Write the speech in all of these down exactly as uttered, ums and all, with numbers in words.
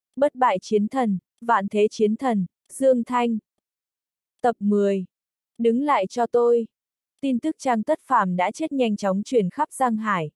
Bất bại chiến thần, vạn thế chiến thần, Dương Thanh. Tập mười. Đứng lại cho tôi. Tin tức Trang Tất Phàm đã chết nhanh chóng truyền khắp Giang Hải.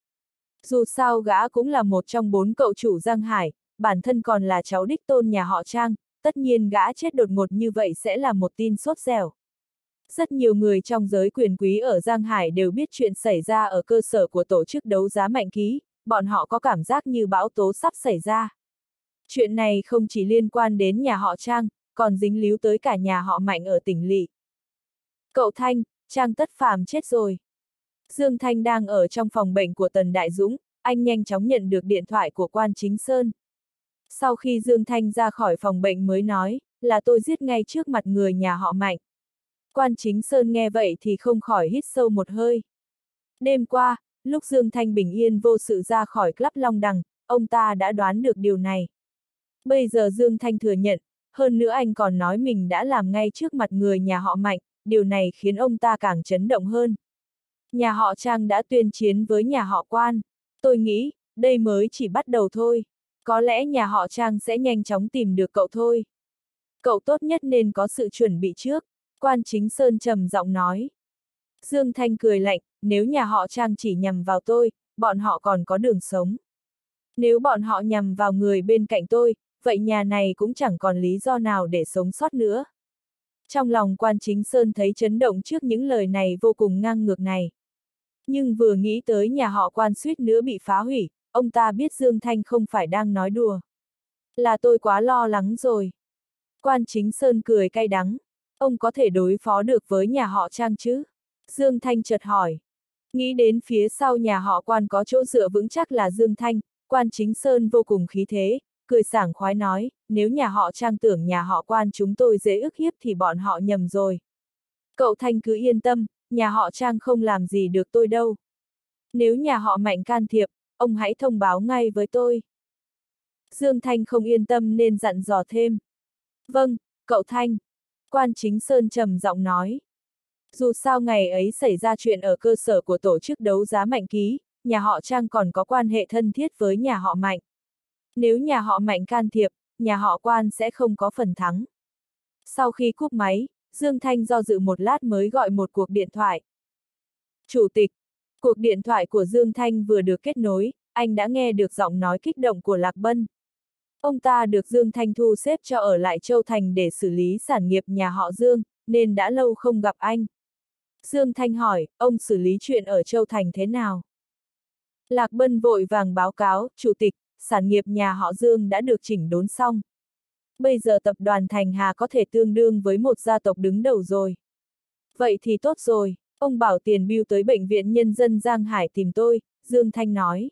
Dù sao gã cũng là một trong bốn cậu chủ Giang Hải, bản thân còn là cháu đích tôn nhà họ Trang, tất nhiên gã chết đột ngột như vậy sẽ là một tin sốt dẻo. Rất nhiều người trong giới quyền quý ở Giang Hải đều biết chuyện xảy ra ở cơ sở của tổ chức đấu giá Mạnh Ký, bọn họ có cảm giác như bão tố sắp xảy ra. Chuyện này không chỉ liên quan đến nhà họ Trang, còn dính líu tới cả nhà họ Mạnh ở tỉnh lỵ. Cậu Thanh, Trang Tất Phàm chết rồi. Dương Thanh đang ở trong phòng bệnh của Tần Đại Dũng, anh nhanh chóng nhận được điện thoại của Quan Chính Sơn. Sau khi Dương Thanh ra khỏi phòng bệnh mới nói, là tôi giết ngay trước mặt người nhà họ Mạnh. Quan Chính Sơn nghe vậy thì không khỏi hít sâu một hơi. Đêm qua, lúc Dương Thanh bình yên vô sự ra khỏi Club Long Đằng, ông ta đã đoán được điều này. Bây giờ Dương Thanh thừa nhận, hơn nữa anh còn nói mình đã làm ngay trước mặt người nhà họ Mạnh, điều này khiến ông ta càng chấn động hơn. Nhà họ Trang đã tuyên chiến với nhà họ Quan. Tôi nghĩ, đây mới chỉ bắt đầu thôi. Có lẽ nhà họ Trang sẽ nhanh chóng tìm được cậu thôi. Cậu tốt nhất nên có sự chuẩn bị trước, Quan Chính Sơn trầm giọng nói. Dương Thanh cười lạnh, nếu nhà họ Trang chỉ nhằm vào tôi, bọn họ còn có đường sống. Nếu bọn họ nhằm vào người bên cạnh tôi, vậy nhà này cũng chẳng còn lý do nào để sống sót nữa. Trong lòng Quan Chính Sơn thấy chấn động trước những lời này vô cùng ngang ngược này. Nhưng vừa nghĩ tới nhà họ Quan suýt nữa bị phá hủy, ông ta biết Dương Thanh không phải đang nói đùa. Là tôi quá lo lắng rồi. Quan Chính Sơn cười cay đắng. Ông có thể đối phó được với nhà họ Trang chứ? Dương Thanh chợt hỏi. Nghĩ đến phía sau nhà họ Quan có chỗ dựa vững chắc là Dương Thanh, Quan Chính Sơn vô cùng khí thế, cười sảng khoái nói, nếu nhà họ Trang tưởng nhà họ Quan chúng tôi dễ ức hiếp thì bọn họ nhầm rồi. Cậu Thanh cứ yên tâm, nhà họ Trang không làm gì được tôi đâu. Nếu nhà họ Mạnh can thiệp, ông hãy thông báo ngay với tôi. Dương Thanh không yên tâm nên dặn dò thêm. Vâng, cậu Thanh. Quan Chính Sơn trầm giọng nói. Dù sao ngày ấy xảy ra chuyện ở cơ sở của tổ chức đấu giá Mạnh Ký, nhà họ Trang còn có quan hệ thân thiết với nhà họ Mạnh. Nếu nhà họ Mạnh can thiệp, nhà họ Quan sẽ không có phần thắng. Sau khi cúp máy, Dương Thanh do dự một lát mới gọi một cuộc điện thoại. Chủ tịch, cuộc điện thoại của Dương Thanh vừa được kết nối, anh đã nghe được giọng nói kích động của Lạc Bân. Ông ta được Dương Thanh thu xếp cho ở lại Châu Thành để xử lý sản nghiệp nhà họ Dương, nên đã lâu không gặp anh. Dương Thanh hỏi, ông xử lý chuyện ở Châu Thành thế nào? Lạc Bân vội vàng báo cáo, Chủ tịch, sản nghiệp nhà họ Dương đã được chỉnh đốn xong. Bây giờ tập đoàn Thành Hà có thể tương đương với một gia tộc đứng đầu rồi. Vậy thì tốt rồi, ông bảo Tiền Bưu tới Bệnh viện Nhân dân Giang Hải tìm tôi, Dương Thanh nói.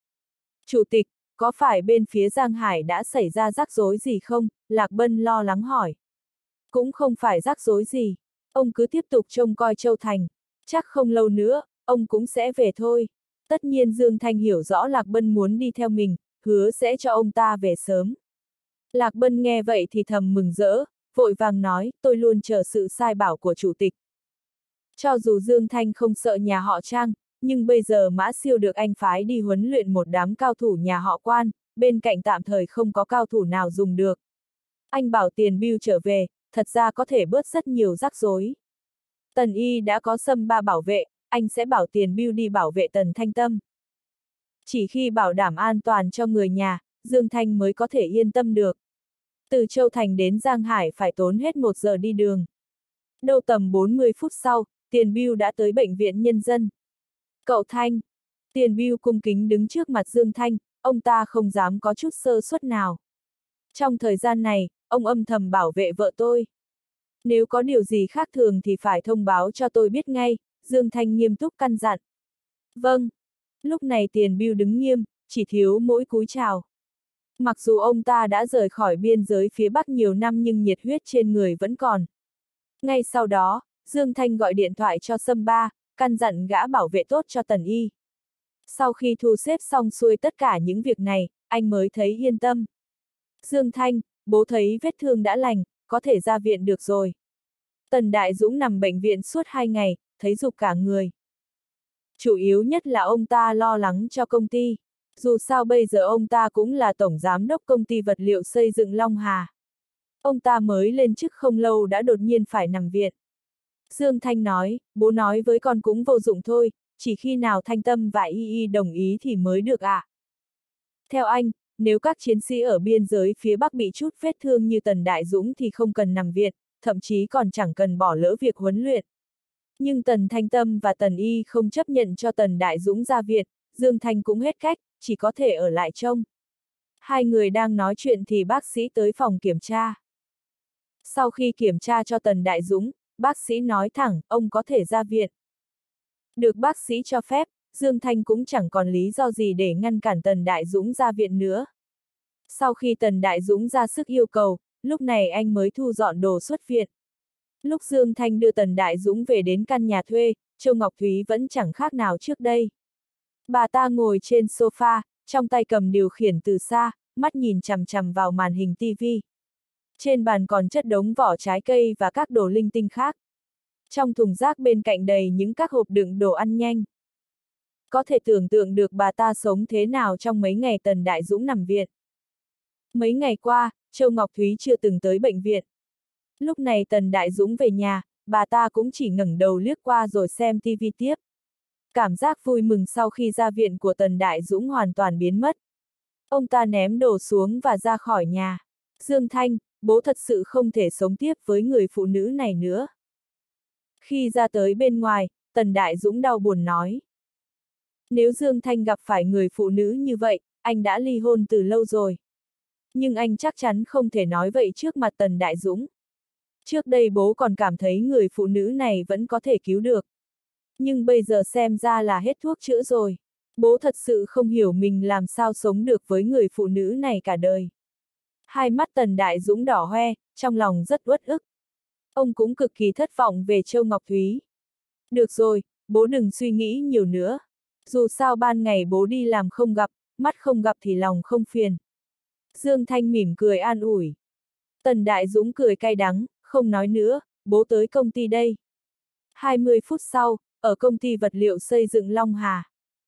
Chủ tịch, có phải bên phía Giang Hải đã xảy ra rắc rối gì không? Lạc Bân lo lắng hỏi. Cũng không phải rắc rối gì, ông cứ tiếp tục trông coi Châu Thành, chắc không lâu nữa, ông cũng sẽ về thôi. Tất nhiên Dương Thanh hiểu rõ Lạc Bân muốn đi theo mình, hứa sẽ cho ông ta về sớm. Lạc Bân nghe vậy thì thầm mừng rỡ, vội vàng nói, tôi luôn chờ sự sai bảo của chủ tịch. Cho dù Dương Thanh không sợ nhà họ Trang, nhưng bây giờ Mã Siêu được anh phái đi huấn luyện một đám cao thủ nhà họ Quan, bên cạnh tạm thời không có cao thủ nào dùng được. Anh bảo Tiền Bưu trở về, thật ra có thể bớt rất nhiều rắc rối. Tần Y đã có Sâm Ba bảo vệ, anh sẽ bảo Tiền Bưu đi bảo vệ Tần Thanh Tâm. Chỉ khi bảo đảm an toàn cho người nhà, Dương Thanh mới có thể yên tâm được. Từ Châu Thành đến Giang Hải phải tốn hết một giờ đi đường. Đâu tầm bốn mươi phút sau, Tiền Bưu đã tới Bệnh viện Nhân dân. Cậu Thanh. Tiền Bưu cung kính đứng trước mặt Dương Thanh, ông ta không dám có chút sơ suất nào. Trong thời gian này, ông âm thầm bảo vệ vợ tôi. Nếu có điều gì khác thường thì phải thông báo cho tôi biết ngay, Dương Thanh nghiêm túc căn dặn. Vâng. Lúc này Tiền Bưu đứng nghiêm, chỉ thiếu mỗi cúi chào. Mặc dù ông ta đã rời khỏi biên giới phía Bắc nhiều năm nhưng nhiệt huyết trên người vẫn còn. Ngay sau đó, Dương Thanh gọi điện thoại cho Sâm Ba, căn dặn gã bảo vệ tốt cho Tần Y. Sau khi thu xếp xong xuôi tất cả những việc này, anh mới thấy yên tâm. Dương Thanh, bố thấy vết thương đã lành, có thể ra viện được rồi. Tần Đại Dũng nằm bệnh viện suốt hai ngày, thấy rục cả người. Chủ yếu nhất là ông ta lo lắng cho công ty. Dù sao bây giờ ông ta cũng là tổng giám đốc công ty vật liệu xây dựng Long Hà. Ông ta mới lên chức không lâu đã đột nhiên phải nằm viện. Dương Thanh nói, bố nói với con cũng vô dụng thôi, chỉ khi nào Thanh Tâm và Y Y đồng ý thì mới được ạ. À. Theo anh, nếu các chiến sĩ ở biên giới phía Bắc bị chút vết thương như Tần Đại Dũng thì không cần nằm viện, thậm chí còn chẳng cần bỏ lỡ việc huấn luyện. Nhưng Tần Thanh Tâm và Tần Y không chấp nhận cho Tần Đại Dũng ra viện, Dương Thanh cũng hết cách, chỉ có thể ở lại trông. Hai người đang nói chuyện thì bác sĩ tới phòng kiểm tra. Sau khi kiểm tra cho Tần Đại Dũng, bác sĩ nói thẳng, ông có thể ra viện. Được bác sĩ cho phép, Dương Thanh cũng chẳng còn lý do gì để ngăn cản Tần Đại Dũng ra viện nữa. Sau khi Tần Đại Dũng ra sức yêu cầu, lúc này anh mới thu dọn đồ xuất viện. Lúc Dương Thanh đưa Tần Đại Dũng về đến căn nhà thuê, Châu Ngọc Thúy vẫn chẳng khác nào trước đây. Bà ta ngồi trên sofa, trong tay cầm điều khiển từ xa, mắt nhìn chằm chằm vào màn hình tivi. Trên bàn còn chất đống vỏ trái cây và các đồ linh tinh khác. Trong thùng rác bên cạnh đầy những các hộp đựng đồ ăn nhanh. Có thể tưởng tượng được bà ta sống thế nào trong mấy ngày Tần Đại Dũng nằm viện. Mấy ngày qua, Châu Ngọc Thúy chưa từng tới bệnh viện. Lúc này Tần Đại Dũng về nhà, bà ta cũng chỉ ngẩng đầu liếc qua rồi xem tivi tiếp. Cảm giác vui mừng sau khi ra viện của Tần Đại Dũng hoàn toàn biến mất. Ông ta ném đồ xuống và ra khỏi nhà. Dương Thanh, bố thật sự không thể sống tiếp với người phụ nữ này nữa. Khi ra tới bên ngoài, Tần Đại Dũng đau buồn nói. Nếu Dương Thanh gặp phải người phụ nữ như vậy, anh đã ly hôn từ lâu rồi. Nhưng anh chắc chắn không thể nói vậy trước mặt Tần Đại Dũng. Trước đây bố còn cảm thấy người phụ nữ này vẫn có thể cứu được. Nhưng bây giờ xem ra là hết thuốc chữa rồi. Bố thật sự không hiểu mình làm sao sống được với người phụ nữ này cả đời. Hai mắt Tần Đại Dũng đỏ hoe, trong lòng rất uất ức. Ông cũng cực kỳ thất vọng về Châu Ngọc Thúy. Được rồi, bố đừng suy nghĩ nhiều nữa. Dù sao ban ngày bố đi làm không gặp, mắt không gặp thì lòng không phiền. Dương Thanh mỉm cười an ủi. Tần Đại Dũng cười cay đắng, không nói nữa, bố tới công ty đây. hai mươi phút sau, ở công ty vật liệu xây dựng Long Hà.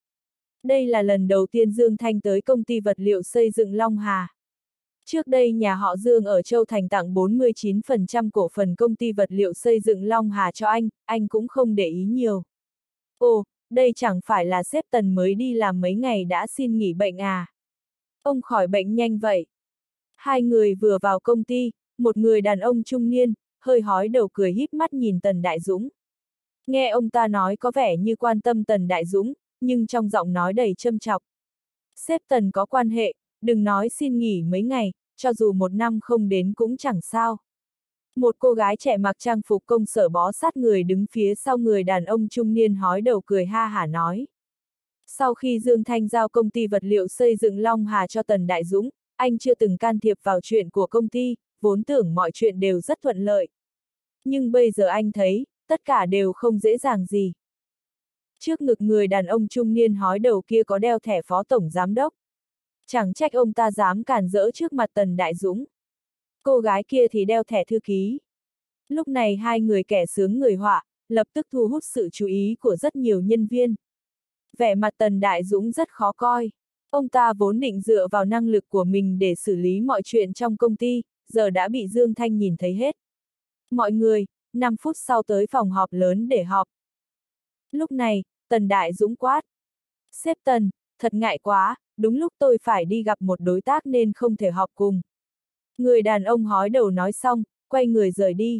Đây là lần đầu tiên Dương Thanh tới công ty vật liệu xây dựng Long Hà. Trước đây nhà họ Dương ở Châu Thành tặng bốn mươi chín phần trăm cổ phần công ty vật liệu xây dựng Long Hà cho anh, anh cũng không để ý nhiều. Ồ, đây chẳng phải là sếp Tần mới đi làm mấy ngày đã xin nghỉ bệnh à? Ông khỏi bệnh nhanh vậy. Hai người vừa vào công ty, một người đàn ông trung niên, hơi hói đầu cười híp mắt nhìn Tần Đại Dũng. Nghe ông ta nói có vẻ như quan tâm Tần Đại Dũng, nhưng trong giọng nói đầy châm chọc. Sếp Tần có quan hệ, đừng nói xin nghỉ mấy ngày, cho dù một năm không đến cũng chẳng sao. Một cô gái trẻ mặc trang phục công sở bó sát người đứng phía sau người đàn ông trung niên hói đầu cười ha hả nói. Sau khi Dương Thanh giao công ty vật liệu xây dựng Long Hà cho Tần Đại Dũng, anh chưa từng can thiệp vào chuyện của công ty, vốn tưởng mọi chuyện đều rất thuận lợi. Nhưng bây giờ anh thấy, tất cả đều không dễ dàng gì. Trước ngực người đàn ông trung niên hói đầu kia có đeo thẻ phó tổng giám đốc. Chẳng trách ông ta dám cản rỡ trước mặt Tần Đại Dũng. Cô gái kia thì đeo thẻ thư ký. Lúc này hai người kẻ sướng người họa, lập tức thu hút sự chú ý của rất nhiều nhân viên. Vẻ mặt Tần Đại Dũng rất khó coi. Ông ta vốn định dựa vào năng lực của mình để xử lý mọi chuyện trong công ty, giờ đã bị Dương Thanh nhìn thấy hết. Mọi người, năm phút sau tới phòng họp lớn để họp. Lúc này, Tần Đại Dũng quát. Sếp Tần, thật ngại quá, đúng lúc tôi phải đi gặp một đối tác nên không thể họp cùng. Người đàn ông hói đầu nói xong, quay người rời đi.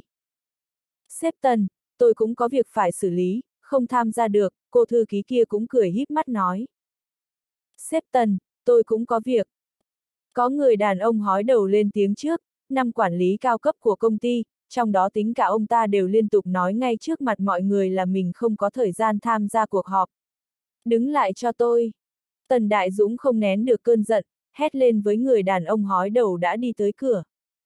Sếp Tần, tôi cũng có việc phải xử lý, không tham gia được, cô thư ký kia cũng cười híp mắt nói. Sếp Tần, tôi cũng có việc. Có người đàn ông hói đầu lên tiếng trước, năm quản lý cao cấp của công ty, trong đó tính cả ông ta đều liên tục nói ngay trước mặt mọi người là mình không có thời gian tham gia cuộc họp. Đứng lại cho tôi. Tần Đại Dũng không nén được cơn giận, hét lên với người đàn ông hói đầu đã đi tới cửa.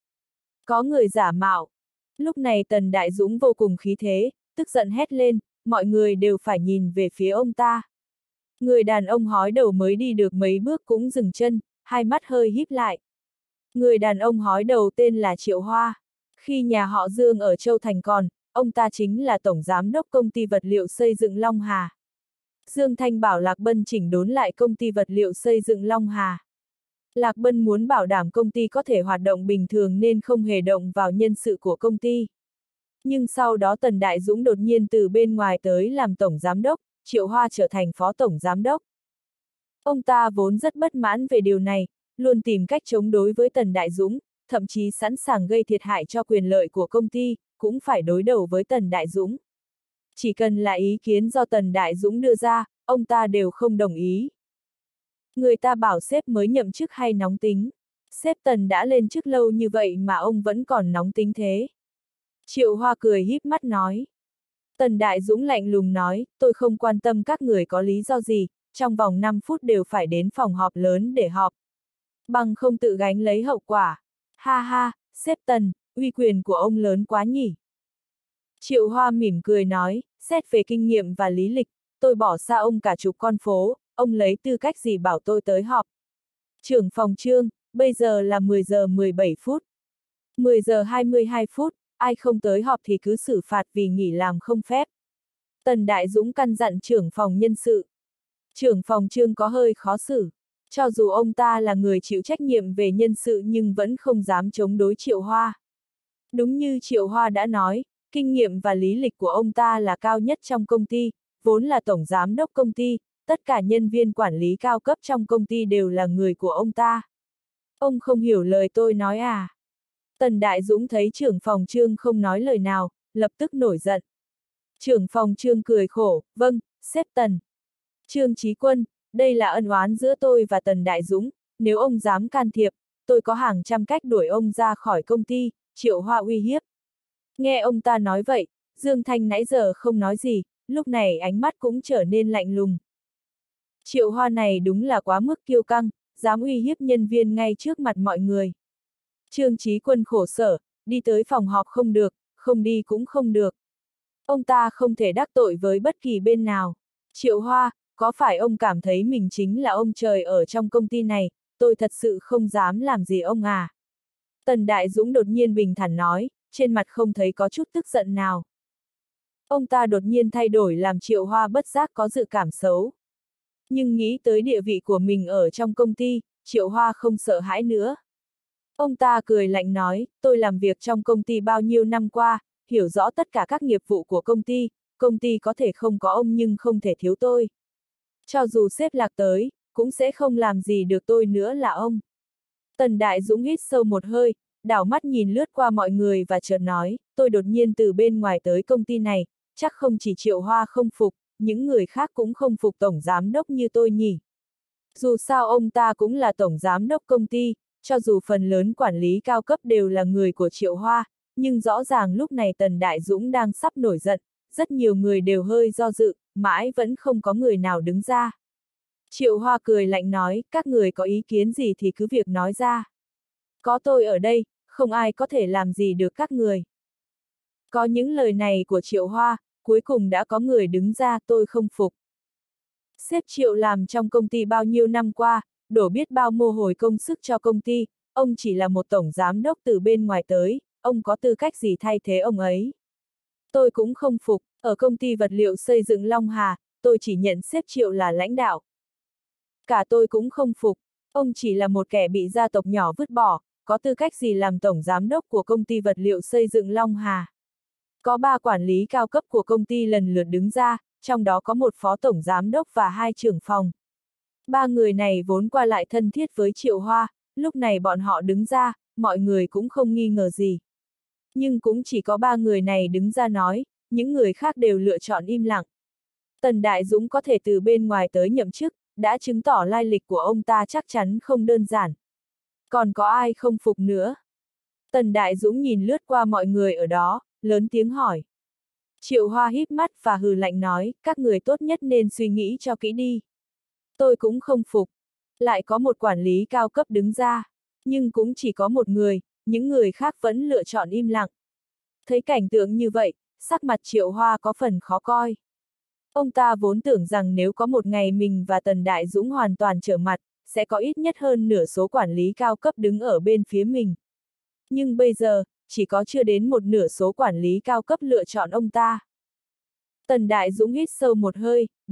Có người giả mạo. Lúc này Tần Đại Dũng vô cùng khí thế, tức giận hét lên, mọi người đều phải nhìn về phía ông ta. Người đàn ông hói đầu mới đi được mấy bước cũng dừng chân, hai mắt hơi híp lại. Người đàn ông hói đầu tên là Triệu Hoa. Khi nhà họ Dương ở Châu Thành còn, ông ta chính là tổng giám đốc công ty vật liệu xây dựng Long Hà. Dương Thanh bảo Lạc Bân chỉnh đốn lại công ty vật liệu xây dựng Long Hà. Lạc Bân muốn bảo đảm công ty có thể hoạt động bình thường nên không hề động vào nhân sự của công ty. Nhưng sau đó Tần Đại Dũng đột nhiên từ bên ngoài tới làm tổng giám đốc, Triệu Hoa trở thành phó tổng giám đốc. Ông ta vốn rất bất mãn về điều này, luôn tìm cách chống đối với Tần Đại Dũng, thậm chí sẵn sàng gây thiệt hại cho quyền lợi của công ty, cũng phải đối đầu với Tần Đại Dũng. Chỉ cần là ý kiến do Tần Đại Dũng đưa ra, ông ta đều không đồng ý. Người ta bảo sếp mới nhậm chức hay nóng tính. Sếp Tần đã lên chức lâu như vậy mà ông vẫn còn nóng tính thế. Triệu Hoa cười híp mắt nói. Tần Đại Dũng lạnh lùng nói, tôi không quan tâm các người có lý do gì, trong vòng năm phút đều phải đến phòng họp lớn để họp. Bằng không tự gánh lấy hậu quả. Ha ha, sếp Tần, uy quyền của ông lớn quá nhỉ. Triệu Hoa mỉm cười nói, xét về kinh nghiệm và lý lịch, tôi bỏ xa ông cả chục con phố, ông lấy tư cách gì bảo tôi tới họp. Trưởng phòng Trương, bây giờ là mười giờ mười bảy phút. mười giờ hai mươi hai phút, ai không tới họp thì cứ xử phạt vì nghỉ làm không phép. Tần Đại Dũng căn dặn trưởng phòng nhân sự. Trưởng phòng Trương có hơi khó xử. Cho dù ông ta là người chịu trách nhiệm về nhân sự nhưng vẫn không dám chống đối Triệu Hoa. Đúng như Triệu Hoa đã nói, kinh nghiệm và lý lịch của ông ta là cao nhất trong công ty, vốn là tổng giám đốc công ty, tất cả nhân viên quản lý cao cấp trong công ty đều là người của ông ta. Ông không hiểu lời tôi nói à? Tần Đại Dũng thấy trưởng phòng Trương không nói lời nào, lập tức nổi giận. Trưởng phòng Trương cười khổ, vâng, sếp Tần. Trương Chí Quân, đây là ân oán giữa tôi và Tần Đại Dũng, nếu ông dám can thiệp, tôi có hàng trăm cách đuổi ông ra khỏi công ty, Triệu Hoa uy hiếp. Nghe ông ta nói vậy, Dương Thanh nãy giờ không nói gì, lúc này ánh mắt cũng trở nên lạnh lùng. Triệu Hoa này đúng là quá mức kiêu căng, dám uy hiếp nhân viên ngay trước mặt mọi người. Trương Chí Quân khổ sở, đi tới phòng họp không được, không đi cũng không được. Ông ta không thể đắc tội với bất kỳ bên nào. Triệu Hoa, có phải ông cảm thấy mình chính là ông trời ở trong công ty này, tôi thật sự không dám làm gì ông à. Tần Đại Dũng đột nhiên bình thản nói, trên mặt không thấy có chút tức giận nào. Ông ta đột nhiên thay đổi làm Triệu Hoa bất giác có dự cảm xấu. Nhưng nghĩ tới địa vị của mình ở trong công ty, Triệu Hoa không sợ hãi nữa. Ông ta cười lạnh nói, tôi làm việc trong công ty bao nhiêu năm qua, hiểu rõ tất cả các nghiệp vụ của công ty, công ty có thể không có ông nhưng không thể thiếu tôi. Cho dù sếp Lạc tới, cũng sẽ không làm gì được tôi nữa là ông. Tần Đại Dũng hít sâu một hơi, đảo mắt nhìn lướt qua mọi người và chợt nói, tôi đột nhiên từ bên ngoài tới công ty này, chắc không chỉ Triệu Hoa không phục, những người khác cũng không phục tổng giám đốc như tôi nhỉ. Dù sao ông ta cũng là tổng giám đốc công ty, cho dù phần lớn quản lý cao cấp đều là người của Triệu Hoa, nhưng rõ ràng lúc này Tần Đại Dũng đang sắp nổi giận, rất nhiều người đều hơi do dự, mãi vẫn không có người nào đứng ra. Triệu Hoa cười lạnh nói, các người có ý kiến gì thì cứ việc nói ra. Có tôi ở đây, không ai có thể làm gì được các người. Có những lời này của Triệu Hoa, cuối cùng đã có người đứng ra, tôi không phục. Sếp Triệu làm trong công ty bao nhiêu năm qua, đổ biết bao mồ hôi công sức cho công ty, ông chỉ là một tổng giám đốc từ bên ngoài tới, ông có tư cách gì thay thế ông ấy. Tôi cũng không phục, ở công ty vật liệu xây dựng Long Hà, tôi chỉ nhận sếp Triệu là lãnh đạo. Cả tôi cũng không phục, ông chỉ là một kẻ bị gia tộc nhỏ vứt bỏ, có tư cách gì làm tổng giám đốc của công ty vật liệu xây dựng Long Hà. Có ba quản lý cao cấp của công ty lần lượt đứng ra, trong đó có một phó tổng giám đốc và hai trưởng phòng. Ba người này vốn qua lại thân thiết với Triệu Hoa, lúc này bọn họ đứng ra, mọi người cũng không nghi ngờ gì. Nhưng cũng chỉ có ba người này đứng ra nói, những người khác đều lựa chọn im lặng. Tần Đại Dũng có thể từ bên ngoài tới nhậm chức, đã chứng tỏ lai lịch của ông ta chắc chắn không đơn giản. Còn có ai không phục nữa? Tần Đại Dũng nhìn lướt qua mọi người ở đó, lớn tiếng hỏi. Triệu Hoa híp mắt và hừ lạnh nói, các người tốt nhất nên suy nghĩ cho kỹ đi. Tôi cũng không phục. Lại có một quản lý cao cấp đứng ra. Nhưng cũng chỉ có một người, những người khác vẫn lựa chọn im lặng. Thấy cảnh tượng như vậy, sắc mặt Triệu Hoa có phần khó coi. Ông ta vốn tưởng rằng nếu có một ngày mình và Tần Đại Dũng hoàn toàn trở mặt, sẽ có ít nhất hơn nửa số quản lý cao cấp đứng ở bên phía mình. Nhưng bây giờ, chỉ có chưa đến một nửa số quản lý cao cấp lựa chọn ông ta. Tần Đại Dũng hít sâu một hơi, được,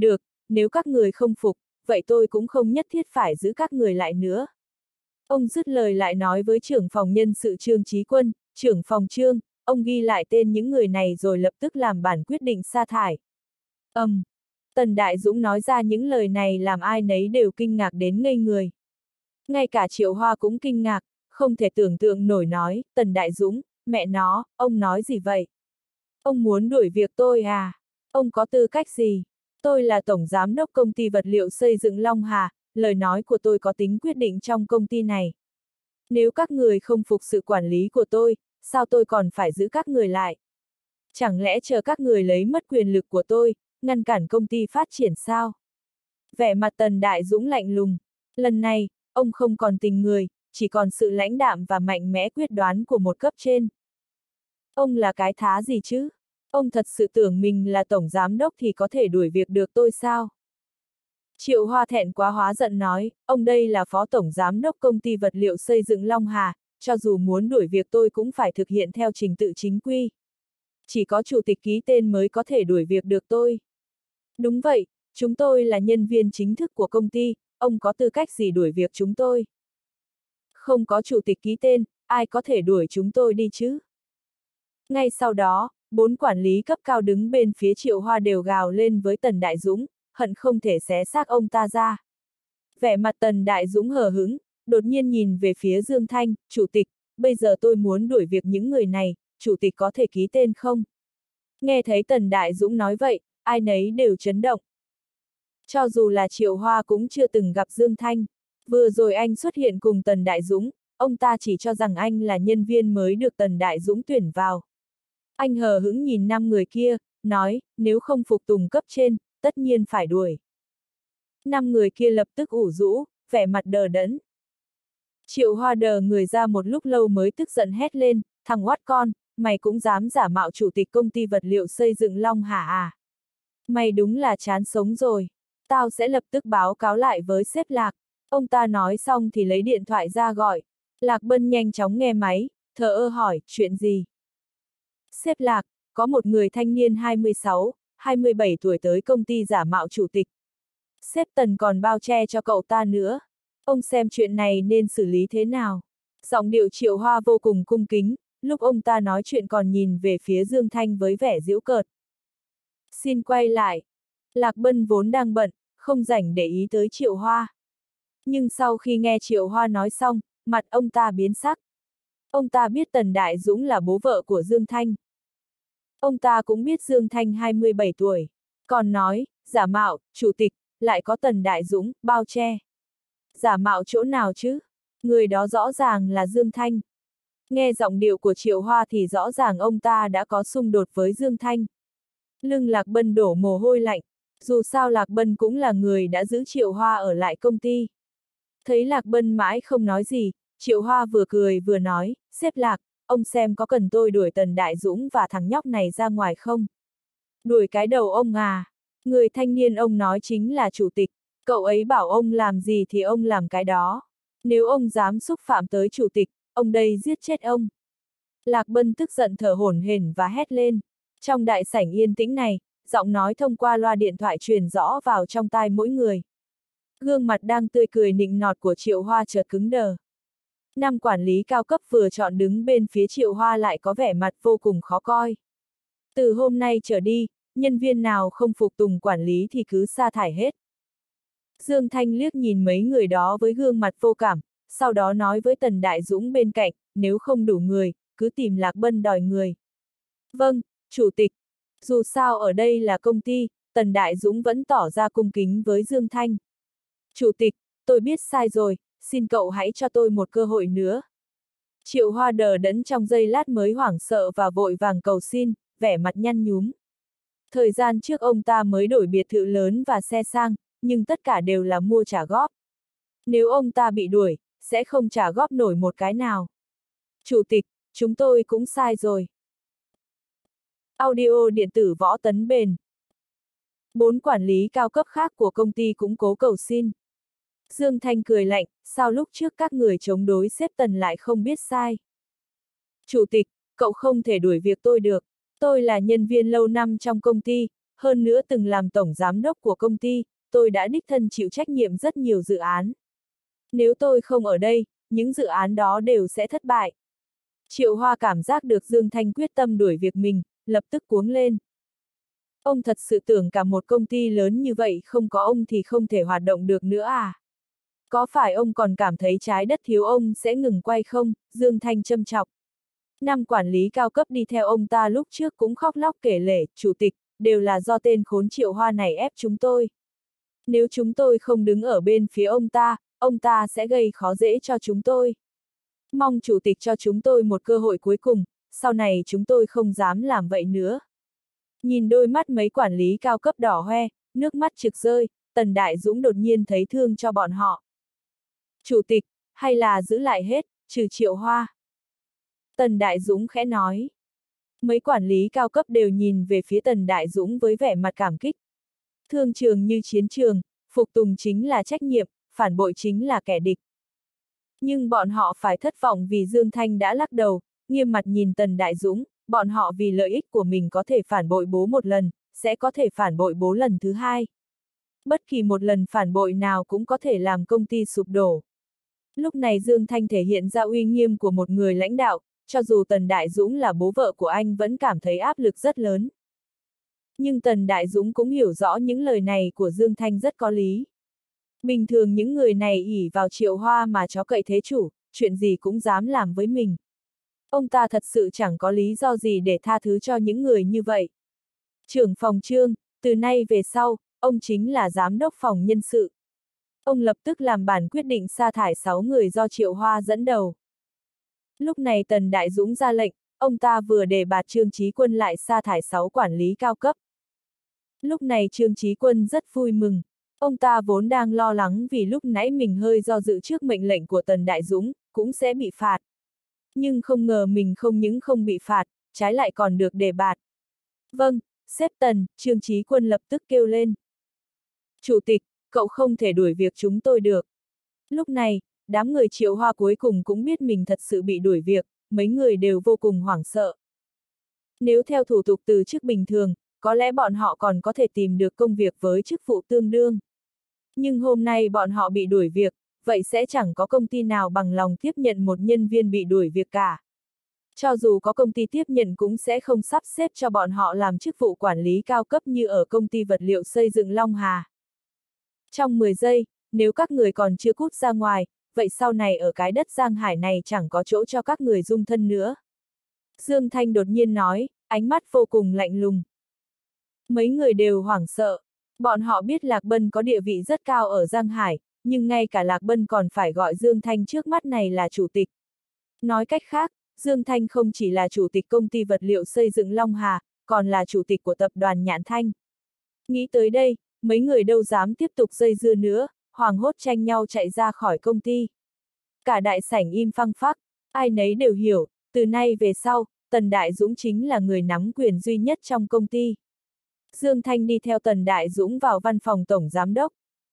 nếu các người không phục, vậy tôi cũng không nhất thiết phải giữ các người lại nữa. Ông dứt lời lại nói với trưởng phòng nhân sự Trương Chí Quân, trưởng phòng Trương, ông ghi lại tên những người này rồi lập tức làm bản quyết định sa thải. Ầm, um, Tần Đại Dũng nói ra những lời này làm ai nấy đều kinh ngạc đến ngây người. Ngay cả Triệu Hoa cũng kinh ngạc, không thể tưởng tượng nổi nói, Tần Đại Dũng, mẹ nó, ông nói gì vậy? Ông muốn đuổi việc tôi à? Ông có tư cách gì? Tôi là tổng giám đốc công ty vật liệu xây dựng Long Hà, lời nói của tôi có tính quyết định trong công ty này. Nếu các người không phục sự quản lý của tôi, sao tôi còn phải giữ các người lại? Chẳng lẽ chờ các người lấy mất quyền lực của tôi, ngăn cản công ty phát triển sao? Vẻ mặt Tần Đại Dũng lạnh lùng. Lần này, ông không còn tình người, chỉ còn sự lãnh đạm và mạnh mẽ quyết đoán của một cấp trên. Ông là cái thá gì chứ? Ông thật sự tưởng mình là tổng giám đốc thì có thể đuổi việc được tôi sao? Triệu Hoa thẹn quá hóa giận nói, ông đây là phó tổng giám đốc công ty vật liệu xây dựng Long Hà, cho dù muốn đuổi việc tôi cũng phải thực hiện theo trình tự chính quy. Chỉ có chủ tịch ký tên mới có thể đuổi việc được tôi. Đúng vậy, chúng tôi là nhân viên chính thức của công ty, ông có tư cách gì đuổi việc chúng tôi? Không có chủ tịch ký tên, ai có thể đuổi chúng tôi đi chứ? Ngay sau đó, bốn quản lý cấp cao đứng bên phía Triệu Hoa đều gào lên với Tần Đại Dũng, hận không thể xé xác ông ta ra. Vẻ mặt Tần Đại Dũng hờ hững, đột nhiên nhìn về phía Dương Thanh, chủ tịch, bây giờ tôi muốn đuổi việc những người này, chủ tịch có thể ký tên không? Nghe thấy Tần Đại Dũng nói vậy, ai nấy đều chấn động. Cho dù là Triệu Hoa cũng chưa từng gặp Dương Thanh, vừa rồi anh xuất hiện cùng Tần Đại Dũng, ông ta chỉ cho rằng anh là nhân viên mới được Tần Đại Dũng tuyển vào. Anh hờ hững nhìn năm người kia, nói, nếu không phục tùng cấp trên, tất nhiên phải đuổi. Năm người kia lập tức ủ rũ, vẻ mặt đờ đẫn. Triệu Hoa đờ người ra một lúc lâu mới tức giận hét lên, thằng oát con, mày cũng dám giả mạo chủ tịch công ty vật liệu xây dựng Long Hà à? Mày đúng là chán sống rồi. Tao sẽ lập tức báo cáo lại với sếp Lạc. Ông ta nói xong thì lấy điện thoại ra gọi. Lạc Bân nhanh chóng nghe máy, thờ ơ hỏi, chuyện gì? Sếp Lạc, có một người thanh niên hai mươi sáu, hai mươi bảy tuổi tới công ty giả mạo chủ tịch. Sếp Tần còn bao che cho cậu ta nữa. Ông xem chuyện này nên xử lý thế nào? Giọng điệu Triệu Hoa vô cùng cung kính, lúc ông ta nói chuyện còn nhìn về phía Dương Thanh với vẻ giễu cợt. Xin quay lại. Lạc Bân vốn đang bận, không rảnh để ý tới Triệu Hoa. Nhưng sau khi nghe Triệu Hoa nói xong, mặt ông ta biến sắc. Ông ta biết Tần Đại Dũng là bố vợ của Dương Thanh. Ông ta cũng biết Dương Thanh hai mươi bảy tuổi. Còn nói, giả mạo, chủ tịch, lại có Tần Đại Dũng, bao che. Giả mạo chỗ nào chứ? Người đó rõ ràng là Dương Thanh. Nghe giọng điệu của Triệu Hoa thì rõ ràng ông ta đã có xung đột với Dương Thanh. Lưng Lạc Bân đổ mồ hôi lạnh. Dù sao Lạc Bân cũng là người đã giữ Triệu Hoa ở lại công ty. Thấy Lạc Bân mãi không nói gì, Triệu Hoa vừa cười vừa nói, sếp Lạc, ông xem có cần tôi đuổi Tần Đại Dũng và thằng nhóc này ra ngoài không? Đuổi cái đầu ông à? Người thanh niên ông nói chính là chủ tịch, cậu ấy bảo ông làm gì thì ông làm cái đó. Nếu ông dám xúc phạm tới chủ tịch, ông đây giết chết ông. Lạc Bân tức giận thở hổn hển và hét lên. Trong đại sảnh yên tĩnh này, giọng nói thông qua loa điện thoại truyền rõ vào trong tai mỗi người. Gương mặt đang tươi cười nịnh nọt của Triệu Hoa chợt cứng đờ. Năm quản lý cao cấp vừa chọn đứng bên phía Triệu Hoa lại có vẻ mặt vô cùng khó coi. Từ hôm nay trở đi, nhân viên nào không phục tùng quản lý thì cứ sa thải hết. Dương Thanh liếc nhìn mấy người đó với gương mặt vô cảm, sau đó nói với Tần Đại Dũng bên cạnh, nếu không đủ người, cứ tìm Lạc Bân đòi người. Vâng, chủ tịch. Dù sao ở đây là công ty, Tần Đại Dũng vẫn tỏ ra cung kính với Dương Thanh. Chủ tịch, tôi biết sai rồi, xin cậu hãy cho tôi một cơ hội nữa. Triệu Hoa đờ đẫn trong giây lát mới hoảng sợ và vội vàng cầu xin, vẻ mặt nhăn nhúm. Thời gian trước ông ta mới đổi biệt thự lớn và xe sang, nhưng tất cả đều là mua trả góp. Nếu ông ta bị đuổi, sẽ không trả góp nổi một cái nào. Chủ tịch, chúng tôi cũng sai rồi. Audio điện tử Võ Tấn Bền. Bốn quản lý cao cấp khác của công ty cũng cố cầu xin. Dương Thanh cười lạnh, sao lúc trước các người chống đối sếp Tần lại không biết sai? Chủ tịch, cậu không thể đuổi việc tôi được. Tôi là nhân viên lâu năm trong công ty, hơn nữa từng làm tổng giám đốc của công ty, tôi đã đích thân chịu trách nhiệm rất nhiều dự án. Nếu tôi không ở đây, những dự án đó đều sẽ thất bại. Triệu Hoa cảm giác được Dương Thanh quyết tâm đuổi việc mình, lập tức cuống lên. Ông thật sự tưởng cả một công ty lớn như vậy không có ông thì không thể hoạt động được nữa à? Có phải ông còn cảm thấy trái đất thiếu ông sẽ ngừng quay không? Dương Thanh châm chọc. Năm quản lý cao cấp đi theo ông ta lúc trước cũng khóc lóc kể lể, chủ tịch, đều là do tên khốn Triệu Hoa này ép chúng tôi. Nếu chúng tôi không đứng ở bên phía ông ta, ông ta sẽ gây khó dễ cho chúng tôi. Mong chủ tịch cho chúng tôi một cơ hội cuối cùng, sau này chúng tôi không dám làm vậy nữa. Nhìn đôi mắt mấy quản lý cao cấp đỏ hoe, nước mắt trực rơi, Tần Đại Dũng đột nhiên thấy thương cho bọn họ. Chủ tịch, hay là giữ lại hết, trừ Triệu Hoa. Tần Đại Dũng khẽ nói. Mấy quản lý cao cấp đều nhìn về phía Tần Đại Dũng với vẻ mặt cảm kích. Thương trường như chiến trường, phục tùng chính là trách nhiệm, phản bội chính là kẻ địch. Nhưng bọn họ phải thất vọng vì Dương Thanh đã lắc đầu, nghiêm mặt nhìn Tần Đại Dũng, bọn họ vì lợi ích của mình có thể phản bội bố một lần, sẽ có thể phản bội bố lần thứ hai. Bất kỳ một lần phản bội nào cũng có thể làm công ty sụp đổ. Lúc này Dương Thanh thể hiện ra uy nghiêm của một người lãnh đạo, cho dù Tần Đại Dũng là bố vợ của anh vẫn cảm thấy áp lực rất lớn. Nhưng Tần Đại Dũng cũng hiểu rõ những lời này của Dương Thanh rất có lý. Bình thường những người này ỷ vào Triệu Hoa mà chó cậy thế chủ, chuyện gì cũng dám làm với mình. Ông ta thật sự chẳng có lý do gì để tha thứ cho những người như vậy. Trưởng phòng Trương, từ nay về sau, ông chính là giám đốc phòng nhân sự. Ông lập tức làm bản quyết định sa thải sáu người do Triệu Hoa dẫn đầu. Lúc này Tần Đại Dũng ra lệnh, ông ta vừa đề bạt Trương Chí Quân lại sa thải sáu quản lý cao cấp. Lúc này Trương Chí Quân rất vui mừng. Ông ta vốn đang lo lắng vì lúc nãy mình hơi do dự trước mệnh lệnh của Tần Đại Dũng, cũng sẽ bị phạt. Nhưng không ngờ mình không những không bị phạt, trái lại còn được đề bạt. Vâng, sếp Tần, Trương Chí Quân lập tức kêu lên. Chủ tịch, cậu không thể đuổi việc chúng tôi được. Lúc này, đám người Triệu Hoa cuối cùng cũng biết mình thật sự bị đuổi việc, mấy người đều vô cùng hoảng sợ. Nếu theo thủ tục từ chức bình thường, có lẽ bọn họ còn có thể tìm được công việc với chức vụ tương đương. Nhưng hôm nay bọn họ bị đuổi việc, vậy sẽ chẳng có công ty nào bằng lòng tiếp nhận một nhân viên bị đuổi việc cả. Cho dù có công ty tiếp nhận cũng sẽ không sắp xếp cho bọn họ làm chức vụ quản lý cao cấp như ở công ty vật liệu xây dựng Long Hà. Trong mười giây, nếu các người còn chưa cút ra ngoài, vậy sau này ở cái đất Giang Hải này chẳng có chỗ cho các người dung thân nữa. Dương Thanh đột nhiên nói, ánh mắt vô cùng lạnh lùng. Mấy người đều hoảng sợ. Bọn họ biết Lạc Bân có địa vị rất cao ở Giang Hải, nhưng ngay cả Lạc Bân còn phải gọi Dương Thanh trước mắt này là chủ tịch. Nói cách khác, Dương Thanh không chỉ là chủ tịch công ty vật liệu xây dựng Long Hà, còn là chủ tịch của tập đoàn Nhạn Thanh. Nghĩ tới đây, mấy người đâu dám tiếp tục dây dưa nữa, hoảng hốt tranh nhau chạy ra khỏi công ty. Cả đại sảnh im phăng phắc, ai nấy đều hiểu, từ nay về sau, Tần Đại Dũng chính là người nắm quyền duy nhất trong công ty. Dương Thanh đi theo Tần Đại Dũng vào văn phòng tổng giám đốc.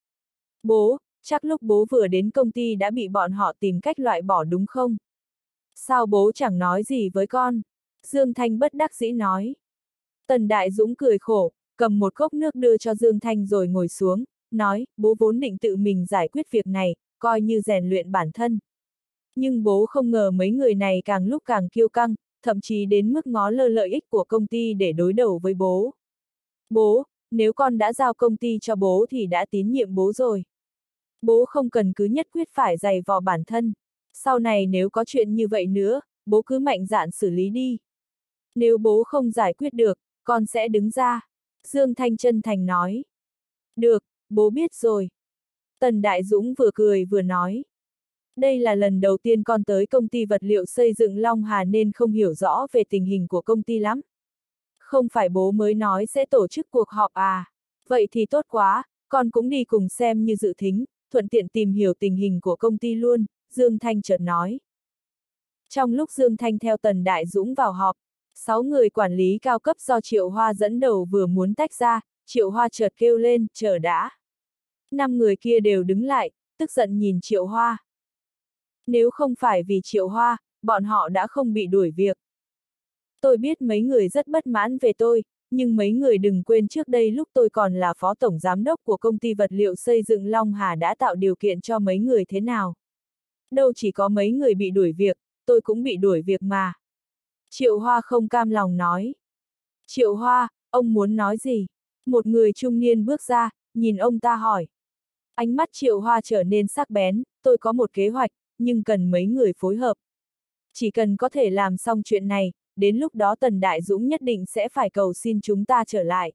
Bố, chắc lúc bố vừa đến công ty đã bị bọn họ tìm cách loại bỏ đúng không? Sao bố chẳng nói gì với con? Dương Thanh bất đắc dĩ nói. Tần Đại Dũng cười khổ, cầm một cốc nước đưa cho Dương Thanh rồi ngồi xuống, nói, bố vốn định tự mình giải quyết việc này, coi như rèn luyện bản thân. Nhưng bố không ngờ mấy người này càng lúc càng kiêu căng, thậm chí đến mức ngó lơ lợi ích của công ty để đối đầu với bố. Bố, nếu con đã giao công ty cho bố thì đã tín nhiệm bố rồi. Bố không cần cứ nhất quyết phải giày vò bản thân. Sau này nếu có chuyện như vậy nữa, bố cứ mạnh dạn xử lý đi. Nếu bố không giải quyết được, con sẽ đứng ra. Dương Thanh chân thành nói. Được, bố biết rồi. Tần Đại Dũng vừa cười vừa nói. Đây là lần đầu tiên con tới công ty vật liệu xây dựng Long Hà nên không hiểu rõ về tình hình của công ty lắm. Không phải bố mới nói sẽ tổ chức cuộc họp à? Vậy thì tốt quá, con cũng đi cùng xem như dự thính, thuận tiện tìm hiểu tình hình của công ty luôn, Dương Thanh chợt nói. Trong lúc Dương Thanh theo Tần Đại Dũng vào họp, sáu người quản lý cao cấp do Triệu Hoa dẫn đầu vừa muốn tách ra, Triệu Hoa chợt kêu lên, chờ đã. Năm người kia đều đứng lại, tức giận nhìn Triệu Hoa. Nếu không phải vì Triệu Hoa, bọn họ đã không bị đuổi việc. Tôi biết mấy người rất bất mãn về tôi, nhưng mấy người đừng quên trước đây lúc tôi còn là phó tổng giám đốc của công ty vật liệu xây dựng Long Hà đã tạo điều kiện cho mấy người thế nào. Đâu chỉ có mấy người bị đuổi việc, tôi cũng bị đuổi việc mà. Triệu Hoa không cam lòng nói. Triệu Hoa, ông muốn nói gì? Một người trung niên bước ra, nhìn ông ta hỏi. Ánh mắt Triệu Hoa trở nên sắc bén, tôi có một kế hoạch, nhưng cần mấy người phối hợp. Chỉ cần có thể làm xong chuyện này, đến lúc đó Tần Đại Dũng nhất định sẽ phải cầu xin chúng ta trở lại.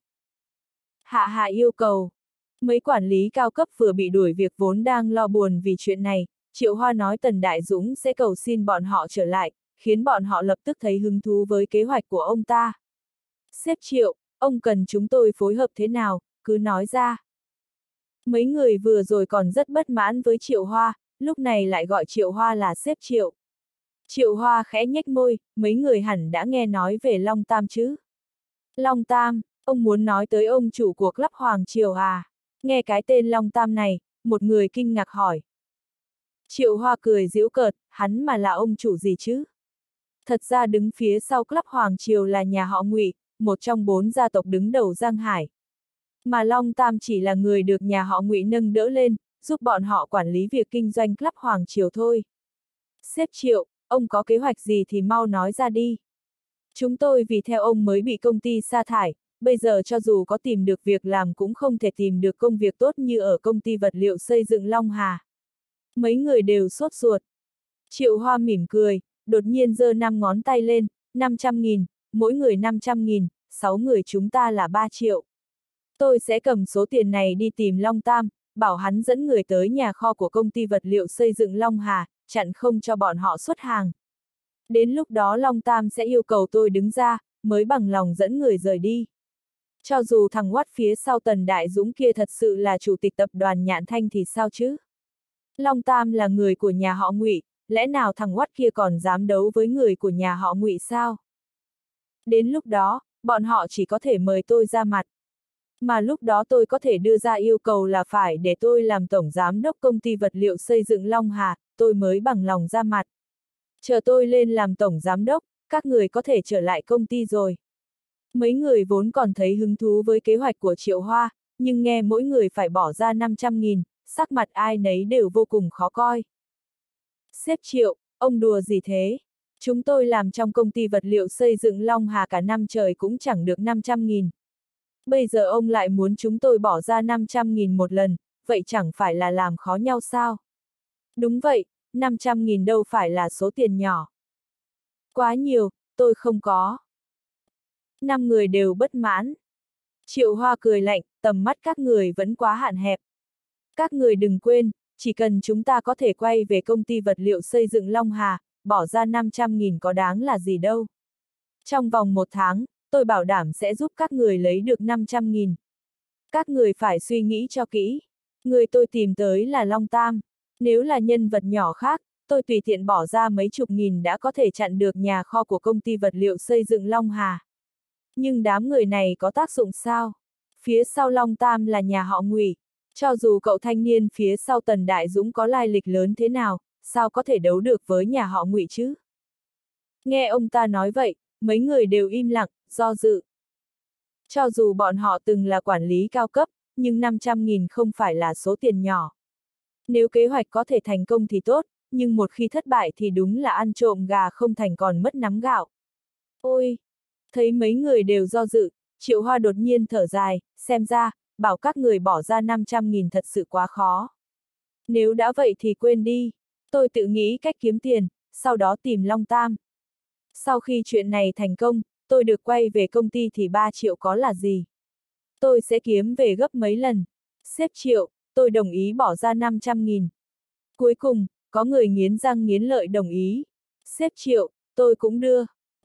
Hạ hạ yêu cầu. Mấy quản lý cao cấp vừa bị đuổi việc vốn đang lo buồn vì chuyện này, Triệu Hoa nói Tần Đại Dũng sẽ cầu xin bọn họ trở lại, khiến bọn họ lập tức thấy hứng thú với kế hoạch của ông ta. Sếp Triệu, ông cần chúng tôi phối hợp thế nào, cứ nói ra. Mấy người vừa rồi còn rất bất mãn với Triệu Hoa, lúc này lại gọi Triệu Hoa là sếp Triệu. Triệu Hoa khẽ nhếch môi, mấy người hẳn đã nghe nói về Long Tam chứ. Long Tam, ông muốn nói tới ông chủ của Club Hoàng Triều à? Nghe cái tên Long Tam này, một người kinh ngạc hỏi. Triệu Hoa cười giễu cợt, hắn mà là ông chủ gì chứ? Thật ra đứng phía sau Club Hoàng Triều là nhà họ Ngụy, một trong bốn gia tộc đứng đầu Giang Hải. Mà Long Tam chỉ là người được nhà họ Ngụy nâng đỡ lên, giúp bọn họ quản lý việc kinh doanh Club Hoàng Triều thôi. Sếp Triệu, ông có kế hoạch gì thì mau nói ra đi. Chúng tôi vì theo ông mới bị công ty sa thải, bây giờ cho dù có tìm được việc làm cũng không thể tìm được công việc tốt như ở công ty vật liệu xây dựng Long Hà. Mấy người đều sốt ruột. Triệu Hoa mỉm cười, đột nhiên giơ năm ngón tay lên, năm trăm nghìn, mỗi người năm trăm nghìn, sáu người chúng ta là ba triệu. Tôi sẽ cầm số tiền này đi tìm Long Tam, bảo hắn dẫn người tới nhà kho của công ty vật liệu xây dựng Long Hà, chặn không cho bọn họ xuất hàng. Đến lúc đó Long Tam sẽ yêu cầu tôi đứng ra, mới bằng lòng dẫn người rời đi. Cho dù thằng Watt phía sau Tần Đại Dũng kia thật sự là chủ tịch tập đoàn Nhạn Thanh thì sao chứ? Long Tam là người của nhà họ Ngụy, lẽ nào thằng Watt kia còn dám đấu với người của nhà họ Ngụy sao? Đến lúc đó, bọn họ chỉ có thể mời tôi ra mặt. Mà lúc đó tôi có thể đưa ra yêu cầu là phải để tôi làm tổng giám đốc công ty vật liệu xây dựng Long Hà, tôi mới bằng lòng ra mặt. Chờ tôi lên làm tổng giám đốc, các người có thể trở lại công ty rồi. Mấy người vốn còn thấy hứng thú với kế hoạch của Triệu Hoa, nhưng nghe mỗi người phải bỏ ra năm trăm nghìn, sắc mặt ai nấy đều vô cùng khó coi. Sếp Triệu, ông đùa gì thế? Chúng tôi làm trong công ty vật liệu xây dựng Long Hà cả năm trời cũng chẳng được năm trăm nghìn. Bây giờ ông lại muốn chúng tôi bỏ ra năm trăm nghìn một lần, vậy chẳng phải là làm khó nhau sao? Đúng vậy, năm trăm nghìn đâu phải là số tiền nhỏ. Quá nhiều, tôi không có. Năm người đều bất mãn. Triệu Hoa cười lạnh, tầm mắt các người vẫn quá hạn hẹp. Các người đừng quên, chỉ cần chúng ta có thể quay về công ty vật liệu xây dựng Long Hà, bỏ ra năm trăm nghìn có đáng là gì đâu. Trong vòng một tháng, tôi bảo đảm sẽ giúp các người lấy được năm trăm nghìn. Các người phải suy nghĩ cho kỹ. Người tôi tìm tới là Long Tam. Nếu là nhân vật nhỏ khác, tôi tùy tiện bỏ ra mấy chục nghìn đã có thể chặn được nhà kho của công ty vật liệu xây dựng Long Hà. Nhưng đám người này có tác dụng sao? Phía sau Long Tam là nhà họ Ngụy. Cho dù cậu thanh niên phía sau Tần Đại Dũng có lai lịch lớn thế nào, sao có thể đấu được với nhà họ Ngụy chứ? Nghe ông ta nói vậy, mấy người đều im lặng, do dự. Cho dù bọn họ từng là quản lý cao cấp, nhưng năm trăm nghìn không phải là số tiền nhỏ. Nếu kế hoạch có thể thành công thì tốt, nhưng một khi thất bại thì đúng là ăn trộm gà không thành còn mất nắm gạo. Ôi! Thấy mấy người đều do dự, Triệu Hoa đột nhiên thở dài, xem ra, bảo các người bỏ ra năm trăm nghìn thật sự quá khó. Nếu đã vậy thì quên đi, tôi tự nghĩ cách kiếm tiền, sau đó tìm Long Tam. Sau khi chuyện này thành công, tôi được quay về công ty thì ba triệu có là gì? Tôi sẽ kiếm về gấp mấy lần. Sếp Triệu, tôi đồng ý bỏ ra năm trăm nghìn. Cuối cùng, có người nghiến răng nghiến lợi đồng ý. Sếp Triệu, tôi cũng đưa.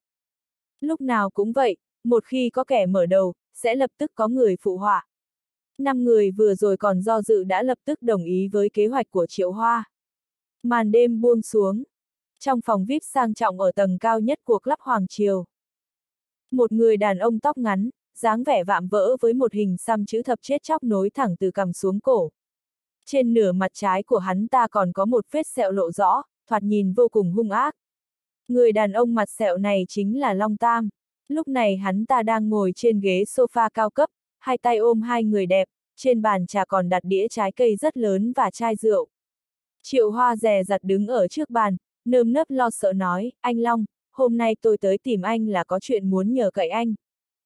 Lúc nào cũng vậy, một khi có kẻ mở đầu, sẽ lập tức có người phụ họa. Năm người vừa rồi còn do dự đã lập tức đồng ý với kế hoạch của Triệu Hoa. Màn đêm buông xuống. Trong phòng vi ai pi sang trọng ở tầng cao nhất của Club Hoàng Triều. Một người đàn ông tóc ngắn, dáng vẻ vạm vỡ với một hình xăm chữ thập chết chóc nối thẳng từ cằm xuống cổ. Trên nửa mặt trái của hắn ta còn có một vết sẹo lộ rõ, thoạt nhìn vô cùng hung ác. Người đàn ông mặt sẹo này chính là Long Tam. Lúc này hắn ta đang ngồi trên ghế sofa cao cấp, hai tay ôm hai người đẹp, trên bàn trà còn đặt đĩa trái cây rất lớn và chai rượu. Triệu Hoa dè dặt đứng ở trước bàn, nơm nớp lo sợ nói, anh Long, hôm nay tôi tới tìm anh là có chuyện muốn nhờ cậy anh.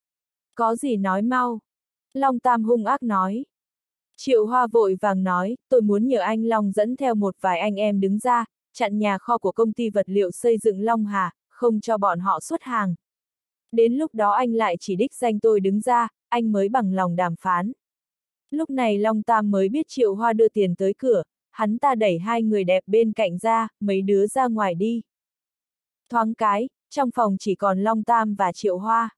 Có gì nói mau. Long Tam hung ác nói. Triệu Hoa vội vàng nói, tôi muốn nhờ anh Long dẫn theo một vài anh em đứng ra, chặn nhà kho của công ty vật liệu xây dựng Long Hà, không cho bọn họ xuất hàng. Đến lúc đó anh lại chỉ đích danh tôi đứng ra, anh mới bằng lòng đàm phán. Lúc này Long Tam mới biết Triệu Hoa đưa tiền tới cửa, hắn ta đẩy hai người đẹp bên cạnh ra, mấy đứa ra ngoài đi. Thoáng cái, trong phòng chỉ còn Long Tam và Triệu Hoa.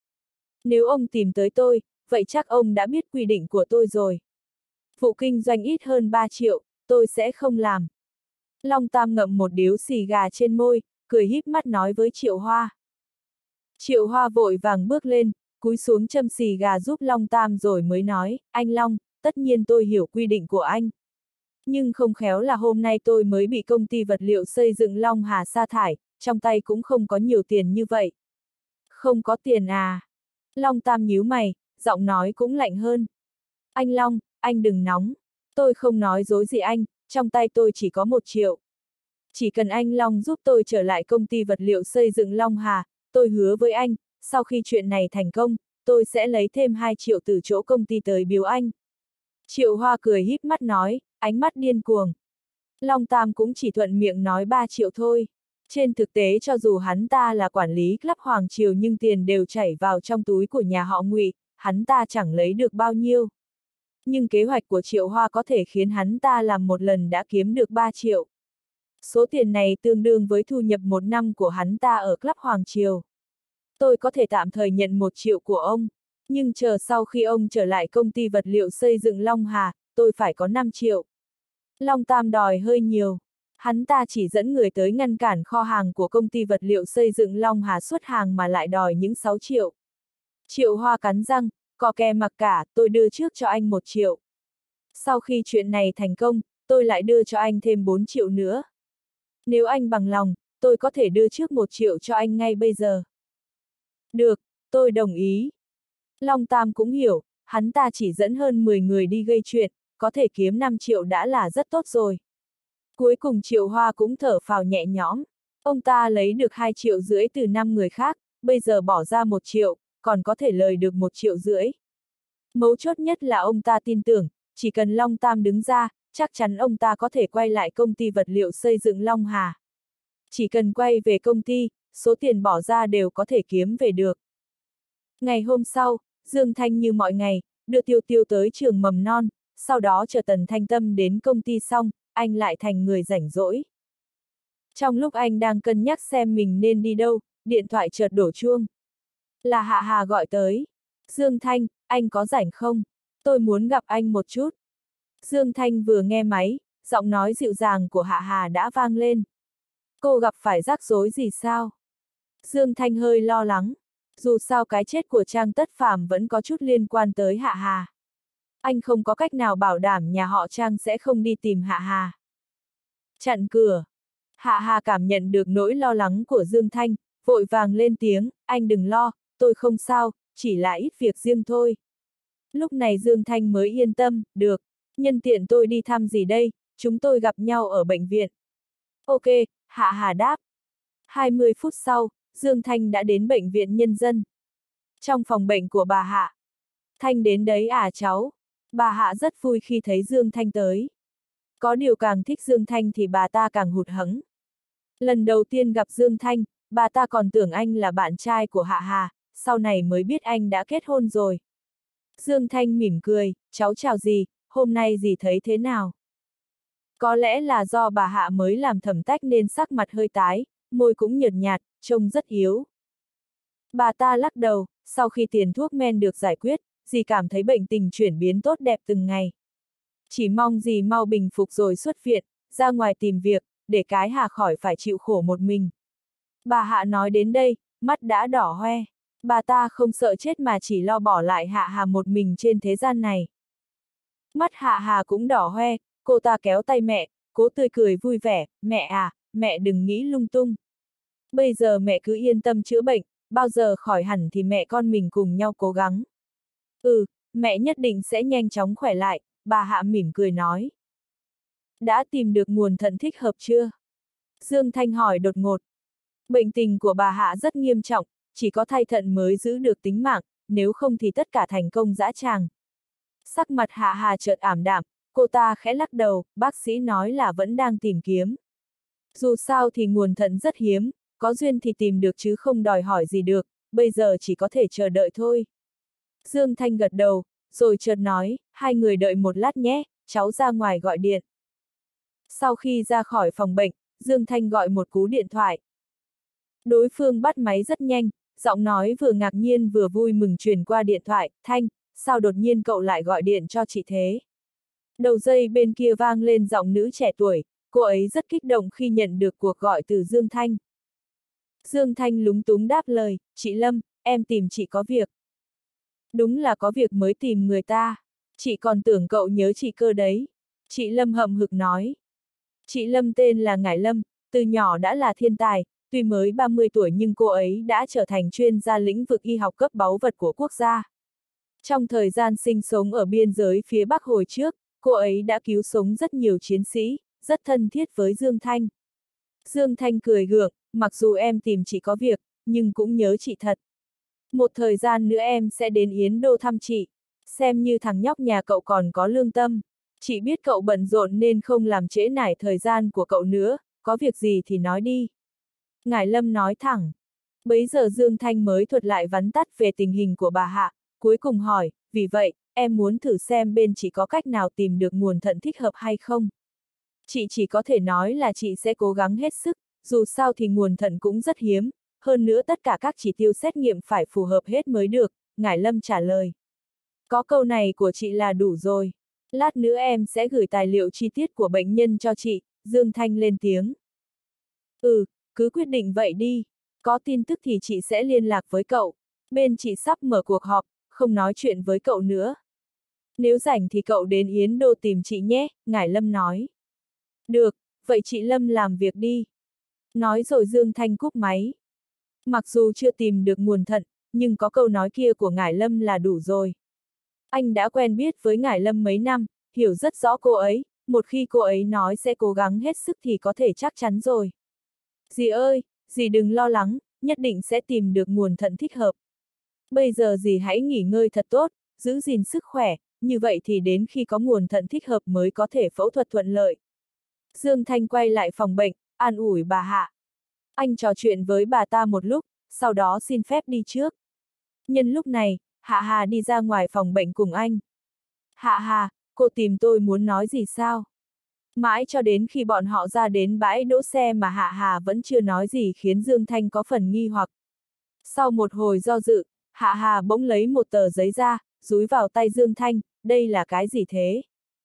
Nếu ông tìm tới tôi, vậy chắc ông đã biết quy định của tôi rồi. Vụ kinh doanh ít hơn ba triệu, tôi sẽ không làm. Long Tam ngậm một điếu xì gà trên môi, cười híp mắt nói với Triệu Hoa. Triệu Hoa vội vàng bước lên, cúi xuống châm xì gà giúp Long Tam rồi mới nói, anh Long, tất nhiên tôi hiểu quy định của anh. Nhưng không khéo là hôm nay tôi mới bị công ty vật liệu xây dựng Long Hà sa thải, trong tay cũng không có nhiều tiền như vậy. Không có tiền à? Long Tam nhíu mày, giọng nói cũng lạnh hơn. Anh Long, anh đừng nóng. Tôi không nói dối gì anh, trong tay tôi chỉ có một triệu. Chỉ cần anh Long giúp tôi trở lại công ty vật liệu xây dựng Long Hà, tôi hứa với anh, sau khi chuyện này thành công, tôi sẽ lấy thêm hai triệu từ chỗ công ty tới biếu anh. Triệu Hoa cười híp mắt nói, ánh mắt điên cuồng. Long Tam cũng chỉ thuận miệng nói ba triệu thôi. Trên thực tế cho dù hắn ta là quản lý club Hoàng Triều nhưng tiền đều chảy vào trong túi của nhà họ Ngụy, hắn ta chẳng lấy được bao nhiêu. Nhưng kế hoạch của Triệu Hoa có thể khiến hắn ta làm một lần đã kiếm được ba triệu. Số tiền này tương đương với thu nhập một năm của hắn ta ở club Hoàng Triều. Tôi có thể tạm thời nhận một triệu của ông, nhưng chờ sau khi ông trở lại công ty vật liệu xây dựng Long Hà, tôi phải có năm triệu. Long Tam đòi hơi nhiều. Hắn ta chỉ dẫn người tới ngăn cản kho hàng của công ty vật liệu xây dựng Long Hà xuất hàng mà lại đòi những sáu triệu. Triệu Hoa cắn răng, có kè mặc cả, tôi đưa trước cho anh một triệu. Sau khi chuyện này thành công, tôi lại đưa cho anh thêm bốn triệu nữa. Nếu anh bằng lòng, tôi có thể đưa trước một triệu cho anh ngay bây giờ. Được, tôi đồng ý. Long Tam cũng hiểu, hắn ta chỉ dẫn hơn mười người đi gây chuyện, có thể kiếm năm triệu đã là rất tốt rồi. Cuối cùng Triệu Hoa cũng thở phào nhẹ nhõm. Ông ta lấy được hai triệu rưỡi từ năm người khác, bây giờ bỏ ra một triệu, còn có thể lời được một triệu rưỡi. Mấu chốt nhất là ông ta tin tưởng, chỉ cần Long Tam đứng ra, chắc chắn ông ta có thể quay lại công ty vật liệu xây dựng Long Hà. Chỉ cần quay về công ty, số tiền bỏ ra đều có thể kiếm về được. Ngày hôm sau, Dương Thanh như mọi ngày, đưa Tiêu Tiêu tới trường mầm non, sau đó chờ Tần Thanh Tâm đến công ty xong, anh lại thành người rảnh rỗi. Trong lúc anh đang cân nhắc xem mình nên đi đâu, điện thoại chợt đổ chuông. Là Hạ Hà gọi tới. Dương Thanh, anh có rảnh không? Tôi muốn gặp anh một chút. Dương Thanh vừa nghe máy, giọng nói dịu dàng của Hạ Hà đã vang lên. Cô gặp phải rắc rối gì sao? Dương Thanh hơi lo lắng. Dù sao cái chết của Trang Tất Phàm vẫn có chút liên quan tới Hạ Hà. Anh không có cách nào bảo đảm nhà họ Trang sẽ không đi tìm Hạ Hà. Chặn cửa. Hạ Hà cảm nhận được nỗi lo lắng của Dương Thanh, vội vàng lên tiếng, anh đừng lo, tôi không sao, chỉ là ít việc riêng thôi. Lúc này Dương Thanh mới yên tâm, được, nhân tiện tôi đi thăm gì đây, chúng tôi gặp nhau ở bệnh viện. Ok, Hạ Hà đáp. hai mươi phút sau, Dương Thanh đã đến bệnh viện nhân dân. Trong phòng bệnh của bà Hạ. Thanh đến đấy à cháu? Bà Hạ rất vui khi thấy Dương Thanh tới. Có điều càng thích Dương Thanh thì bà ta càng hụt hẫng. Lần đầu tiên gặp Dương Thanh, bà ta còn tưởng anh là bạn trai của Hạ Hà, sau này mới biết anh đã kết hôn rồi. Dương Thanh mỉm cười, cháu chào dì, hôm nay dì thấy thế nào? Có lẽ là do bà Hạ mới làm thẩm tách nên sắc mặt hơi tái, môi cũng nhợt nhạt, trông rất yếu. Bà ta lắc đầu, sau khi tiền thuốc men được giải quyết, dì cảm thấy bệnh tình chuyển biến tốt đẹp từng ngày. Chỉ mong dì mau bình phục rồi xuất viện, ra ngoài tìm việc, để cái Hà khỏi phải chịu khổ một mình. Bà Hạ nói đến đây, mắt đã đỏ hoe. Bà ta không sợ chết mà chỉ lo bỏ lại Hạ Hà một mình trên thế gian này. Mắt Hạ Hà cũng đỏ hoe, cô ta kéo tay mẹ, cố tươi cười vui vẻ, mẹ à, mẹ đừng nghĩ lung tung. Bây giờ mẹ cứ yên tâm chữa bệnh, bao giờ khỏi hẳn thì mẹ con mình cùng nhau cố gắng. Ừ, mẹ nhất định sẽ nhanh chóng khỏe lại, bà Hạ mỉm cười nói. Đã tìm được nguồn thận thích hợp chưa? Dương Thanh hỏi đột ngột. Bệnh tình của bà Hạ rất nghiêm trọng, chỉ có thay thận mới giữ được tính mạng, nếu không thì tất cả thành công dã tràng. Sắc mặt Hạ Hà chợt ảm đạm, cô ta khẽ lắc đầu, bác sĩ nói là vẫn đang tìm kiếm. Dù sao thì nguồn thận rất hiếm, có duyên thì tìm được chứ không đòi hỏi gì được, bây giờ chỉ có thể chờ đợi thôi. Dương Thanh gật đầu, rồi chợt nói, hai người đợi một lát nhé, cháu ra ngoài gọi điện. Sau khi ra khỏi phòng bệnh, Dương Thanh gọi một cú điện thoại. Đối phương bắt máy rất nhanh, giọng nói vừa ngạc nhiên vừa vui mừng truyền qua điện thoại, Thanh, sao đột nhiên cậu lại gọi điện cho chị thế? Đầu dây bên kia vang lên giọng nữ trẻ tuổi, cô ấy rất kích động khi nhận được cuộc gọi từ Dương Thanh. Dương Thanh lúng túng đáp lời, chị Lâm, em tìm chị có việc. Đúng là có việc mới tìm người ta, chị còn tưởng cậu nhớ chị cơ đấy. Chị Lâm hậm hực nói. Chị Lâm tên là Ngải Lâm, từ nhỏ đã là thiên tài, tuy mới ba mươi tuổi nhưng cô ấy đã trở thành chuyên gia lĩnh vực y học cấp báu vật của quốc gia. Trong thời gian sinh sống ở biên giới phía Bắc hồi trước, cô ấy đã cứu sống rất nhiều chiến sĩ, rất thân thiết với Dương Thanh. Dương Thanh cười gượng, mặc dù em tìm chị có việc, nhưng cũng nhớ chị thật. Một thời gian nữa em sẽ đến Yến Đô thăm chị, xem như thằng nhóc nhà cậu còn có lương tâm. Chị biết cậu bận rộn nên không làm trễ nải thời gian của cậu nữa, có việc gì thì nói đi. Ngải Lâm nói thẳng. Bấy giờ Dương Thanh mới thuật lại vắn tắt về tình hình của bà Hạ, cuối cùng hỏi, vì vậy, em muốn thử xem bên chị có cách nào tìm được nguồn thận thích hợp hay không. Chị chỉ có thể nói là chị sẽ cố gắng hết sức, dù sao thì nguồn thận cũng rất hiếm, hơn nữa tất cả các chỉ tiêu xét nghiệm phải phù hợp hết mới được, Ngải Lâm trả lời. Có câu này của chị là đủ rồi. Lát nữa em sẽ gửi tài liệu chi tiết của bệnh nhân cho chị, Dương Thanh lên tiếng. Ừ, cứ quyết định vậy đi. Có tin tức thì chị sẽ liên lạc với cậu. Bên chị sắp mở cuộc họp, không nói chuyện với cậu nữa. Nếu rảnh thì cậu đến Yến Đô tìm chị nhé, Ngải Lâm nói. Được, vậy chị Lâm làm việc đi. Nói rồi Dương Thanh cúp máy. Mặc dù chưa tìm được nguồn thận, nhưng có câu nói kia của Ngải Lâm là đủ rồi. Anh đã quen biết với Ngải Lâm mấy năm, hiểu rất rõ cô ấy, một khi cô ấy nói sẽ cố gắng hết sức thì có thể chắc chắn rồi. Dì ơi, dì đừng lo lắng, nhất định sẽ tìm được nguồn thận thích hợp. Bây giờ dì hãy nghỉ ngơi thật tốt, giữ gìn sức khỏe, như vậy thì đến khi có nguồn thận thích hợp mới có thể phẫu thuật thuận lợi. Dương Thanh quay lại phòng bệnh, an ủi bà Hạ. Anh trò chuyện với bà ta một lúc, sau đó xin phép đi trước. Nhân lúc này, Hạ Hà đi ra ngoài phòng bệnh cùng anh. Hạ Hà, cô tìm tôi muốn nói gì sao? Mãi cho đến khi bọn họ ra đến bãi đỗ xe mà Hạ Hà vẫn chưa nói gì khiến Dương Thanh có phần nghi hoặc. Sau một hồi do dự, Hạ Hà bỗng lấy một tờ giấy ra, dúi vào tay Dương Thanh, đây là cái gì thế?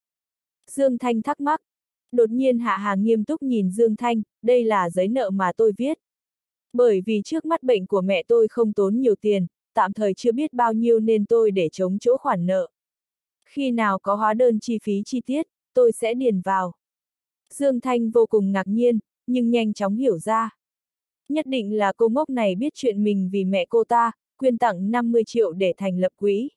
Dương Thanh thắc mắc. Đột nhiên Hạ Hà nghiêm túc nhìn Dương Thanh, đây là giấy nợ mà tôi viết. Bởi vì trước mắt bệnh của mẹ tôi không tốn nhiều tiền, tạm thời chưa biết bao nhiêu nên tôi để chống chỗ khoản nợ. Khi nào có hóa đơn chi phí chi tiết, tôi sẽ điền vào. Dương Thanh vô cùng ngạc nhiên, nhưng nhanh chóng hiểu ra. Nhất định là cô ngốc này biết chuyện mình vì mẹ cô ta, quyên tặng năm mươi triệu để thành lập quỹ.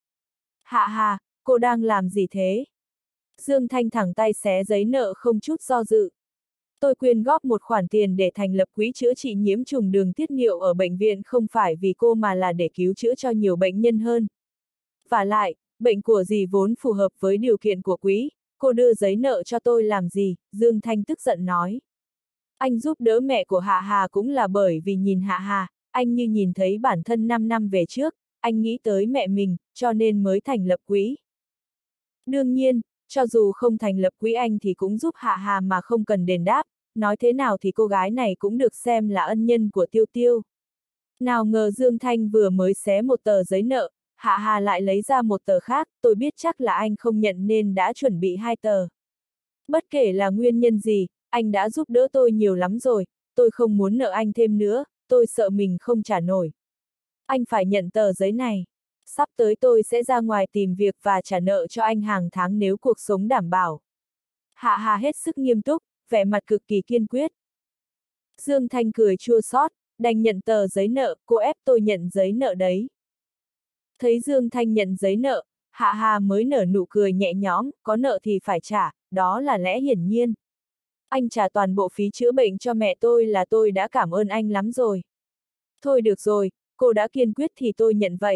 Hạ Hà, cô đang làm gì thế? Dương Thanh thẳng tay xé giấy nợ không chút do dự. Tôi quyên góp một khoản tiền để thành lập quỹ chữa trị nhiễm trùng đường tiết niệu ở bệnh viện không phải vì cô mà là để cứu chữa cho nhiều bệnh nhân hơn. Vả lại, bệnh của dì vốn phù hợp với điều kiện của quỹ, cô đưa giấy nợ cho tôi làm gì, Dương Thanh tức giận nói. Anh giúp đỡ mẹ của Hạ Hà cũng là bởi vì nhìn Hạ Hà, anh như nhìn thấy bản thân năm năm về trước, anh nghĩ tới mẹ mình, cho nên mới thành lập quỹ. Đương nhiên, cho dù không thành lập quỹ anh thì cũng giúp Hạ Hà mà không cần đền đáp, nói thế nào thì cô gái này cũng được xem là ân nhân của Tiêu Tiêu. Nào ngờ Dương Thanh vừa mới xé một tờ giấy nợ, Hạ Hà lại lấy ra một tờ khác, tôi biết chắc là anh không nhận nên đã chuẩn bị hai tờ. Bất kể là nguyên nhân gì, anh đã giúp đỡ tôi nhiều lắm rồi, tôi không muốn nợ anh thêm nữa, tôi sợ mình không trả nổi. Anh phải nhận tờ giấy này. Sắp tới tôi sẽ ra ngoài tìm việc và trả nợ cho anh hàng tháng nếu cuộc sống đảm bảo. Hạ Hà hết sức nghiêm túc, vẻ mặt cực kỳ kiên quyết. Dương Thanh cười chua xót, Đành nhận tờ giấy nợ, cô ép tôi nhận giấy nợ đấy. Thấy Dương Thanh nhận giấy nợ, Hạ Hà mới nở nụ cười nhẹ nhõm, có nợ thì phải trả, đó là lẽ hiển nhiên. Anh trả toàn bộ phí chữa bệnh cho mẹ tôi là tôi đã cảm ơn anh lắm rồi. Thôi được rồi, cô đã kiên quyết thì tôi nhận vậy.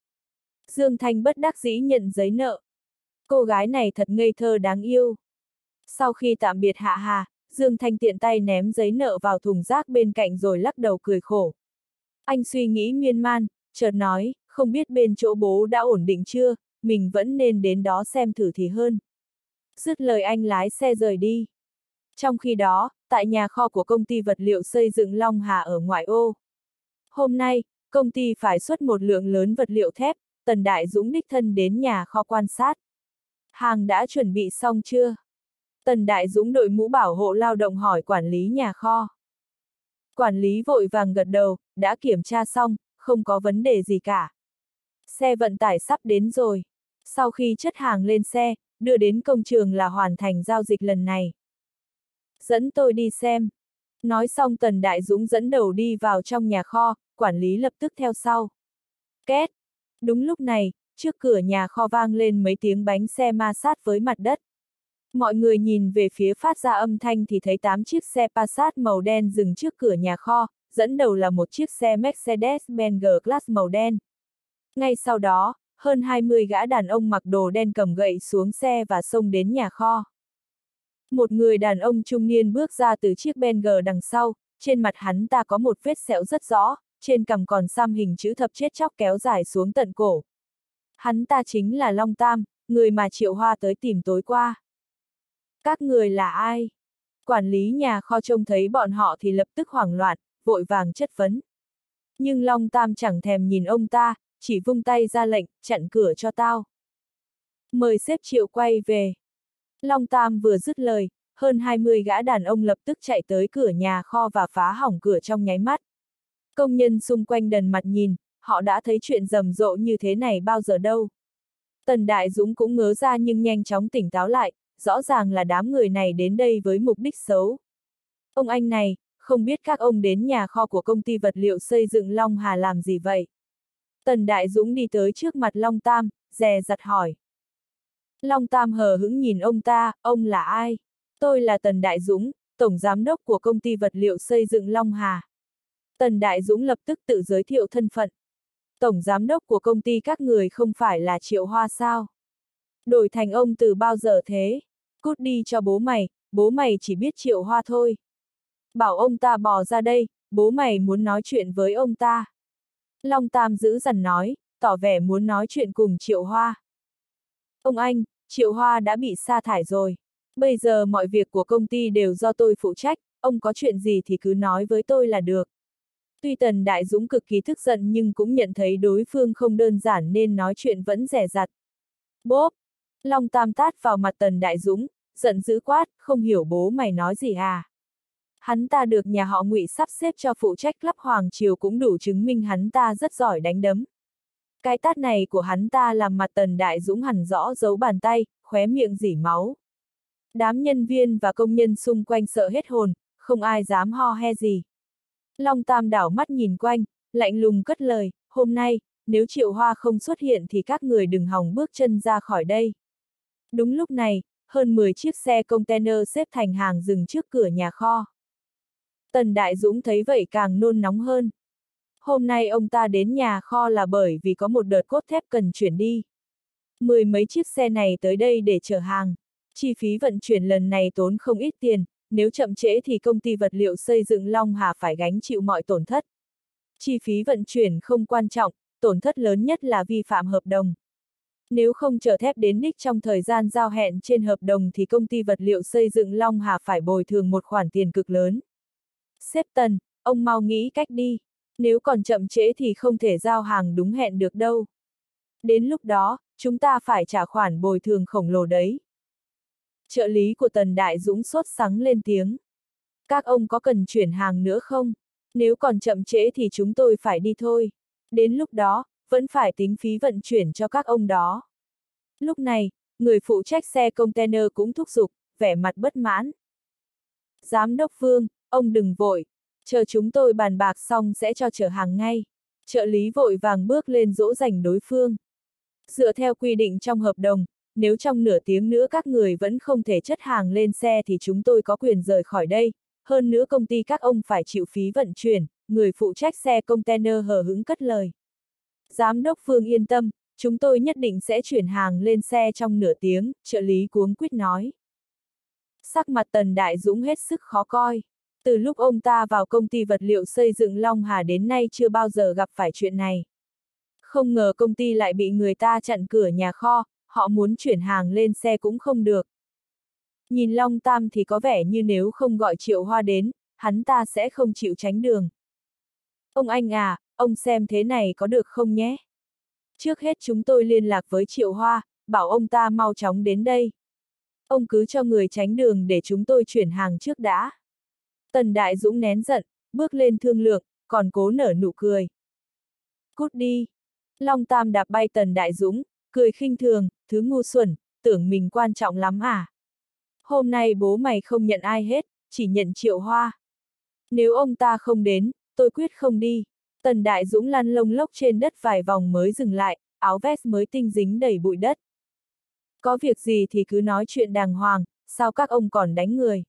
Dương Thanh bất đắc dĩ nhận giấy nợ. Cô gái này thật ngây thơ đáng yêu. Sau khi tạm biệt Hạ Hà, Dương Thanh tiện tay ném giấy nợ vào thùng rác bên cạnh rồi lắc đầu cười khổ. Anh suy nghĩ miên man, chợt nói, không biết bên chỗ bố đã ổn định chưa, mình vẫn nên đến đó xem thử thì hơn. Dứt lời anh lái xe rời đi. Trong khi đó, tại nhà kho của công ty vật liệu xây dựng Long Hà ở ngoại ô. Hôm nay, công ty phải xuất một lượng lớn vật liệu thép, Tần Đại Dũng đích thân đến nhà kho quan sát. Hàng đã chuẩn bị xong chưa? Tần Đại Dũng đội mũ bảo hộ lao động hỏi quản lý nhà kho. Quản lý vội vàng gật đầu, đã kiểm tra xong, không có vấn đề gì cả. Xe vận tải sắp đến rồi. Sau khi chất hàng lên xe, đưa đến công trường là hoàn thành giao dịch lần này. Dẫn tôi đi xem. Nói xong Tần Đại Dũng dẫn đầu đi vào trong nhà kho, quản lý lập tức theo sau. Két. Đúng lúc này, trước cửa nhà kho vang lên mấy tiếng bánh xe ma sát với mặt đất. Mọi người nhìn về phía phát ra âm thanh thì thấy tám chiếc xe Passat màu đen dừng trước cửa nhà kho, dẫn đầu là một chiếc xe Mercedes-Benz G-Class màu đen. Ngay sau đó, hơn hai mươi gã đàn ông mặc đồ đen cầm gậy xuống xe và xông đến nhà kho. Một người đàn ông trung niên bước ra từ chiếc Benz đằng sau, trên mặt hắn ta có một vết sẹo rất rõ, trên cằm còn xăm hình chữ thập chết chóc kéo dài xuống tận cổ. Hắn ta chính là Long Tam, người mà Triệu Hoa tới tìm tối qua. Các người là ai? Quản lý nhà kho trông thấy bọn họ thì lập tức hoảng loạn, vội vàng chất vấn. Nhưng Long Tam chẳng thèm nhìn ông ta, chỉ vung tay ra lệnh, chặn cửa cho tao. Mời sếp Triệu quay về. Long Tam vừa dứt lời, hơn hai mươi gã đàn ông lập tức chạy tới cửa nhà kho và phá hỏng cửa trong nháy mắt. Công nhân xung quanh đần mặt nhìn, họ đã thấy chuyện rầm rộ như thế này bao giờ đâu. Tần Đại Dũng cũng ngớ ra nhưng nhanh chóng tỉnh táo lại, rõ ràng là đám người này đến đây với mục đích xấu. Ông anh này, không biết các ông đến nhà kho của công ty vật liệu xây dựng Long Hà làm gì vậy? Tần Đại Dũng đi tới trước mặt Long Tam, dè dặt hỏi. Long Tam hờ hững nhìn ông ta, ông là ai? Tôi là Tần Đại Dũng, tổng giám đốc của công ty vật liệu xây dựng Long Hà. Tần Đại Dũng lập tức tự giới thiệu thân phận. Tổng giám đốc của công ty các người không phải là Triệu Hoa sao? Đổi thành ông từ bao giờ thế? Cút đi cho bố mày, bố mày chỉ biết Triệu Hoa thôi. Bảo ông ta bò ra đây, bố mày muốn nói chuyện với ông ta. Long Tam giữ dằn nói, tỏ vẻ muốn nói chuyện cùng Triệu Hoa. Ông anh, Triệu Hoa đã bị sa thải rồi. Bây giờ mọi việc của công ty đều do tôi phụ trách, ông có chuyện gì thì cứ nói với tôi là được. Tuy Tần Đại Dũng cực kỳ tức giận nhưng cũng nhận thấy đối phương không đơn giản nên nói chuyện vẫn dè dặt. Bốp! Long Tam tát vào mặt Tần Đại Dũng, giận dữ quát, không hiểu bố mày nói gì à? Hắn ta được nhà họ Ngụy sắp xếp cho phụ trách lắp hoàng triều cũng đủ chứng minh hắn ta rất giỏi đánh đấm. Cái tát này của hắn ta làm mặt Tần Đại Dũng hẳn rõ dấu bàn tay, khóe miệng rỉ máu. Đám nhân viên và công nhân xung quanh sợ hết hồn, không ai dám ho he gì. Long Tam đảo mắt nhìn quanh, lạnh lùng cất lời, hôm nay, nếu Triệu Hoa không xuất hiện thì các người đừng hòng bước chân ra khỏi đây. Đúng lúc này, hơn mười chiếc xe container xếp thành hàng dừng trước cửa nhà kho. Tần Đại Dũng thấy vậy càng nôn nóng hơn. Hôm nay ông ta đến nhà kho là bởi vì có một đợt cốt thép cần chuyển đi. Mười mấy chiếc xe này tới đây để chở hàng. Chi phí vận chuyển lần này tốn không ít tiền, nếu chậm trễ thì công ty vật liệu xây dựng Long Hà phải gánh chịu mọi tổn thất. Chi phí vận chuyển không quan trọng, tổn thất lớn nhất là vi phạm hợp đồng. Nếu không chở thép đến đích trong thời gian giao hẹn trên hợp đồng thì công ty vật liệu xây dựng Long Hà phải bồi thường một khoản tiền cực lớn. Sếp Tần, ông mau nghĩ cách đi, nếu còn chậm trễ thì không thể giao hàng đúng hẹn được đâu. Đến lúc đó, chúng ta phải trả khoản bồi thường khổng lồ đấy. Trợ lý của Tần Đại Dũng sốt sắng lên tiếng. Các ông có cần chuyển hàng nữa không? Nếu còn chậm trễ thì chúng tôi phải đi thôi. Đến lúc đó, vẫn phải tính phí vận chuyển cho các ông đó. Lúc này, người phụ trách xe container cũng thúc giục, vẻ mặt bất mãn. Giám đốc Vương, ông đừng vội. Chờ chúng tôi bàn bạc xong sẽ cho chở hàng ngay. Trợ lý vội vàng bước lên dỗ dành đối phương. Dựa theo quy định trong hợp đồng, nếu trong nửa tiếng nữa các người vẫn không thể chất hàng lên xe thì chúng tôi có quyền rời khỏi đây. Hơn nữa công ty các ông phải chịu phí vận chuyển, người phụ trách xe container hờ hững cất lời. Giám đốc Phương yên tâm, chúng tôi nhất định sẽ chuyển hàng lên xe trong nửa tiếng, trợ lý cuống quýt nói. Sắc mặt Tần Đại Dũng hết sức khó coi. Từ lúc ông ta vào công ty vật liệu xây dựng Long Hà đến nay chưa bao giờ gặp phải chuyện này. Không ngờ công ty lại bị người ta chặn cửa nhà kho, họ muốn chuyển hàng lên xe cũng không được. Nhìn Long Tam thì có vẻ như nếu không gọi Triệu Hoa đến, hắn ta sẽ không chịu tránh đường. Ông anh à, ông xem thế này có được không nhé? Trước hết chúng tôi liên lạc với Triệu Hoa, bảo ông ta mau chóng đến đây. Ông cứ cho người tránh đường để chúng tôi chuyển hàng trước đã. Tần Đại Dũng nén giận, bước lên thương lượng, còn cố nở nụ cười. Cút đi. Long Tam đạp bay Tần Đại Dũng, cười khinh thường, thứ ngu xuẩn, tưởng mình quan trọng lắm à? Hôm nay bố mày không nhận ai hết, chỉ nhận Triệu Hoa. Nếu ông ta không đến, tôi quyết không đi. Tần Đại Dũng lăn lông lốc trên đất vài vòng mới dừng lại, áo vest mới tinh dính đầy bụi đất. Có việc gì thì cứ nói chuyện đàng hoàng, sao các ông còn đánh người?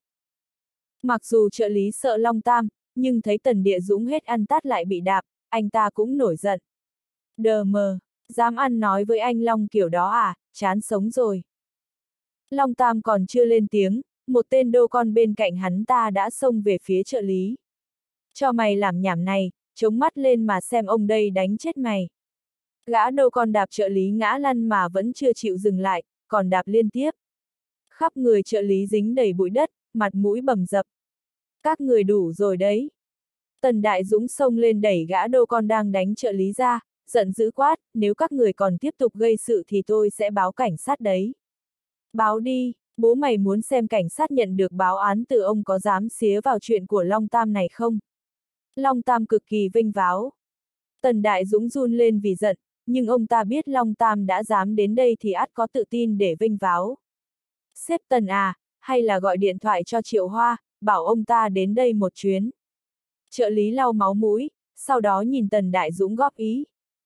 Mặc dù trợ lý sợ Long Tam, nhưng thấy Tần Địa Dũng hết ăn tát lại bị đạp, anh ta cũng nổi giận. Đờ mờ, dám ăn nói với anh Long kiểu đó à, chán sống rồi. Long Tam còn chưa lên tiếng, một tên đô con bên cạnh hắn ta đã xông về phía trợ lý. Cho mày làm nhảm này, chống mắt lên mà xem ông đây đánh chết mày. Gã đô con đạp trợ lý ngã lăn mà vẫn chưa chịu dừng lại, còn đạp liên tiếp. Khắp người trợ lý dính đầy bụi đất, mặt mũi bầm dập. Các người đủ rồi đấy. Tần Đại Dũng xông lên đẩy gã đô con đang đánh trợ lý ra, giận dữ quát, nếu các người còn tiếp tục gây sự thì tôi sẽ báo cảnh sát đấy. Báo đi, bố mày muốn xem cảnh sát nhận được báo án từ ông có dám xía vào chuyện của Long Tam này không? Long Tam cực kỳ vênh váo. Tần Đại Dũng run lên vì giận, nhưng ông ta biết Long Tam đã dám đến đây thì ắt có tự tin để vênh váo. Sếp Tần à, hay là gọi điện thoại cho Triệu Hoa, bảo ông ta đến đây một chuyến. Trợ lý lau máu mũi, sau đó nhìn Tần Đại Dũng góp ý.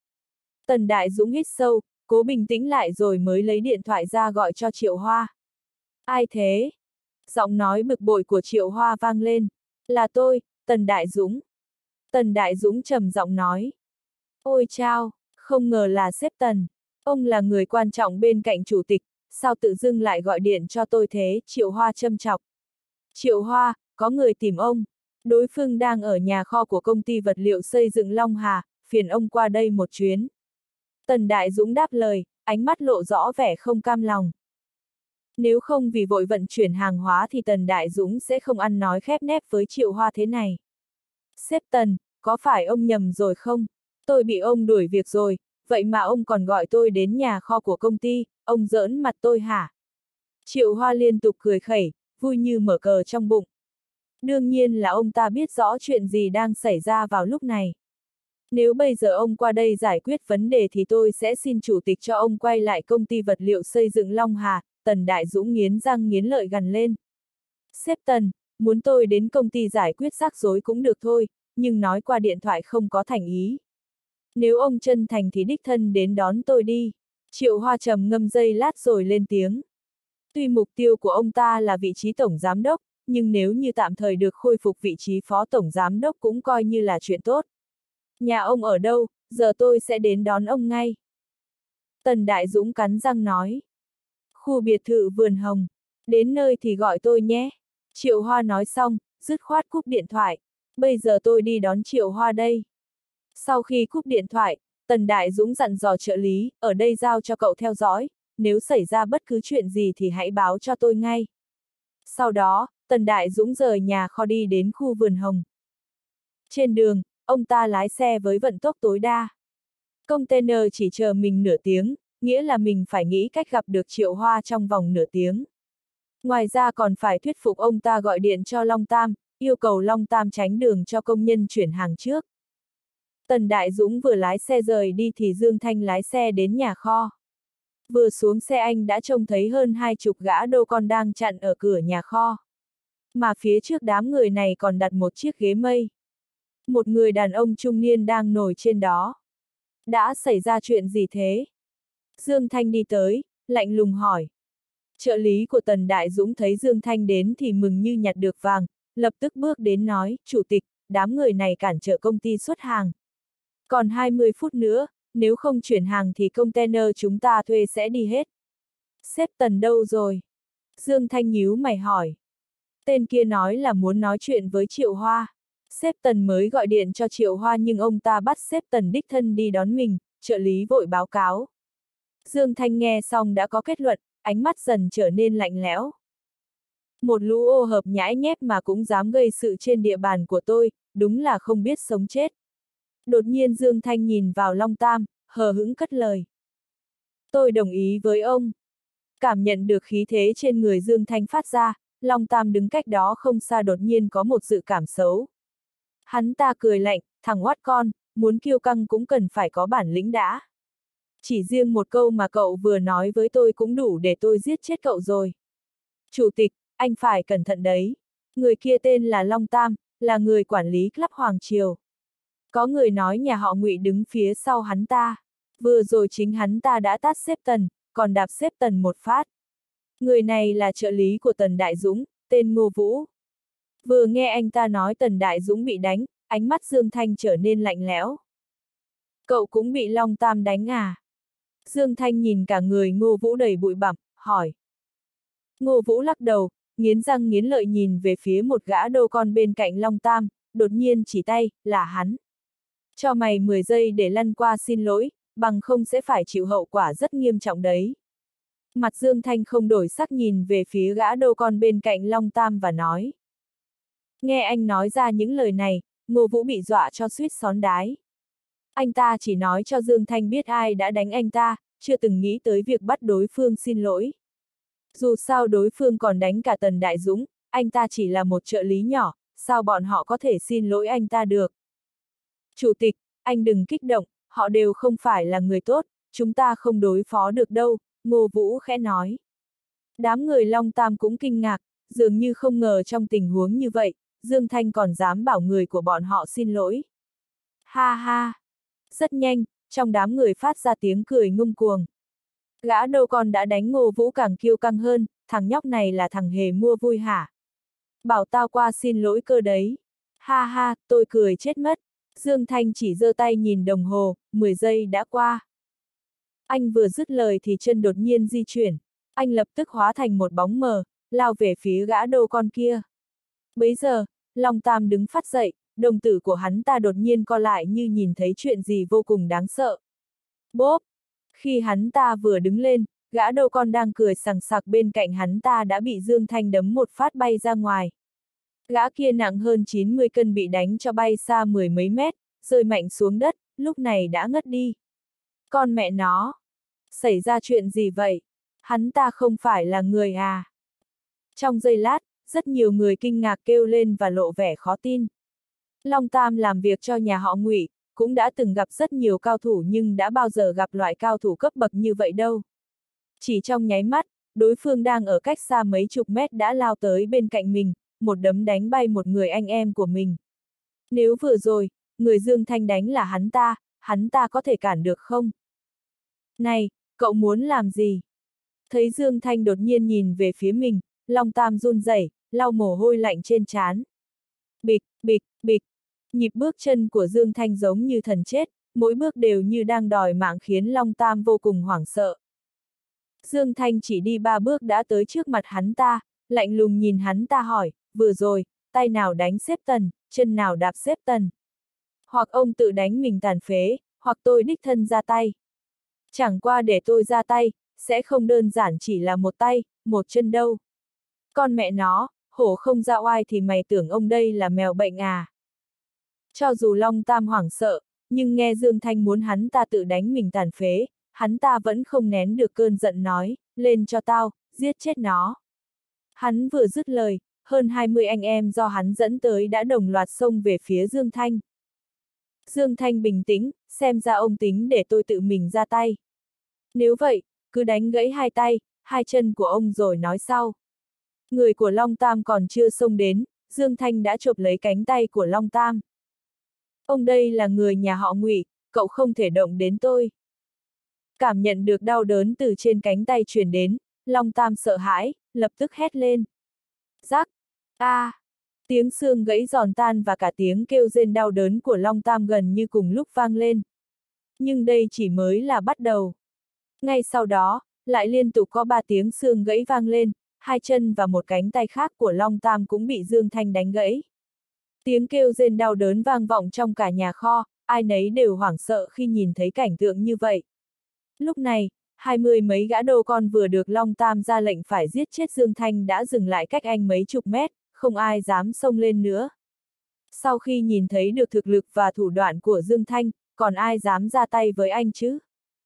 Tần Đại Dũng hít sâu, cố bình tĩnh lại rồi mới lấy điện thoại ra gọi cho Triệu Hoa. Ai thế? Giọng nói bực bội của Triệu Hoa vang lên. Là tôi, Tần Đại Dũng. Tần Đại Dũng trầm giọng nói. Ôi chao, không ngờ là sếp Tần. Ông là người quan trọng bên cạnh chủ tịch, sao tự dưng lại gọi điện cho tôi thế? Triệu Hoa châm chọc. Triệu Hoa, có người tìm ông. Đối phương đang ở nhà kho của công ty vật liệu xây dựng Long Hà, phiền ông qua đây một chuyến. Tần Đại Dũng đáp lời, ánh mắt lộ rõ vẻ không cam lòng. Nếu không vì vội vận chuyển hàng hóa thì Tần Đại Dũng sẽ không ăn nói khép nép với Triệu Hoa thế này. Sếp Tần, có phải ông nhầm rồi không? Tôi bị ông đuổi việc rồi, vậy mà ông còn gọi tôi đến nhà kho của công ty, ông giỡn mặt tôi hả? Triệu Hoa liên tục cười khẩy, vui như mở cờ trong bụng. Đương nhiên là ông ta biết rõ chuyện gì đang xảy ra vào lúc này. Nếu bây giờ ông qua đây giải quyết vấn đề thì tôi sẽ xin chủ tịch cho ông quay lại công ty vật liệu xây dựng Long Hà. Tần Đại Dũng nghiến răng nghiến lợi gằn lên. Sếp Tần, muốn tôi đến công ty giải quyết rắc rối cũng được thôi, nhưng nói qua điện thoại không có thành ý. Nếu ông chân thành thì đích thân đến đón tôi đi. Triệu Hoa trầm ngâm giây lát rồi lên tiếng. Tuy mục tiêu của ông ta là vị trí tổng giám đốc, nhưng nếu như tạm thời được khôi phục vị trí phó tổng giám đốc cũng coi như là chuyện tốt. Nhà ông ở đâu, giờ tôi sẽ đến đón ông ngay. Tần Đại Dũng cắn răng nói. Khu biệt thự Vườn Hồng, đến nơi thì gọi tôi nhé. Triệu Hoa nói xong, dứt khoát cúp điện thoại. Bây giờ tôi đi đón Triệu Hoa đây. Sau khi cúp điện thoại, Tần Đại Dũng dặn dò trợ lý, ở đây giao cho cậu theo dõi, nếu xảy ra bất cứ chuyện gì thì hãy báo cho tôi ngay. Sau đó, Tần Đại Dũng rời nhà kho đi đến khu Vườn Hồng. Trên đường, ông ta lái xe với vận tốc tối đa. Container chỉ chờ mình nửa tiếng, nghĩa là mình phải nghĩ cách gặp được Triệu Hoa trong vòng nửa tiếng. Ngoài ra còn phải thuyết phục ông ta gọi điện cho Long Tam, yêu cầu Long Tam tránh đường cho công nhân chuyển hàng trước. Tần Đại Dũng vừa lái xe rời đi thì Dương Thanh lái xe đến nhà kho. Vừa xuống xe anh đã trông thấy hơn hai chục gã đô con đang chặn ở cửa nhà kho. Mà phía trước đám người này còn đặt một chiếc ghế mây. Một người đàn ông trung niên đang nổi trên đó. Đã xảy ra chuyện gì thế? Dương Thanh đi tới, lạnh lùng hỏi. Trợ lý của Tần Đại Dũng thấy Dương Thanh đến thì mừng như nhặt được vàng, lập tức bước đến nói, Chủ tịch, đám người này cản trở công ty xuất hàng. Còn hai mươi phút nữa, nếu không chuyển hàng thì container chúng ta thuê sẽ đi hết. Sếp Tần đâu rồi? Dương Thanh nhíu mày hỏi. Tên kia nói là muốn nói chuyện với Triệu Hoa. Sếp Tần mới gọi điện cho Triệu Hoa nhưng ông ta bắt sếp Tần đích thân đi đón mình, trợ lý vội báo cáo. Dương Thanh nghe xong đã có kết luận, ánh mắt dần trở nên lạnh lẽo. Một lũ ô hợp nhãi nhép mà cũng dám gây sự trên địa bàn của tôi, đúng là không biết sống chết. Đột nhiên Dương Thanh nhìn vào Long Tam, hờ hững cất lời. Tôi đồng ý với ông. Cảm nhận được khí thế trên người Dương Thanh phát ra, Long Tam đứng cách đó không xa đột nhiên có một dự cảm xấu. Hắn ta cười lạnh, thằng oát con, muốn kiêu căng cũng cần phải có bản lĩnh đã. Chỉ riêng một câu mà cậu vừa nói với tôi cũng đủ để tôi giết chết cậu rồi. Chủ tịch, anh phải cẩn thận đấy. Người kia tên là Long Tam, là người quản lý club Hoàng Triều. Có người nói nhà họ Ngụy đứng phía sau hắn ta. Vừa rồi chính hắn ta đã tát sếp Tần, còn đạp sếp Tần một phát. Người này là trợ lý của Tần Đại Dũng, tên Ngô Vũ. Vừa nghe anh ta nói Tần Đại Dũng bị đánh, ánh mắt Dương Thanh trở nên lạnh lẽo. Cậu cũng bị Long Tam đánh à? Dương Thanh nhìn cả người Ngô Vũ đầy bụi bặm, hỏi. Ngô Vũ lắc đầu, nghiến răng nghiến lợi nhìn về phía một gã đô con bên cạnh Long Tam, đột nhiên chỉ tay, là hắn. Cho mày mười giây để lăn qua xin lỗi, bằng không sẽ phải chịu hậu quả rất nghiêm trọng đấy. Mặt Dương Thanh không đổi sắc nhìn về phía gã đô con bên cạnh Long Tam và nói. Nghe anh nói ra những lời này, Ngô Vũ bị dọa cho suýt xón đái. Anh ta chỉ nói cho Dương Thanh biết ai đã đánh anh ta, chưa từng nghĩ tới việc bắt đối phương xin lỗi. Dù sao đối phương còn đánh cả Tần Đại Dũng, anh ta chỉ là một trợ lý nhỏ, sao bọn họ có thể xin lỗi anh ta được? Chủ tịch, anh đừng kích động, họ đều không phải là người tốt, chúng ta không đối phó được đâu, Ngô Vũ khẽ nói. Đám người Long Tam cũng kinh ngạc, dường như không ngờ trong tình huống như vậy, Dương Thanh còn dám bảo người của bọn họ xin lỗi. Ha ha! Rất nhanh, trong đám người phát ra tiếng cười ngông cuồng. Gã đô con đã đánh Ngô Vũ càng kiêu căng hơn, thằng nhóc này là thằng hề mua vui hả? Bảo tao qua xin lỗi cơ đấy. Ha ha, tôi cười chết mất. Dương Thanh chỉ giơ tay nhìn đồng hồ, mười giây đã qua. Anh vừa dứt lời thì chân đột nhiên di chuyển. Anh lập tức hóa thành một bóng mờ, lao về phía gã đô con kia. Bấy giờ, Long Tam đứng phát dậy, đồng tử của hắn ta đột nhiên co lại như nhìn thấy chuyện gì vô cùng đáng sợ. Bốp! Khi hắn ta vừa đứng lên, gã đô con đang cười sằng sặc bên cạnh hắn ta đã bị Dương Thanh đấm một phát bay ra ngoài. Gã kia nặng hơn chín mươi cân bị đánh cho bay xa mười mấy mét, rơi mạnh xuống đất, lúc này đã ngất đi. Con mẹ nó! Xảy ra chuyện gì vậy? Hắn ta không phải là người à? Trong giây lát, rất nhiều người kinh ngạc kêu lên và lộ vẻ khó tin. Long Tam làm việc cho nhà họ Ngụy, cũng đã từng gặp rất nhiều cao thủ nhưng đã bao giờ gặp loại cao thủ cấp bậc như vậy đâu. Chỉ trong nháy mắt, đối phương đang ở cách xa mấy chục mét đã lao tới bên cạnh mình, một đấm đánh bay một người anh em của mình. Nếu vừa rồi, người Dương Thanh đánh là hắn ta, hắn ta có thể cản được không? Này, cậu muốn làm gì? Thấy Dương Thanh đột nhiên nhìn về phía mình, Long Tam run rẩy, lau mồ hôi lạnh trên trán. Bịch, bịch, bịch. Nhịp bước chân của Dương Thanh giống như thần chết, mỗi bước đều như đang đòi mạng khiến Long Tam vô cùng hoảng sợ. Dương Thanh chỉ đi ba bước đã tới trước mặt hắn ta, lạnh lùng nhìn hắn ta hỏi, vừa rồi, tay nào đánh sếp Tần, chân nào đạp sếp Tần. Hoặc ông tự đánh mình tàn phế, hoặc tôi đích thân ra tay. Chẳng qua để tôi ra tay, sẽ không đơn giản chỉ là một tay, một chân đâu. Con mẹ nó, hổ không ra oai thì mày tưởng ông đây là mèo bệnh à? Cho dù Long Tam hoảng sợ, nhưng nghe Dương Thanh muốn hắn ta tự đánh mình tàn phế, hắn ta vẫn không nén được cơn giận nói, lên cho tao, giết chết nó. Hắn vừa dứt lời, hơn hai mươi anh em do hắn dẫn tới đã đồng loạt xông về phía Dương Thanh. Dương Thanh bình tĩnh, xem ra ông tính để tôi tự mình ra tay. Nếu vậy, cứ đánh gãy hai tay, hai chân của ông rồi nói sau. Người của Long Tam còn chưa xông đến, Dương Thanh đã chộp lấy cánh tay của Long Tam. Ông đây là người nhà họ Ngụy, cậu không thể động đến tôi. Cảm nhận được đau đớn từ trên cánh tay truyền đến, Long Tam sợ hãi, lập tức hét lên. Rắc! A! À. Tiếng xương gãy giòn tan và cả tiếng kêu rên đau đớn của Long Tam gần như cùng lúc vang lên. Nhưng đây chỉ mới là bắt đầu. Ngay sau đó, lại liên tục có ba tiếng xương gãy vang lên, hai chân và một cánh tay khác của Long Tam cũng bị Dương Thanh đánh gãy. Tiếng kêu rên đau đớn vang vọng trong cả nhà kho, ai nấy đều hoảng sợ khi nhìn thấy cảnh tượng như vậy. Lúc này, hai mươi mấy gã đô con vừa được Long Tam ra lệnh phải giết chết Dương Thanh đã dừng lại cách anh mấy chục mét, không ai dám xông lên nữa. Sau khi nhìn thấy được thực lực và thủ đoạn của Dương Thanh, còn ai dám ra tay với anh chứ?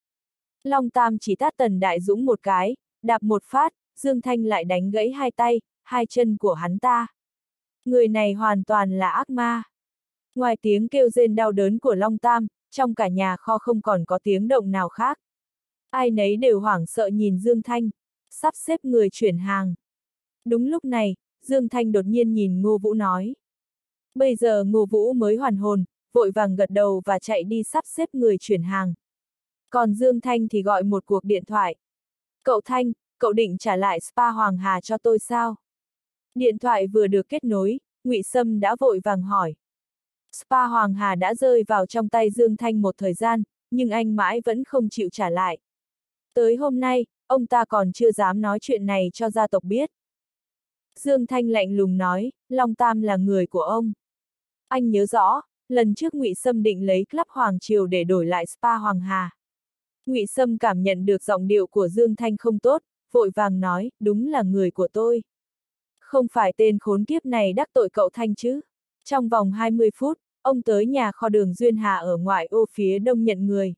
Long Tam chỉ tát Tần Đại Dũng một cái, đạp một phát, Dương Thanh lại đánh gãy hai tay, hai chân của hắn ta. Người này hoàn toàn là ác ma. Ngoài tiếng kêu rên đau đớn của Long Tam, trong cả nhà kho không còn có tiếng động nào khác. Ai nấy đều hoảng sợ nhìn Dương Thanh, sắp xếp người chuyển hàng. Đúng lúc này, Dương Thanh đột nhiên nhìn Ngô Vũ nói. Bây giờ Ngô Vũ mới hoàn hồn, vội vàng gật đầu và chạy đi sắp xếp người chuyển hàng. Còn Dương Thanh thì gọi một cuộc điện thoại. Cậu Thanh, cậu định trả lại spa Hoàng Hà cho tôi sao? Điện thoại vừa được kết nối, Ngụy Sâm đã vội vàng hỏi. Spa Hoàng Hà đã rơi vào trong tay Dương Thanh một thời gian, nhưng anh mãi vẫn không chịu trả lại. Tới hôm nay, ông ta còn chưa dám nói chuyện này cho gia tộc biết. Dương Thanh lạnh lùng nói, Long Tam là người của ông. Anh nhớ rõ, lần trước Ngụy Sâm định lấy Club Hoàng Triều để đổi lại Spa Hoàng Hà. Ngụy Sâm cảm nhận được giọng điệu của Dương Thanh không tốt, vội vàng nói, đúng là người của tôi. Không phải tên khốn kiếp này đắc tội cậu Thanh chứ. Trong vòng hai mươi phút, ông tới nhà kho đường Duyên Hà ở ngoại ô phía đông nhận người.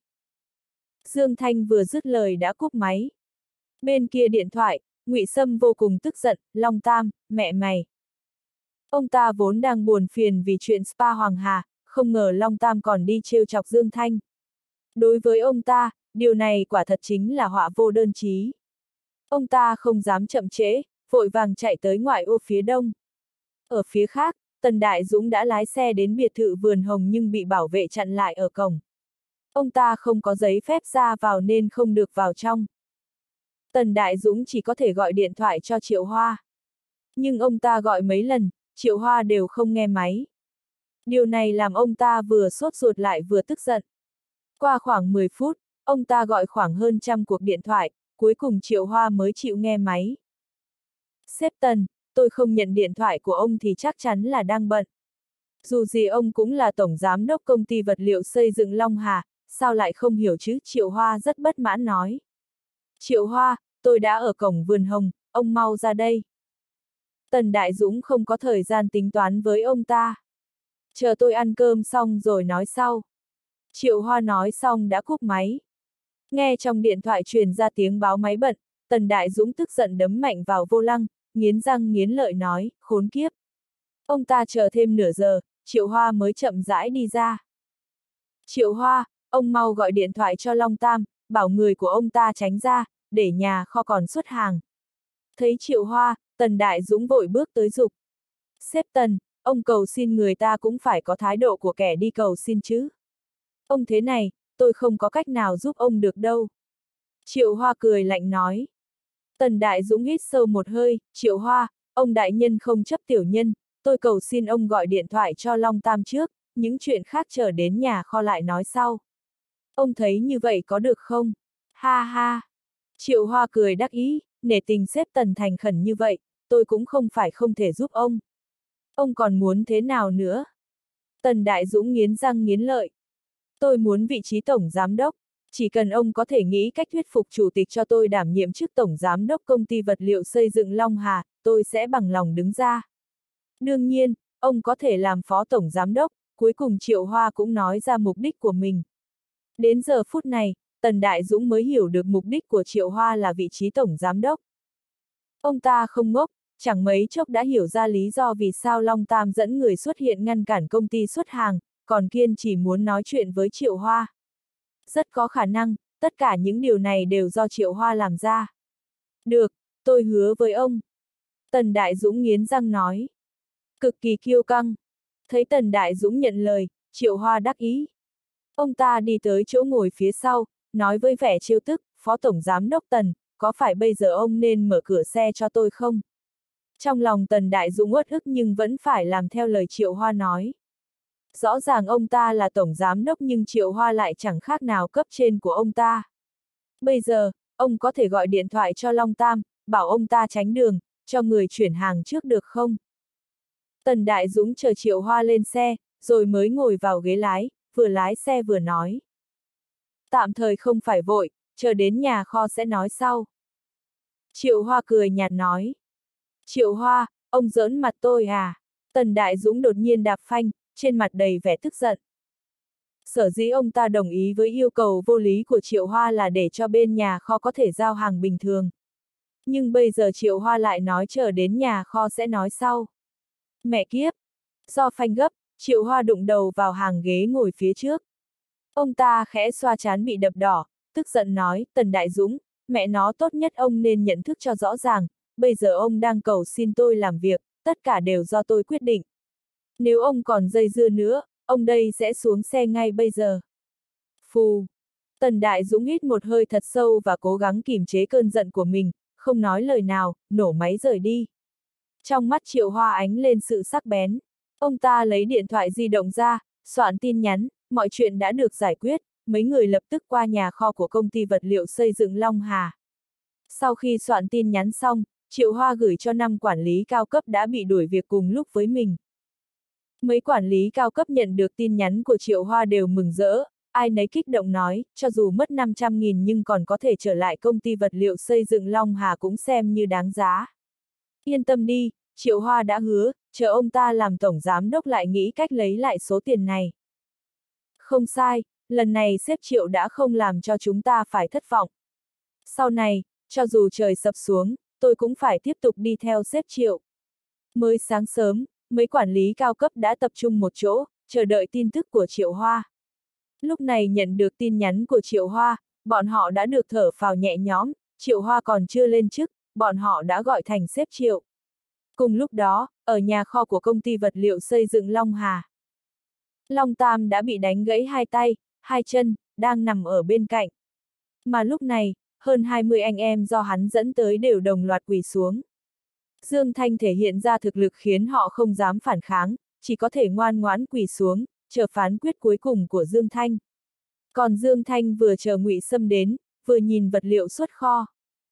Dương Thanh vừa dứt lời đã cúp máy. Bên kia điện thoại, Ngụy Sâm vô cùng tức giận, Long Tam, mẹ mày. Ông ta vốn đang buồn phiền vì chuyện Spa Hoàng Hà, không ngờ Long Tam còn đi trêu chọc Dương Thanh. Đối với ông ta, điều này quả thật chính là họa vô đơn chí. Ông ta không dám chậm trễ, vội vàng chạy tới ngoại ô phía đông. Ở phía khác, Tần Đại Dũng đã lái xe đến biệt thự Vườn Hồng nhưng bị bảo vệ chặn lại ở cổng. Ông ta không có giấy phép ra vào nên không được vào trong. Tần Đại Dũng chỉ có thể gọi điện thoại cho Triệu Hoa. Nhưng ông ta gọi mấy lần, Triệu Hoa đều không nghe máy. Điều này làm ông ta vừa sốt ruột lại vừa tức giận. Qua khoảng mười phút, ông ta gọi khoảng hơn trăm cuộc điện thoại, cuối cùng Triệu Hoa mới chịu nghe máy. Sếp Tần, tôi không nhận điện thoại của ông thì chắc chắn là đang bận. Dù gì ông cũng là tổng giám đốc công ty vật liệu xây dựng Long Hà, sao lại không hiểu chứ? Triệu Hoa rất bất mãn nói. Triệu Hoa, tôi đã ở cổng Vườn Hồng, ông mau ra đây. Tần Đại Dũng không có thời gian tính toán với ông ta. Chờ tôi ăn cơm xong rồi nói sau. Triệu Hoa nói xong đã cúp máy. Nghe trong điện thoại truyền ra tiếng báo máy bận, Tần Đại Dũng tức giận đấm mạnh vào vô lăng, nghiến răng nghiến lợi nói, khốn kiếp. Ông ta chờ thêm nửa giờ, Triệu Hoa mới chậm rãi đi ra. Triệu Hoa, ông mau gọi điện thoại cho Long Tam, bảo người của ông ta tránh ra, để nhà kho còn xuất hàng. Thấy Triệu Hoa, Tần Đại Dũng vội bước tới giục. Sếp Tần, ông cầu xin người ta cũng phải có thái độ của kẻ đi cầu xin chứ. Ông thế này, tôi không có cách nào giúp ông được đâu. Triệu Hoa cười lạnh nói. Tần Đại Dũng hít sâu một hơi, Triệu Hoa, ông đại nhân không chấp tiểu nhân, tôi cầu xin ông gọi điện thoại cho Long Tam trước, những chuyện khác chờ đến nhà kho lại nói sau. Ông thấy như vậy có được không? Ha ha! Triệu Hoa cười đắc ý, nể tình sếp Tần thành khẩn như vậy, tôi cũng không phải không thể giúp ông. Ông còn muốn thế nào nữa? Tần Đại Dũng nghiến răng nghiến lợi. Tôi muốn vị trí tổng giám đốc, chỉ cần ông có thể nghĩ cách thuyết phục chủ tịch cho tôi đảm nhiệm chức tổng giám đốc công ty vật liệu xây dựng Long Hà, tôi sẽ bằng lòng đứng ra. Đương nhiên, ông có thể làm phó tổng giám đốc, cuối cùng Triệu Hoa cũng nói ra mục đích của mình. Đến giờ phút này, Tần Đại Dũng mới hiểu được mục đích của Triệu Hoa là vị trí tổng giám đốc. Ông ta không ngốc, chẳng mấy chốc đã hiểu ra lý do vì sao Long Tam dẫn người xuất hiện ngăn cản công ty xuất hàng, còn Kiên chỉ muốn nói chuyện với Triệu Hoa. Rất có khả năng, tất cả những điều này đều do Triệu Hoa làm ra. Được, tôi hứa với ông. Tần Đại Dũng nghiến răng nói. Cực kỳ kiêu căng. Thấy Tần Đại Dũng nhận lời, Triệu Hoa đắc ý. Ông ta đi tới chỗ ngồi phía sau, nói với vẻ trêu tức, Phó Tổng Giám Đốc Tần, có phải bây giờ ông nên mở cửa xe cho tôi không? Trong lòng Tần Đại Dũng uất ức nhưng vẫn phải làm theo lời Triệu Hoa nói. Rõ ràng ông ta là Tổng Giám Đốc nhưng Triệu Hoa lại chẳng khác nào cấp trên của ông ta. Bây giờ, ông có thể gọi điện thoại cho Long Tam, bảo ông ta tránh đường, cho người chuyển hàng trước được không? Tần Đại Dũng chờ Triệu Hoa lên xe, rồi mới ngồi vào ghế lái, vừa lái xe vừa nói. Tạm thời không phải vội, chờ đến nhà kho sẽ nói sau. Triệu Hoa cười nhạt nói. Triệu Hoa, ông giỡn mặt tôi à? Tần Đại Dũng đột nhiên đạp phanh, trên mặt đầy vẻ tức giận. Sở dĩ ông ta đồng ý với yêu cầu vô lý của Triệu Hoa là để cho bên nhà kho có thể giao hàng bình thường. Nhưng bây giờ Triệu Hoa lại nói chờ đến nhà kho sẽ nói sau. Mẹ kiếp! Do phanh gấp, Triệu Hoa đụng đầu vào hàng ghế ngồi phía trước. Ông ta khẽ xoa trán bị đập đỏ, tức giận nói, Tần Đại Dũng, mẹ nó tốt nhất ông nên nhận thức cho rõ ràng, bây giờ ông đang cầu xin tôi làm việc, tất cả đều do tôi quyết định. Nếu ông còn dây dưa nữa, ông đây sẽ xuống xe ngay bây giờ. Phù! Tần Đại Dũng hít một hơi thật sâu và cố gắng kìm chế cơn giận của mình, không nói lời nào, nổ máy rời đi. Trong mắt Triệu Hoa ánh lên sự sắc bén. Ông ta lấy điện thoại di động ra, soạn tin nhắn, mọi chuyện đã được giải quyết, mấy người lập tức qua nhà kho của công ty vật liệu xây dựng Long Hà. Sau khi soạn tin nhắn xong, Triệu Hoa gửi cho năm quản lý cao cấp đã bị đuổi việc cùng lúc với mình. Mấy quản lý cao cấp nhận được tin nhắn của Triệu Hoa đều mừng rỡ, ai nấy kích động nói, cho dù mất năm trăm nghìn nhưng còn có thể trở lại công ty vật liệu xây dựng Long Hà cũng xem như đáng giá. Yên tâm đi, Triệu Hoa đã hứa, chờ ông ta làm tổng giám đốc lại nghĩ cách lấy lại số tiền này. Không sai, lần này sếp Triệu đã không làm cho chúng ta phải thất vọng. Sau này, cho dù trời sập xuống, tôi cũng phải tiếp tục đi theo sếp Triệu. Mới sáng sớm, mấy quản lý cao cấp đã tập trung một chỗ, chờ đợi tin tức của Triệu Hoa. Lúc này nhận được tin nhắn của Triệu Hoa, bọn họ đã được thở phào nhẹ nhõm, Triệu Hoa còn chưa lên chức, bọn họ đã gọi thành sếp Triệu. Cùng lúc đó, ở nhà kho của công ty vật liệu xây dựng Long Hà, Long Tam đã bị đánh gãy hai tay, hai chân, đang nằm ở bên cạnh. Mà lúc này, hơn hai mươi anh em do hắn dẫn tới đều đồng loạt quỳ xuống. Dương Thanh thể hiện ra thực lực khiến họ không dám phản kháng, chỉ có thể ngoan ngoãn quỳ xuống, chờ phán quyết cuối cùng của Dương Thanh. Còn Dương Thanh vừa chờ Ngụy Sâm đến, vừa nhìn vật liệu xuất kho.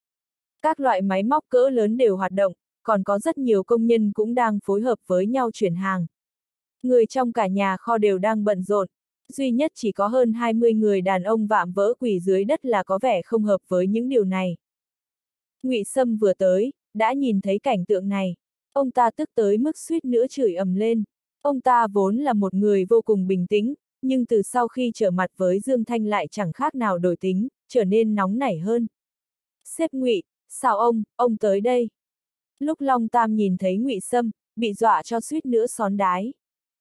Các loại máy móc cỡ lớn đều hoạt động, còn có rất nhiều công nhân cũng đang phối hợp với nhau chuyển hàng. Người trong cả nhà kho đều đang bận rộn, duy nhất chỉ có hơn hai mươi người đàn ông vạm vỡ quỳ dưới đất là có vẻ không hợp với những điều này. Ngụy Sâm vừa tới, đã nhìn thấy cảnh tượng này. Ông ta tức tới mức suýt nữa chửi ầm lên. Ông ta vốn là một người vô cùng bình tĩnh, nhưng từ sau khi trở mặt với Dương Thanh lại chẳng khác nào đổi tính, trở nên nóng nảy hơn. Sếp Ngụy, sao ông, ông tới đây? Lúc Long Tam nhìn thấy Ngụy Sâm, bị dọa cho suýt nữa xón đái.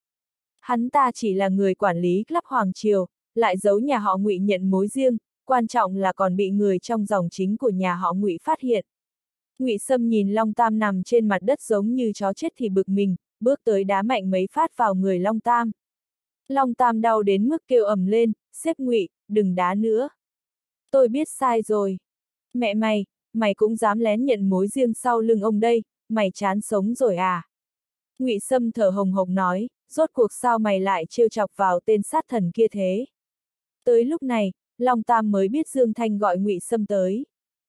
Hắn ta chỉ là người quản lý club Hoàng Triều, lại giấu nhà họ Ngụy nhận mối riêng, quan trọng là còn bị người trong dòng chính của nhà họ Ngụy phát hiện. Ngụy Sâm nhìn Long Tam nằm trên mặt đất giống như chó chết thì bực mình, bước tới đá mạnh mấy phát vào người Long Tam. Long Tam đau đến mức kêu ầm lên, sếp Ngụy, đừng đá nữa. Tôi biết sai rồi. Mẹ mày, mày cũng dám lén nhận mối riêng sau lưng ông đây, mày chán sống rồi à? Ngụy Sâm thở hồng hộc nói, rốt cuộc sao mày lại trêu chọc vào tên sát thần kia thế? Tới lúc này, Long Tam mới biết Dương Thanh gọi Ngụy Sâm tới.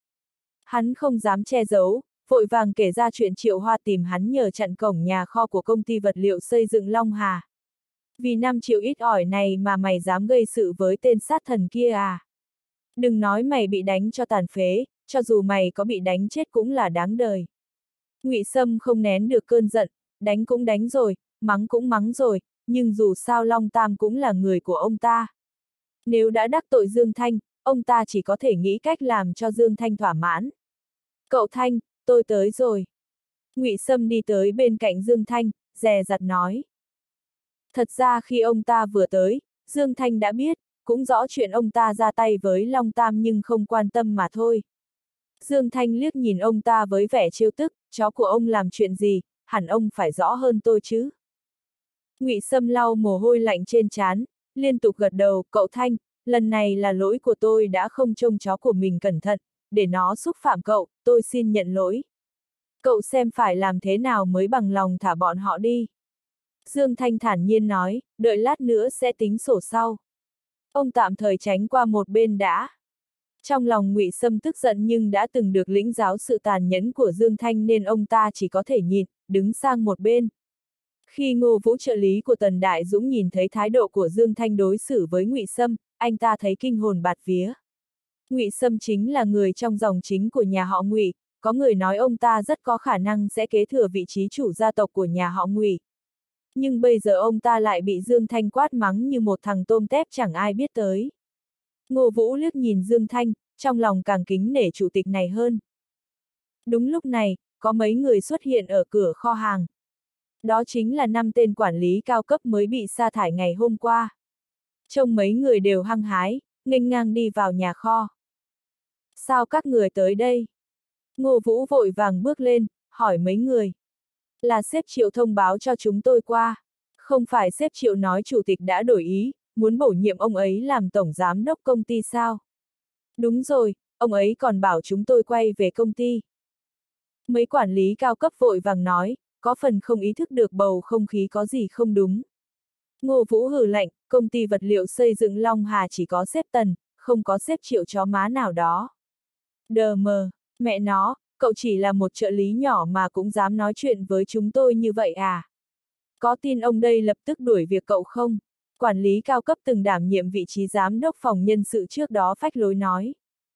Hắn không dám che giấu, vội vàng kể ra chuyện Triệu Hoa tìm hắn nhờ chặn cổng nhà kho của công ty vật liệu xây dựng Long Hà. Vì năm triệu ít ỏi này mà mày dám gây sự với tên sát thần kia à? Đừng nói mày bị đánh cho tàn phế, cho dù mày có bị đánh chết cũng là đáng đời. Ngụy Sâm không nén được cơn giận, đánh cũng đánh rồi, mắng cũng mắng rồi, nhưng dù sao Long Tam cũng là người của ông ta. Nếu đã đắc tội Dương Thanh, ông ta chỉ có thể nghĩ cách làm cho Dương Thanh thỏa mãn. Cậu Thanh, tôi tới rồi. Ngụy Sâm đi tới bên cạnh Dương Thanh, dè dặt nói. Thật ra khi ông ta vừa tới, Dương Thanh đã biết, cũng rõ chuyện ông ta ra tay với Long Tam nhưng không quan tâm mà thôi. Dương Thanh liếc nhìn ông ta với vẻ trêu tức, chó của ông làm chuyện gì, hẳn ông phải rõ hơn tôi chứ. Ngụy Sâm lau mồ hôi lạnh trên trán, liên tục gật đầu, cậu Thanh, lần này là lỗi của tôi đã không trông chó của mình cẩn thận, để nó xúc phạm cậu, tôi xin nhận lỗi. Cậu xem phải làm thế nào mới bằng lòng thả bọn họ đi. Dương Thanh thản nhiên nói, đợi lát nữa sẽ tính sổ sau. Ông tạm thời tránh qua một bên đã. Trong lòng Ngụy Sâm tức giận nhưng đã từng được lĩnh giáo sự tàn nhẫn của Dương Thanh nên ông ta chỉ có thể nhìn, đứng sang một bên. Khi Ngô Vũ trợ lý của Tần Đại Dũng nhìn thấy thái độ của Dương Thanh đối xử với Ngụy Sâm, anh ta thấy kinh hồn bạt vía. Ngụy Sâm chính là người trong dòng chính của nhà họ Ngụy, có người nói ông ta rất có khả năng sẽ kế thừa vị trí chủ gia tộc của nhà họ Ngụy. Nhưng bây giờ ông ta lại bị Dương Thanh quát mắng như một thằng tôm tép chẳng ai biết tới. Ngô Vũ liếc nhìn Dương Thanh, trong lòng càng kính nể chủ tịch này hơn. Đúng lúc này, có mấy người xuất hiện ở cửa kho hàng. Đó chính là năm tên quản lý cao cấp mới bị sa thải ngày hôm qua. Trông mấy người đều hăng hái, nghênh ngang đi vào nhà kho. Sao các người tới đây? Ngô Vũ vội vàng bước lên, hỏi mấy người. Là sếp Triệu thông báo cho chúng tôi qua. Không phải sếp Triệu nói chủ tịch đã đổi ý, muốn bổ nhiệm ông ấy làm tổng giám đốc công ty sao? Đúng rồi, ông ấy còn bảo chúng tôi quay về công ty. Mấy quản lý cao cấp vội vàng nói, có phần không ý thức được bầu không khí có gì không đúng. Ngô Vũ hừ lạnh, công ty vật liệu xây dựng Long Hà chỉ có sếp Tần, không có sếp Triệu chó má nào đó. Đờ mờ, mẹ nó, cậu chỉ là một trợ lý nhỏ mà cũng dám nói chuyện với chúng tôi như vậy à? Có tin ông đây lập tức đuổi việc cậu không? Quản lý cao cấp từng đảm nhiệm vị trí giám đốc phòng nhân sự trước đó phách lối nói.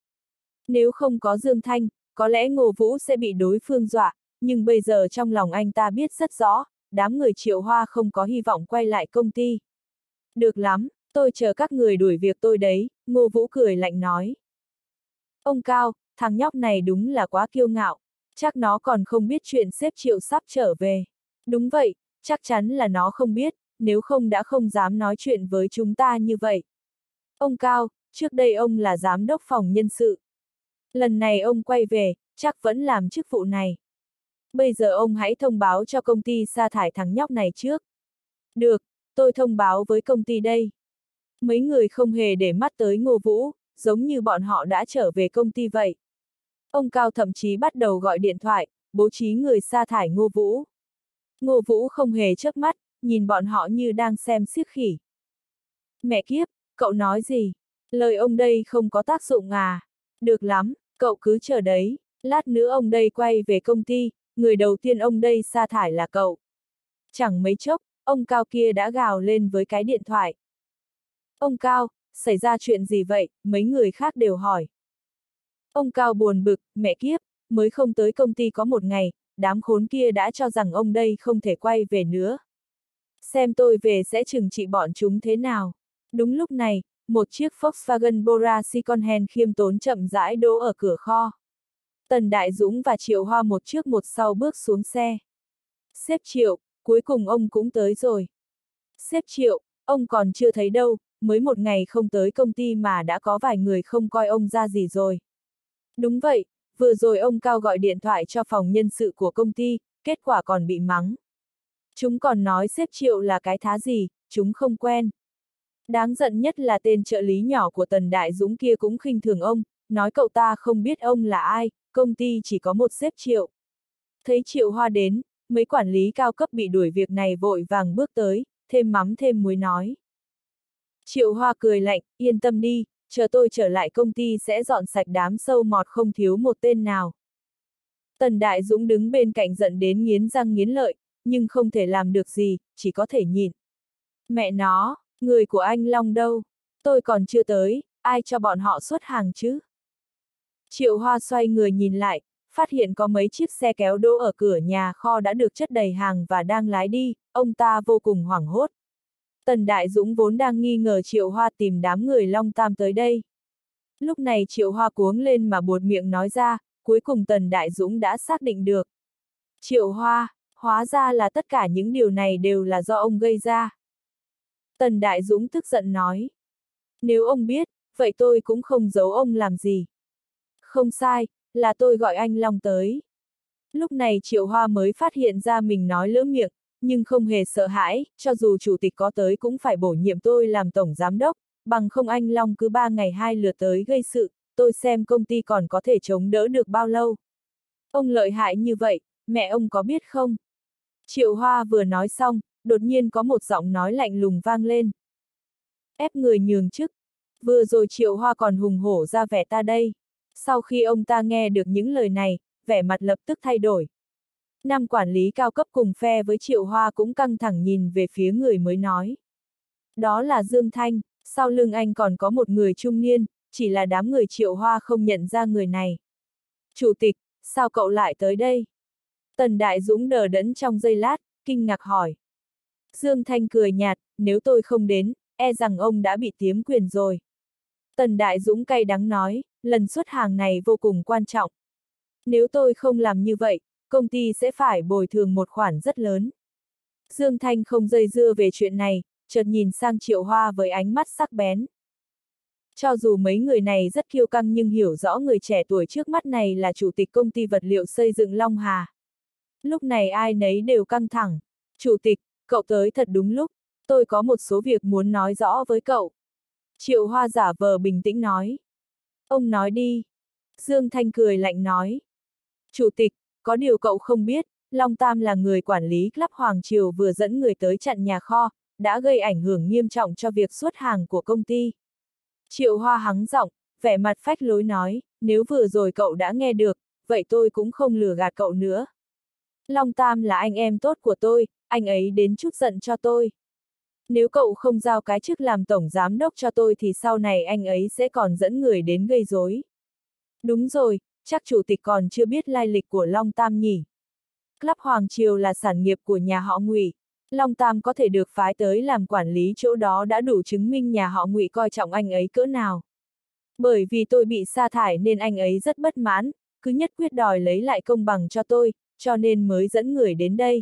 Nếu không có Dương Thanh, có lẽ Ngô Vũ sẽ bị đối phương dọa, nhưng bây giờ trong lòng anh ta biết rất rõ, đám người Triệu Hoa không có hy vọng quay lại công ty. Được lắm, tôi chờ các người đuổi việc tôi đấy, Ngô Vũ cười lạnh nói. Ông Cao, thằng nhóc này đúng là quá kiêu ngạo, chắc nó còn không biết chuyện sếp Triệu sắp trở về. Đúng vậy, chắc chắn là nó không biết, nếu không đã không dám nói chuyện với chúng ta như vậy. Ông Cao, trước đây ông là giám đốc phòng nhân sự. Lần này ông quay về, chắc vẫn làm chức vụ này. Bây giờ ông hãy thông báo cho công ty sa thải thằng nhóc này trước. Được, tôi thông báo với công ty đây. Mấy người không hề để mắt tới Ngô Vũ, giống như bọn họ đã trở về công ty vậy. Ông Cao thậm chí bắt đầu gọi điện thoại, bố trí người sa thải Ngô Vũ. Ngô Vũ không hề chớp mắt, nhìn bọn họ như đang xem xiếc khỉ. Mẹ kiếp, cậu nói gì? Lời ông đây không có tác dụng à? Được lắm, cậu cứ chờ đấy, lát nữa ông đây quay về công ty, người đầu tiên ông đây sa thải là cậu. Chẳng mấy chốc, ông Cao kia đã gào lên với cái điện thoại. Ông Cao, xảy ra chuyện gì vậy? Mấy người khác đều hỏi. Ông Cao buồn bực, mẹ kiếp, mới không tới công ty có một ngày, đám khốn kia đã cho rằng ông đây không thể quay về nữa. Xem tôi về sẽ trừng trị bọn chúng thế nào. Đúng lúc này, một chiếc Volkswagen Bora Secondhand khiêm tốn chậm rãi đỗ ở cửa kho. Tần Đại Dũng và Triệu Hoa một trước một sau bước xuống xe. Sếp Triệu, cuối cùng ông cũng tới rồi. Sếp Triệu, ông còn chưa thấy đâu, mới một ngày không tới công ty mà đã có vài người không coi ông ra gì rồi. Đúng vậy, vừa rồi ông Cao gọi điện thoại cho phòng nhân sự của công ty, kết quả còn bị mắng. Chúng còn nói sếp Triệu là cái thá gì, chúng không quen. Đáng giận nhất là tên trợ lý nhỏ của Tần Đại Dũng kia cũng khinh thường ông, nói cậu ta không biết ông là ai, công ty chỉ có một sếp Triệu. Thấy Triệu Hoa đến, mấy quản lý cao cấp bị đuổi việc này vội vàng bước tới, thêm mắm thêm muối nói. Triệu Hoa cười lạnh, yên tâm đi, chờ tôi trở lại công ty sẽ dọn sạch đám sâu mọt không thiếu một tên nào. Tần Đại Dũng đứng bên cạnh giận đến nghiến răng nghiến lợi, nhưng không thể làm được gì, chỉ có thể nhìn. Mẹ nó, người của anh Long đâu? Tôi còn chưa tới, ai cho bọn họ xuất hàng chứ? Triệu Hoa xoay người nhìn lại, phát hiện có mấy chiếc xe kéo đỗ ở cửa nhà kho đã được chất đầy hàng và đang lái đi, ông ta vô cùng hoảng hốt. Tần Đại Dũng vốn đang nghi ngờ Triệu Hoa tìm đám người Long Tam tới đây. Lúc này Triệu Hoa cuống lên mà buột miệng nói ra, cuối cùng Tần Đại Dũng đã xác định được. Triệu Hoa, hóa ra là tất cả những điều này đều là do ông gây ra. Tần Đại Dũng tức giận nói. Nếu ông biết, vậy tôi cũng không giấu ông làm gì. Không sai, là tôi gọi anh Long tới. Lúc này Triệu Hoa mới phát hiện ra mình nói lỡ miệng, nhưng không hề sợ hãi, cho dù chủ tịch có tới cũng phải bổ nhiệm tôi làm tổng giám đốc, bằng không anh Long cứ ba ngày hai lượt tới gây sự, tôi xem công ty còn có thể chống đỡ được bao lâu. Ông lợi hại như vậy, mẹ ông có biết không? Triệu Hoa vừa nói xong, đột nhiên có một giọng nói lạnh lùng vang lên. Ép người nhường chức. Vừa rồi Triệu Hoa còn hùng hổ ra vẻ ta đây. Sau khi ông ta nghe được những lời này, vẻ mặt lập tức thay đổi. Năm quản lý cao cấp cùng phe với Triệu Hoa cũng căng thẳng nhìn về phía người mới nói. Đó là Dương Thanh, sau lưng anh còn có một người trung niên, chỉ là đám người Triệu Hoa không nhận ra người này. Chủ tịch, sao cậu lại tới đây? Tần Đại Dũng đờ đẫn trong giây lát, kinh ngạc hỏi. Dương Thanh cười nhạt, nếu tôi không đến, e rằng ông đã bị tiếm quyền rồi. Tần Đại Dũng cay đắng nói, lần xuất hàng này vô cùng quan trọng. Nếu tôi không làm như vậy, công ty sẽ phải bồi thường một khoản rất lớn. Dương Thanh không dây dưa về chuyện này, chợt nhìn sang Triệu Hoa với ánh mắt sắc bén. Cho dù mấy người này rất kiêu căng nhưng hiểu rõ người trẻ tuổi trước mắt này là chủ tịch công ty vật liệu xây dựng Long Hà. Lúc này ai nấy đều căng thẳng. Chủ tịch, cậu tới thật đúng lúc, tôi có một số việc muốn nói rõ với cậu. Triệu Hoa giả vờ bình tĩnh nói. Ông nói đi. Dương Thanh cười lạnh nói. Chủ tịch, có điều cậu không biết, Long Tam là người quản lý Club Hoàng Triều vừa dẫn người tới chặn nhà kho, đã gây ảnh hưởng nghiêm trọng cho việc xuất hàng của công ty. Triệu Hoa hắng giọng, vẻ mặt phách lối nói, nếu vừa rồi cậu đã nghe được, vậy tôi cũng không lừa gạt cậu nữa. Long Tam là anh em tốt của tôi, anh ấy đến chút giận cho tôi. Nếu cậu không giao cái chức làm tổng giám đốc cho tôi thì sau này anh ấy sẽ còn dẫn người đến gây rối. Đúng rồi, chắc chủ tịch còn chưa biết lai lịch của Long Tam nhỉ. Club Hoàng Triều là sản nghiệp của nhà họ Ngụy. Long Tam có thể được phái tới làm quản lý chỗ đó đã đủ chứng minh nhà họ Ngụy coi trọng anh ấy cỡ nào. Bởi vì tôi bị sa thải nên anh ấy rất bất mãn, cứ nhất quyết đòi lấy lại công bằng cho tôi, cho nên mới dẫn người đến đây.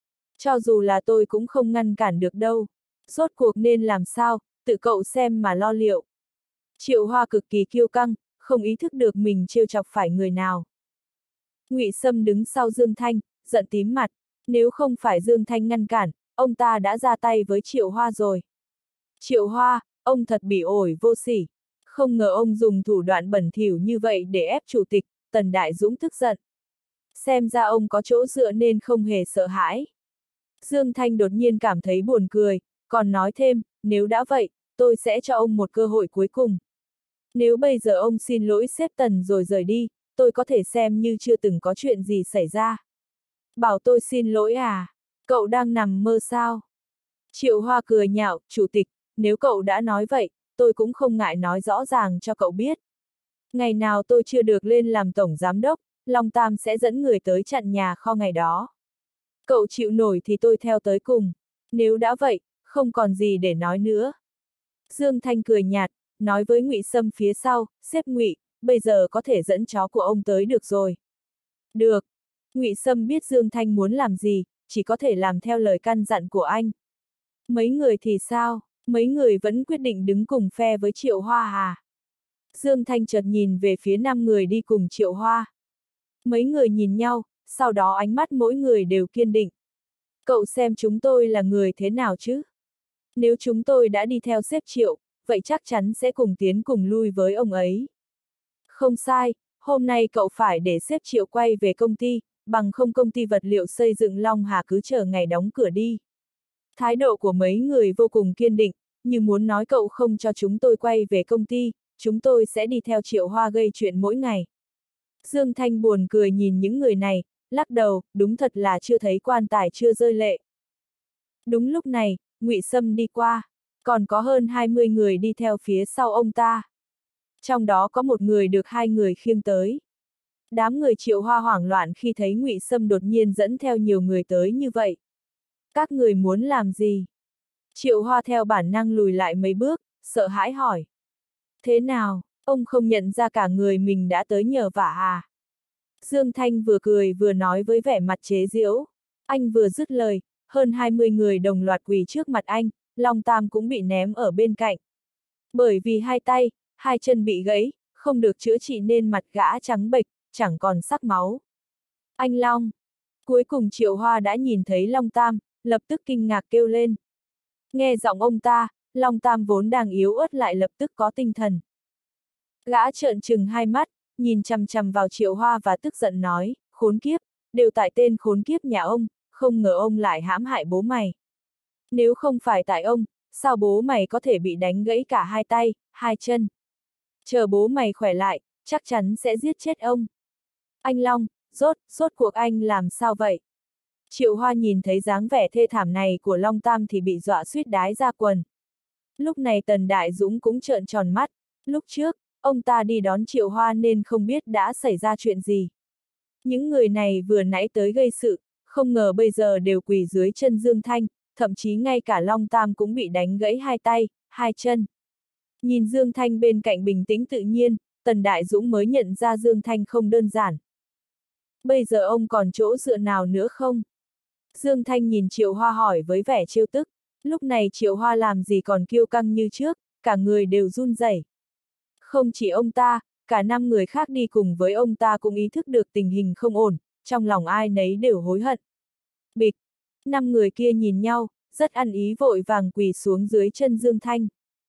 Cho dù là tôi cũng không ngăn cản được đâu. Rốt cuộc nên làm sao, tự cậu xem mà lo liệu. Triệu Hoa cực kỳ kiêu căng, không ý thức được mình trêu chọc phải người nào. Ngụy Sâm đứng sau Dương Thanh, giận tím mặt, nếu không phải Dương Thanh ngăn cản, ông ta đã ra tay với Triệu Hoa rồi. Triệu Hoa, ông thật bỉ ổi vô sỉ, không ngờ ông dùng thủ đoạn bẩn thỉu như vậy để ép chủ tịch. Tần Đại Dũng tức giận. Xem ra ông có chỗ dựa nên không hề sợ hãi. Dương Thanh đột nhiên cảm thấy buồn cười, còn nói thêm, nếu đã vậy, tôi sẽ cho ông một cơ hội cuối cùng. Nếu bây giờ ông xin lỗi sếp Tần rồi rời đi, tôi có thể xem như chưa từng có chuyện gì xảy ra. Bảo tôi xin lỗi à? Cậu đang nằm mơ sao? Triệu Hoa cười nhạo, chủ tịch, nếu cậu đã nói vậy, tôi cũng không ngại nói rõ ràng cho cậu biết. Ngày nào tôi chưa được lên làm tổng giám đốc, Long Tam sẽ dẫn người tới chặn nhà kho ngày đó. Cậu chịu nổi thì tôi theo tới cùng. Nếu đã vậy, không còn gì để nói nữa. Dương Thanh cười nhạt, nói với Ngụy Sâm phía sau, sếp Ngụy, bây giờ có thể dẫn chó của ông tới được rồi. Được. Ngụy Sâm biết Dương Thanh muốn làm gì, chỉ có thể làm theo lời căn dặn của anh. Mấy người thì sao? Mấy người vẫn quyết định đứng cùng phe với Triệu Hoa à? Dương Thanh chợt nhìn về phía năm người đi cùng Triệu Hoa. Mấy người nhìn nhau, sau đó ánh mắt mỗi người đều kiên định. Cậu xem chúng tôi là người thế nào chứ? Nếu chúng tôi đã đi theo sếp Triệu, vậy chắc chắn sẽ cùng tiến cùng lui với ông ấy. Không sai, hôm nay cậu phải để sếp Triệu quay về công ty, bằng không công ty vật liệu xây dựng Long Hà cứ chờ ngày đóng cửa đi. Thái độ của mấy người vô cùng kiên định, như muốn nói cậu không cho chúng tôi quay về công ty, chúng tôi sẽ đi theo Triệu Hoa gây chuyện mỗi ngày. Dương Thanh buồn cười nhìn những người này, lắc đầu, đúng thật là chưa thấy quan tài chưa rơi lệ. Đúng lúc này, Ngụy Sâm đi qua, còn có hơn hai mươi người đi theo phía sau ông ta. Trong đó có một người được hai người khiêng tới. Đám người Triệu Hoa hoảng loạn khi thấy Ngụy Sâm đột nhiên dẫn theo nhiều người tới như vậy. Các người muốn làm gì? Triệu Hoa theo bản năng lùi lại mấy bước, sợ hãi hỏi. Thế nào, ông không nhận ra cả người mình đã tới nhờ vả à? Dương Thanh vừa cười vừa nói với vẻ mặt chế giễu. Anh vừa dứt lời, hơn hai mươi người đồng loạt quỳ trước mặt anh, Long Tam cũng bị ném ở bên cạnh. Bởi vì hai tay, hai chân bị gãy, không được chữa trị nên mặt gã trắng bệch, chẳng còn sắc máu. Anh Long! Cuối cùng Triệu Hoa đã nhìn thấy Long Tam, lập tức kinh ngạc kêu lên. Nghe giọng ông ta, Long Tam vốn đang yếu ớt lại lập tức có tinh thần. Gã trợn trừng hai mắt, nhìn chằm chằm vào Triệu Hoa và tức giận nói, khốn kiếp, đều tại tên khốn kiếp nhà ông, không ngờ ông lại hãm hại bố mày. Nếu không phải tại ông, sao bố mày có thể bị đánh gãy cả hai tay, hai chân? Chờ bố mày khỏe lại, chắc chắn sẽ giết chết ông. Anh Long, rốt, rốt cuộc anh làm sao vậy? Triệu Hoa nhìn thấy dáng vẻ thê thảm này của Long Tam thì bị dọa suýt đái ra quần. Lúc này Tần Đại Dũng cũng trợn tròn mắt, lúc trước, ông ta đi đón Triệu Hoa nên không biết đã xảy ra chuyện gì. Những người này vừa nãy tới gây sự, không ngờ bây giờ đều quỳ dưới chân Dương Thanh, thậm chí ngay cả Long Tam cũng bị đánh gãy hai tay, hai chân. Nhìn Dương Thanh bên cạnh bình tĩnh tự nhiên, Tần Đại Dũng mới nhận ra Dương Thanh không đơn giản. Bây giờ ông còn chỗ dựa nào nữa không? Dương Thanh nhìn Triệu Hoa hỏi với vẻ trêu tức, lúc này Triệu Hoa làm gì còn kiêu căng như trước, cả người đều run rẩy. Không chỉ ông ta, cả năm người khác đi cùng với ông ta cũng ý thức được tình hình không ổn, trong lòng ai nấy đều hối hận. Bịch, năm người kia nhìn nhau, rất ăn ý vội vàng quỳ xuống dưới chân Dương Thanh.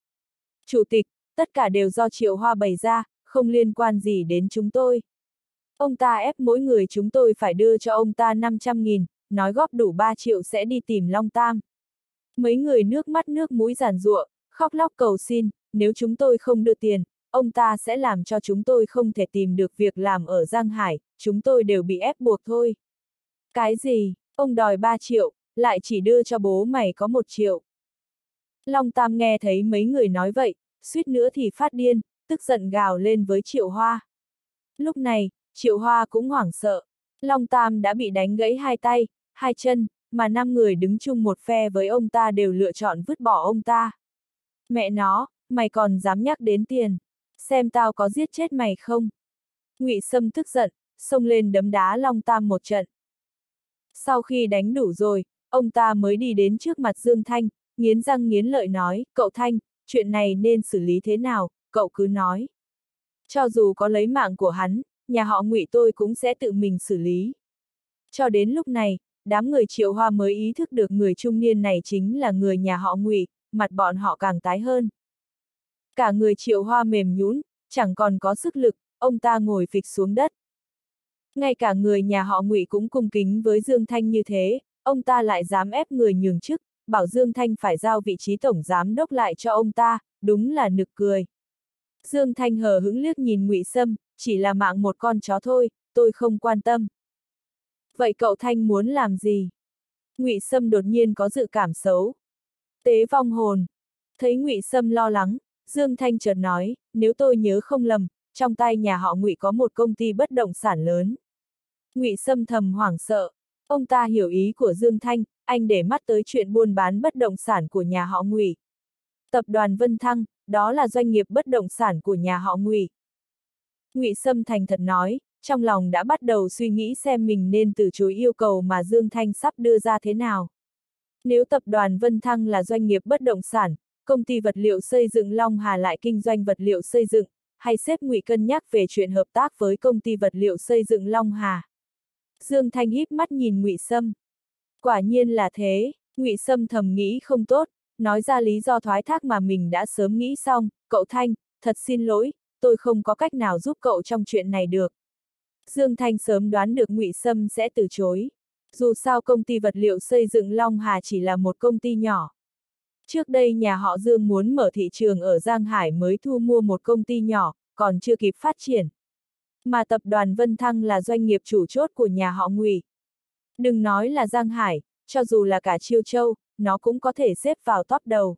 Chủ tịch, tất cả đều do Triệu Hoa bày ra, không liên quan gì đến chúng tôi. Ông ta ép mỗi người chúng tôi phải đưa cho ông ta năm trăm nghìn, nói góp đủ ba triệu sẽ đi tìm Long Tam. Mấy người nước mắt nước mũi giàn giụa, khóc lóc cầu xin, nếu chúng tôi không đưa tiền, ông ta sẽ làm cho chúng tôi không thể tìm được việc làm ở Giang Hải, chúng tôi đều bị ép buộc thôi. Cái gì, ông đòi ba triệu, lại chỉ đưa cho bố mày có một triệu. Long Tam nghe thấy mấy người nói vậy, suýt nữa thì phát điên, tức giận gào lên với Triệu Hoa. Lúc này, Triệu Hoa cũng hoảng sợ. Long Tam đã bị đánh gãy hai tay, hai chân, mà năm người đứng chung một phe với ông ta đều lựa chọn vứt bỏ ông ta. Mẹ nó, mày còn dám nhắc đến tiền, xem tao có giết chết mày không? Ngụy Sâm tức giận, xông lên đấm đá Long Tam một trận. Sau khi đánh đủ rồi, ông ta mới đi đến trước mặt Dương Thanh, nghiến răng nghiến lợi nói, cậu Thanh, chuyện này nên xử lý thế nào, cậu cứ nói. Cho dù có lấy mạng của hắn, nhà họ Ngụy tôi cũng sẽ tự mình xử lý. Cho đến lúc này, đám người Triệu Hoa mới ý thức được người trung niên này chính là người nhà họ Ngụy, mặt bọn họ càng tái hơn. Cả người Triệu Hoa mềm nhũn, chẳng còn có sức lực, ông ta ngồi phịch xuống đất. Ngay cả người nhà họ Ngụy cũng cung kính với Dương Thanh như thế, ông ta lại dám ép người nhường chức, bảo Dương Thanh phải giao vị trí tổng giám đốc lại cho ông ta, đúng là nực cười. Dương Thanh hờ hững liếc nhìn Ngụy Sâm, chỉ là mạng một con chó thôi, tôi không quan tâm. Vậy cậu Thanh muốn làm gì? Ngụy Sâm đột nhiên có dự cảm xấu. Tế vong hồn. Thấy Ngụy Sâm lo lắng, Dương Thanh chợt nói, nếu tôi nhớ không lầm, trong tay nhà họ Ngụy có một công ty bất động sản lớn. Ngụy Sâm thầm hoảng sợ. Ông ta hiểu ý của Dương Thanh, anh để mắt tới chuyện buôn bán bất động sản của nhà họ Ngụy. Tập đoàn Vân Thăng, đó là doanh nghiệp bất động sản của nhà họ Ngụy. Ngụy Sâm thành thật nói, trong lòng đã bắt đầu suy nghĩ xem mình nên từ chối yêu cầu mà Dương Thanh sắp đưa ra thế nào. Nếu tập đoàn Vân Thăng là doanh nghiệp bất động sản, công ty vật liệu xây dựng Long Hà lại kinh doanh vật liệu xây dựng, hay sếp Ngụy cân nhắc về chuyện hợp tác với công ty vật liệu xây dựng Long Hà. Dương Thanh híp mắt nhìn Ngụy Sâm. Quả nhiên là thế, Ngụy Sâm thầm nghĩ không tốt, nói ra lý do thoái thác mà mình đã sớm nghĩ xong, cậu Thanh, thật xin lỗi, tôi không có cách nào giúp cậu trong chuyện này được. Dương Thanh sớm đoán được Ngụy Sâm sẽ từ chối. Dù sao công ty vật liệu xây dựng Long Hà chỉ là một công ty nhỏ. Trước đây nhà họ Dương muốn mở thị trường ở Giang Hải mới thu mua một công ty nhỏ, còn chưa kịp phát triển. Mà tập đoàn Vân Thăng là doanh nghiệp chủ chốt của nhà họ Ngụy. Đừng nói là Giang Hải, cho dù là cả Chiêu Châu, nó cũng có thể xếp vào top đầu.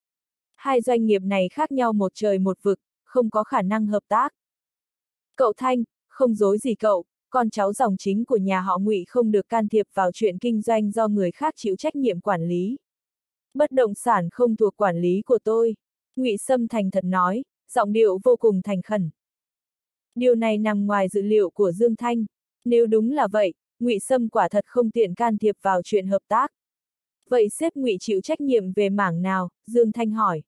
Hai doanh nghiệp này khác nhau một trời một vực, không có khả năng hợp tác. Cậu Thanh, không dối gì cậu, con cháu dòng chính của nhà họ Ngụy không được can thiệp vào chuyện kinh doanh do người khác chịu trách nhiệm quản lý. Bất động sản không thuộc quản lý của tôi, Ngụy Sâm thành thật nói, giọng điệu vô cùng thành khẩn. Điều này nằm ngoài dự liệu của Dương Thanh, nếu đúng là vậy, Ngụy Sâm quả thật không tiện can thiệp vào chuyện hợp tác. Vậy sếp Ngụy chịu trách nhiệm về mảng nào? Dương Thanh hỏi.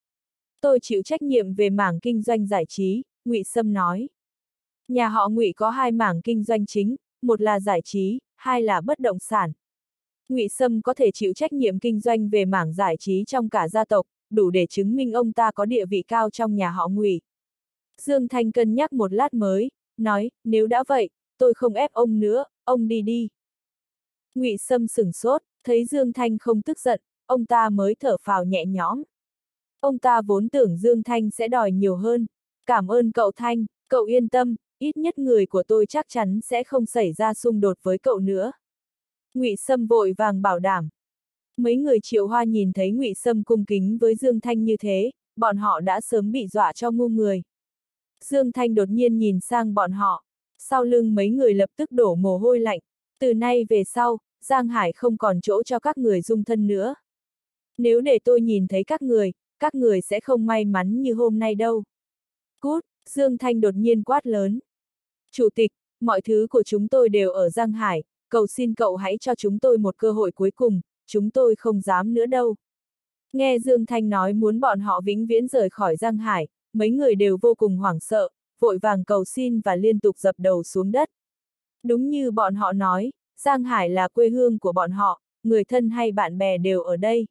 Tôi chịu trách nhiệm về mảng kinh doanh giải trí, Ngụy Sâm nói. Nhà họ Ngụy có hai mảng kinh doanh chính, một là giải trí, hai là bất động sản. Ngụy Sâm có thể chịu trách nhiệm kinh doanh về mảng giải trí trong cả gia tộc, đủ để chứng minh ông ta có địa vị cao trong nhà họ Ngụy. Dương Thanh cân nhắc một lát mới, nói, nếu đã vậy, tôi không ép ông nữa, ông đi đi. Ngụy Sâm sửng sốt, thấy Dương Thanh không tức giận, ông ta mới thở phào nhẹ nhõm. Ông ta vốn tưởng Dương Thanh sẽ đòi nhiều hơn. Cảm ơn cậu Thanh, cậu yên tâm, ít nhất người của tôi chắc chắn sẽ không xảy ra xung đột với cậu nữa. Ngụy Sâm vội vàng bảo đảm. Mấy người Triệu Hoa nhìn thấy Ngụy Sâm cung kính với Dương Thanh như thế, bọn họ đã sớm bị dọa cho ngu người. Dương Thanh đột nhiên nhìn sang bọn họ, sau lưng mấy người lập tức đổ mồ hôi lạnh. Từ nay về sau, Giang Hải không còn chỗ cho các người dung thân nữa. Nếu để tôi nhìn thấy các người, các người sẽ không may mắn như hôm nay đâu. Cút, Dương Thanh đột nhiên quát lớn. Chủ tịch, mọi thứ của chúng tôi đều ở Giang Hải, cầu xin cậu hãy cho chúng tôi một cơ hội cuối cùng, chúng tôi không dám nữa đâu. Nghe Dương Thanh nói muốn bọn họ vĩnh viễn rời khỏi Giang Hải, mấy người đều vô cùng hoảng sợ, vội vàng cầu xin và liên tục dập đầu xuống đất. Đúng như bọn họ nói, Giang Hải là quê hương của bọn họ, người thân hay bạn bè đều ở đây.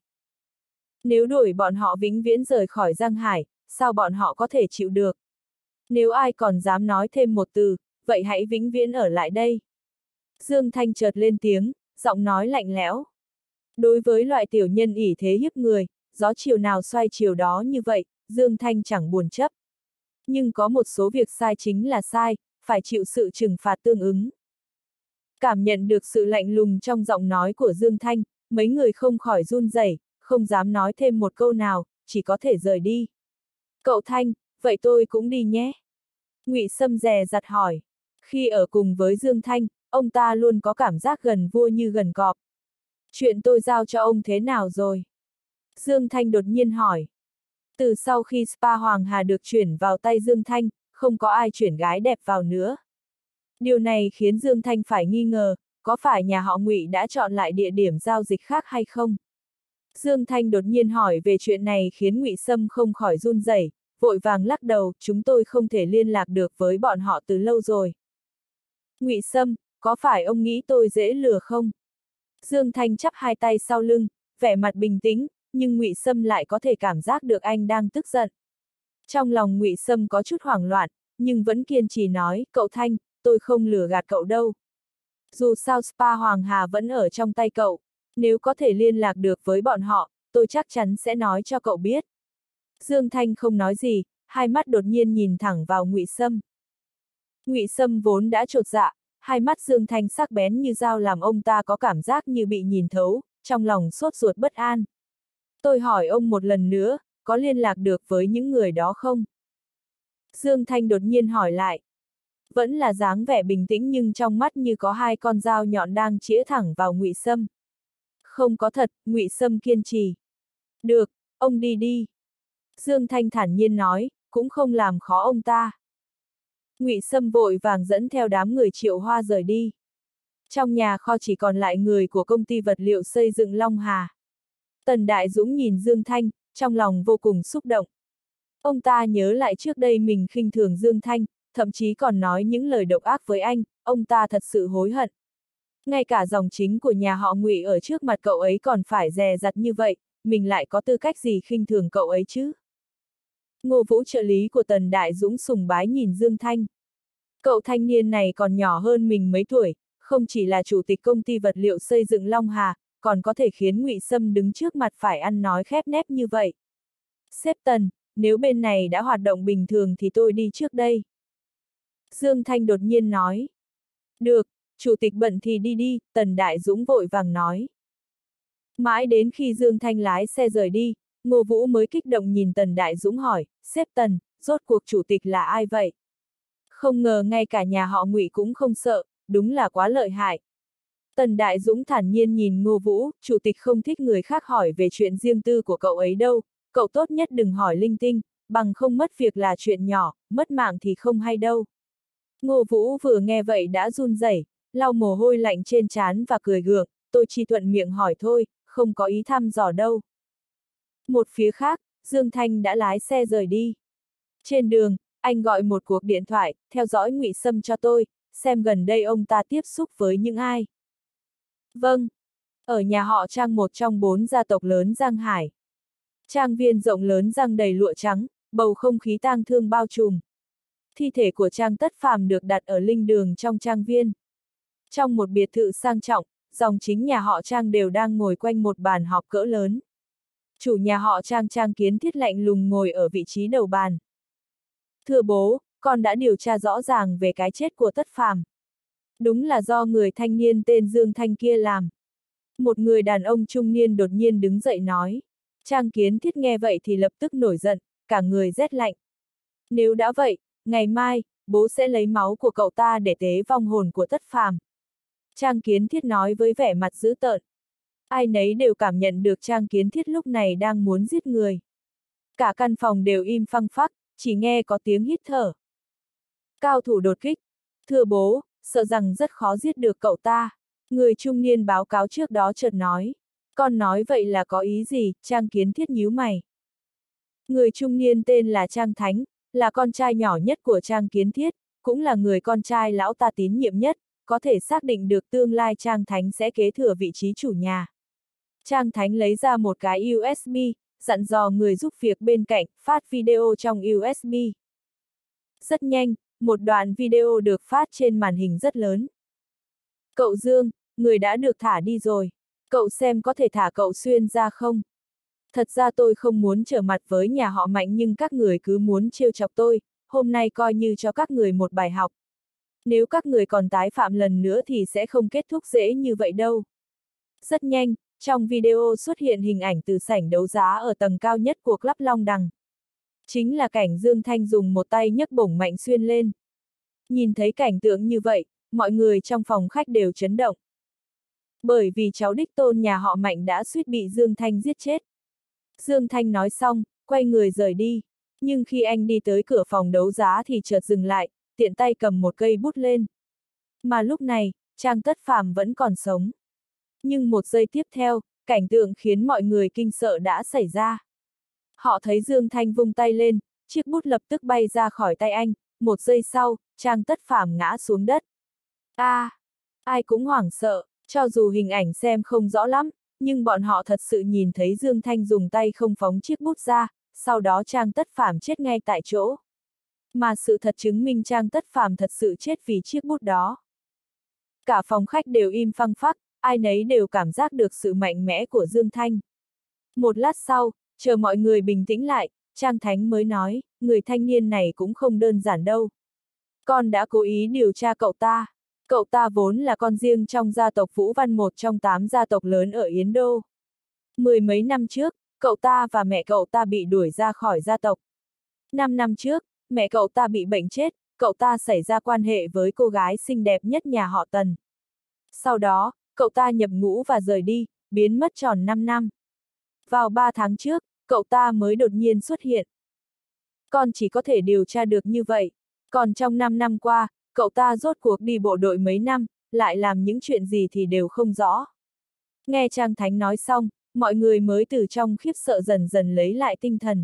Nếu đuổi bọn họ vĩnh viễn rời khỏi Giang Hải, sao bọn họ có thể chịu được? Nếu ai còn dám nói thêm một từ, vậy hãy vĩnh viễn ở lại đây. Dương Thanh chợt lên tiếng, giọng nói lạnh lẽo. Đối với loại tiểu nhân ỷ thế hiếp người, gió chiều nào xoay chiều đó như vậy, Dương Thanh chẳng buồn chấp. Nhưng có một số việc sai chính là sai, phải chịu sự trừng phạt tương ứng. Cảm nhận được sự lạnh lùng trong giọng nói của Dương Thanh, mấy người không khỏi run rẩy, không dám nói thêm một câu nào, chỉ có thể rời đi. Cậu Thanh, vậy tôi cũng đi nhé. Ngụy Sâm dè dặt hỏi. Khi ở cùng với Dương Thanh, ông ta luôn có cảm giác gần vua như gần cọp. Chuyện tôi giao cho ông thế nào rồi? Dương Thanh đột nhiên hỏi. Từ sau khi spa Hoàng Hà được chuyển vào tay Dương Thanh, không có ai chuyển gái đẹp vào nữa. Điều này khiến Dương Thanh phải nghi ngờ, có phải nhà họ Ngụy đã chọn lại địa điểm giao dịch khác hay không? Dương Thanh đột nhiên hỏi về chuyện này khiến Ngụy Sâm không khỏi run rẩy, vội vàng lắc đầu, chúng tôi không thể liên lạc được với bọn họ từ lâu rồi. Ngụy Sâm, có phải ông nghĩ tôi dễ lừa không? Dương Thanh chắp hai tay sau lưng, vẻ mặt bình tĩnh, nhưng Ngụy Sâm lại có thể cảm giác được anh đang tức giận. Trong lòng Ngụy Sâm có chút hoảng loạn, nhưng vẫn kiên trì nói, cậu Thanh, tôi không lừa gạt cậu đâu. Dù sao spa Hoàng Hà vẫn ở trong tay cậu, nếu có thể liên lạc được với bọn họ, tôi chắc chắn sẽ nói cho cậu biết. Dương Thanh không nói gì, hai mắt đột nhiên nhìn thẳng vào Ngụy Sâm. Ngụy Sâm vốn đã chột dạ, hai mắt Dương Thanh sắc bén như dao làm ông ta có cảm giác như bị nhìn thấu, trong lòng sốt ruột bất an. Tôi hỏi ông một lần nữa, có liên lạc được với những người đó không? Dương Thanh đột nhiên hỏi lại. Vẫn là dáng vẻ bình tĩnh nhưng trong mắt như có hai con dao nhọn đang chĩa thẳng vào Ngụy Sâm. Không có thật, Ngụy Sâm kiên trì. Được, ông đi đi. Dương Thanh thản nhiên nói, cũng không làm khó ông ta. Ngụy Sâm vội vàng dẫn theo đám người Triệu Hoa rời đi. Trong nhà kho chỉ còn lại người của công ty vật liệu xây dựng Long Hà. Tần Đại Dũng nhìn Dương Thanh, trong lòng vô cùng xúc động. Ông ta nhớ lại trước đây mình khinh thường Dương Thanh, thậm chí còn nói những lời độc ác với anh, ông ta thật sự hối hận. Ngay cả dòng chính của nhà họ Ngụy ở trước mặt cậu ấy còn phải dè dặt như vậy, mình lại có tư cách gì khinh thường cậu ấy chứ? Ngô Vũ trợ lý của Tần Đại Dũng sùng bái nhìn Dương Thanh. Cậu thanh niên này còn nhỏ hơn mình mấy tuổi, không chỉ là chủ tịch công ty vật liệu xây dựng Long Hà, còn có thể khiến Ngụy Sâm đứng trước mặt phải ăn nói khép nép như vậy. Sếp Tần, nếu bên này đã hoạt động bình thường thì tôi đi trước đây. Dương Thanh đột nhiên nói. Được, chủ tịch bận thì đi đi, Tần Đại Dũng vội vàng nói. Mãi đến khi Dương Thanh lái xe rời đi, Ngô Vũ mới kích động nhìn Tần Đại Dũng hỏi, sếp Tần, rốt cuộc chủ tịch là ai vậy? Không ngờ ngay cả nhà họ Ngụy cũng không sợ, đúng là quá lợi hại. Tần Đại Dũng thản nhiên nhìn Ngô Vũ, chủ tịch không thích người khác hỏi về chuyện riêng tư của cậu ấy đâu, cậu tốt nhất đừng hỏi linh tinh, bằng không mất việc là chuyện nhỏ, mất mạng thì không hay đâu. Ngô Vũ vừa nghe vậy đã run rẩy, lau mồ hôi lạnh trên trán và cười gượng, tôi chỉ thuận miệng hỏi thôi, không có ý thăm dò đâu. Một phía khác, Dương Thanh đã lái xe rời đi. Trên đường, anh gọi một cuộc điện thoại, theo dõi Ngụy Sâm cho tôi, xem gần đây ông ta tiếp xúc với những ai. Vâng. Ở nhà họ Trang, một trong bốn gia tộc lớn Giang Hải. Trang viên rộng lớn răng đầy lụa trắng, bầu không khí tang thương bao trùm. Thi thể của Trang Tất Phàm được đặt ở linh đường trong trang viên. Trong một biệt thự sang trọng, dòng chính nhà họ Trang đều đang ngồi quanh một bàn họp cỡ lớn. Chủ nhà họ Trang Trang Kiến Thiết lạnh lùng ngồi ở vị trí đầu bàn. Thưa bố, con đã điều tra rõ ràng về cái chết của Tất Phàm. Đúng là do người thanh niên tên Dương Thanh kia làm. Một người đàn ông trung niên đột nhiên đứng dậy nói. Trang Kiến Thiết nghe vậy thì lập tức nổi giận, cả người rét lạnh. Nếu đã vậy, ngày mai, bố sẽ lấy máu của cậu ta để tế vong hồn của Tất Phàm. Trang Kiến Thiết nói với vẻ mặt dữ tợn. Ai nấy đều cảm nhận được Trang Kiến Thiết lúc này đang muốn giết người. Cả căn phòng đều im phăng phắc, chỉ nghe có tiếng hít thở. Cao thủ đột kích. Thưa bố, sợ rằng rất khó giết được cậu ta. Người trung niên báo cáo trước đó chợt nói. Con nói vậy là có ý gì? Trang Kiến Thiết nhíu mày. Người trung niên tên là Trang Thánh, là con trai nhỏ nhất của Trang Kiến Thiết, cũng là người con trai lão ta tín nhiệm nhất, có thể xác định được tương lai Trang Thánh sẽ kế thừa vị trí chủ nhà. Trang Thánh lấy ra một cái u ét bê, dặn dò người giúp việc bên cạnh, phát video trong u ét bê. Rất nhanh, một đoạn video được phát trên màn hình rất lớn. Cậu Dương, người đã được thả đi rồi. Cậu xem có thể thả cậu Xuyên ra không? Thật ra tôi không muốn trở mặt với nhà họ Mạnh nhưng các người cứ muốn trêu chọc tôi, hôm nay coi như cho các người một bài học. Nếu các người còn tái phạm lần nữa thì sẽ không kết thúc dễ như vậy đâu. Rất nhanh, trong video xuất hiện hình ảnh từ sảnh đấu giá ở tầng cao nhất của Club Long Đằng. Chính là cảnh Dương Thanh dùng một tay nhấc bổng Mạnh Xuyên lên. Nhìn thấy cảnh tượng như vậy, mọi người trong phòng khách đều chấn động. Bởi vì cháu đích tôn nhà họ Mạnh đã suýt bị Dương Thanh giết chết. Dương Thanh nói xong, quay người rời đi. Nhưng khi anh đi tới cửa phòng đấu giá thì chợt dừng lại, tiện tay cầm một cây bút lên. Mà lúc này, Trang Tất Phàm vẫn còn sống. Nhưng một giây tiếp theo, cảnh tượng khiến mọi người kinh sợ đã xảy ra. Họ thấy Dương Thanh vung tay lên, chiếc bút lập tức bay ra khỏi tay anh, một giây sau, Trang Tất Phàm ngã xuống đất. A, à, ai cũng hoảng sợ, cho dù hình ảnh xem không rõ lắm, nhưng bọn họ thật sự nhìn thấy Dương Thanh dùng tay không phóng chiếc bút ra, sau đó Trang Tất Phàm chết ngay tại chỗ. Mà sự thật chứng minh Trang Tất Phàm thật sự chết vì chiếc bút đó. Cả phòng khách đều im phăng phắc, ai nấy đều cảm giác được sự mạnh mẽ của Dương Thanh. Một lát sau, chờ mọi người bình tĩnh lại, Trang Thánh mới nói, người thanh niên này cũng không đơn giản đâu. Con đã cố ý điều tra cậu ta. Cậu ta vốn là con riêng trong gia tộc Vũ Văn, một trong tám gia tộc lớn ở Yến Đô. Mười mấy năm trước, cậu ta và mẹ cậu ta bị đuổi ra khỏi gia tộc. Năm năm trước, mẹ cậu ta bị bệnh chết, cậu ta xảy ra quan hệ với cô gái xinh đẹp nhất nhà họ Tần. Sau đó, cậu ta nhập ngũ và rời đi, biến mất tròn năm năm. Vào ba tháng trước, cậu ta mới đột nhiên xuất hiện. Con chỉ có thể điều tra được như vậy. Còn trong năm năm qua, cậu ta rốt cuộc đi bộ đội mấy năm, lại làm những chuyện gì thì đều không rõ. Nghe Trang Thánh nói xong, mọi người mới từ trong khiếp sợ dần dần lấy lại tinh thần.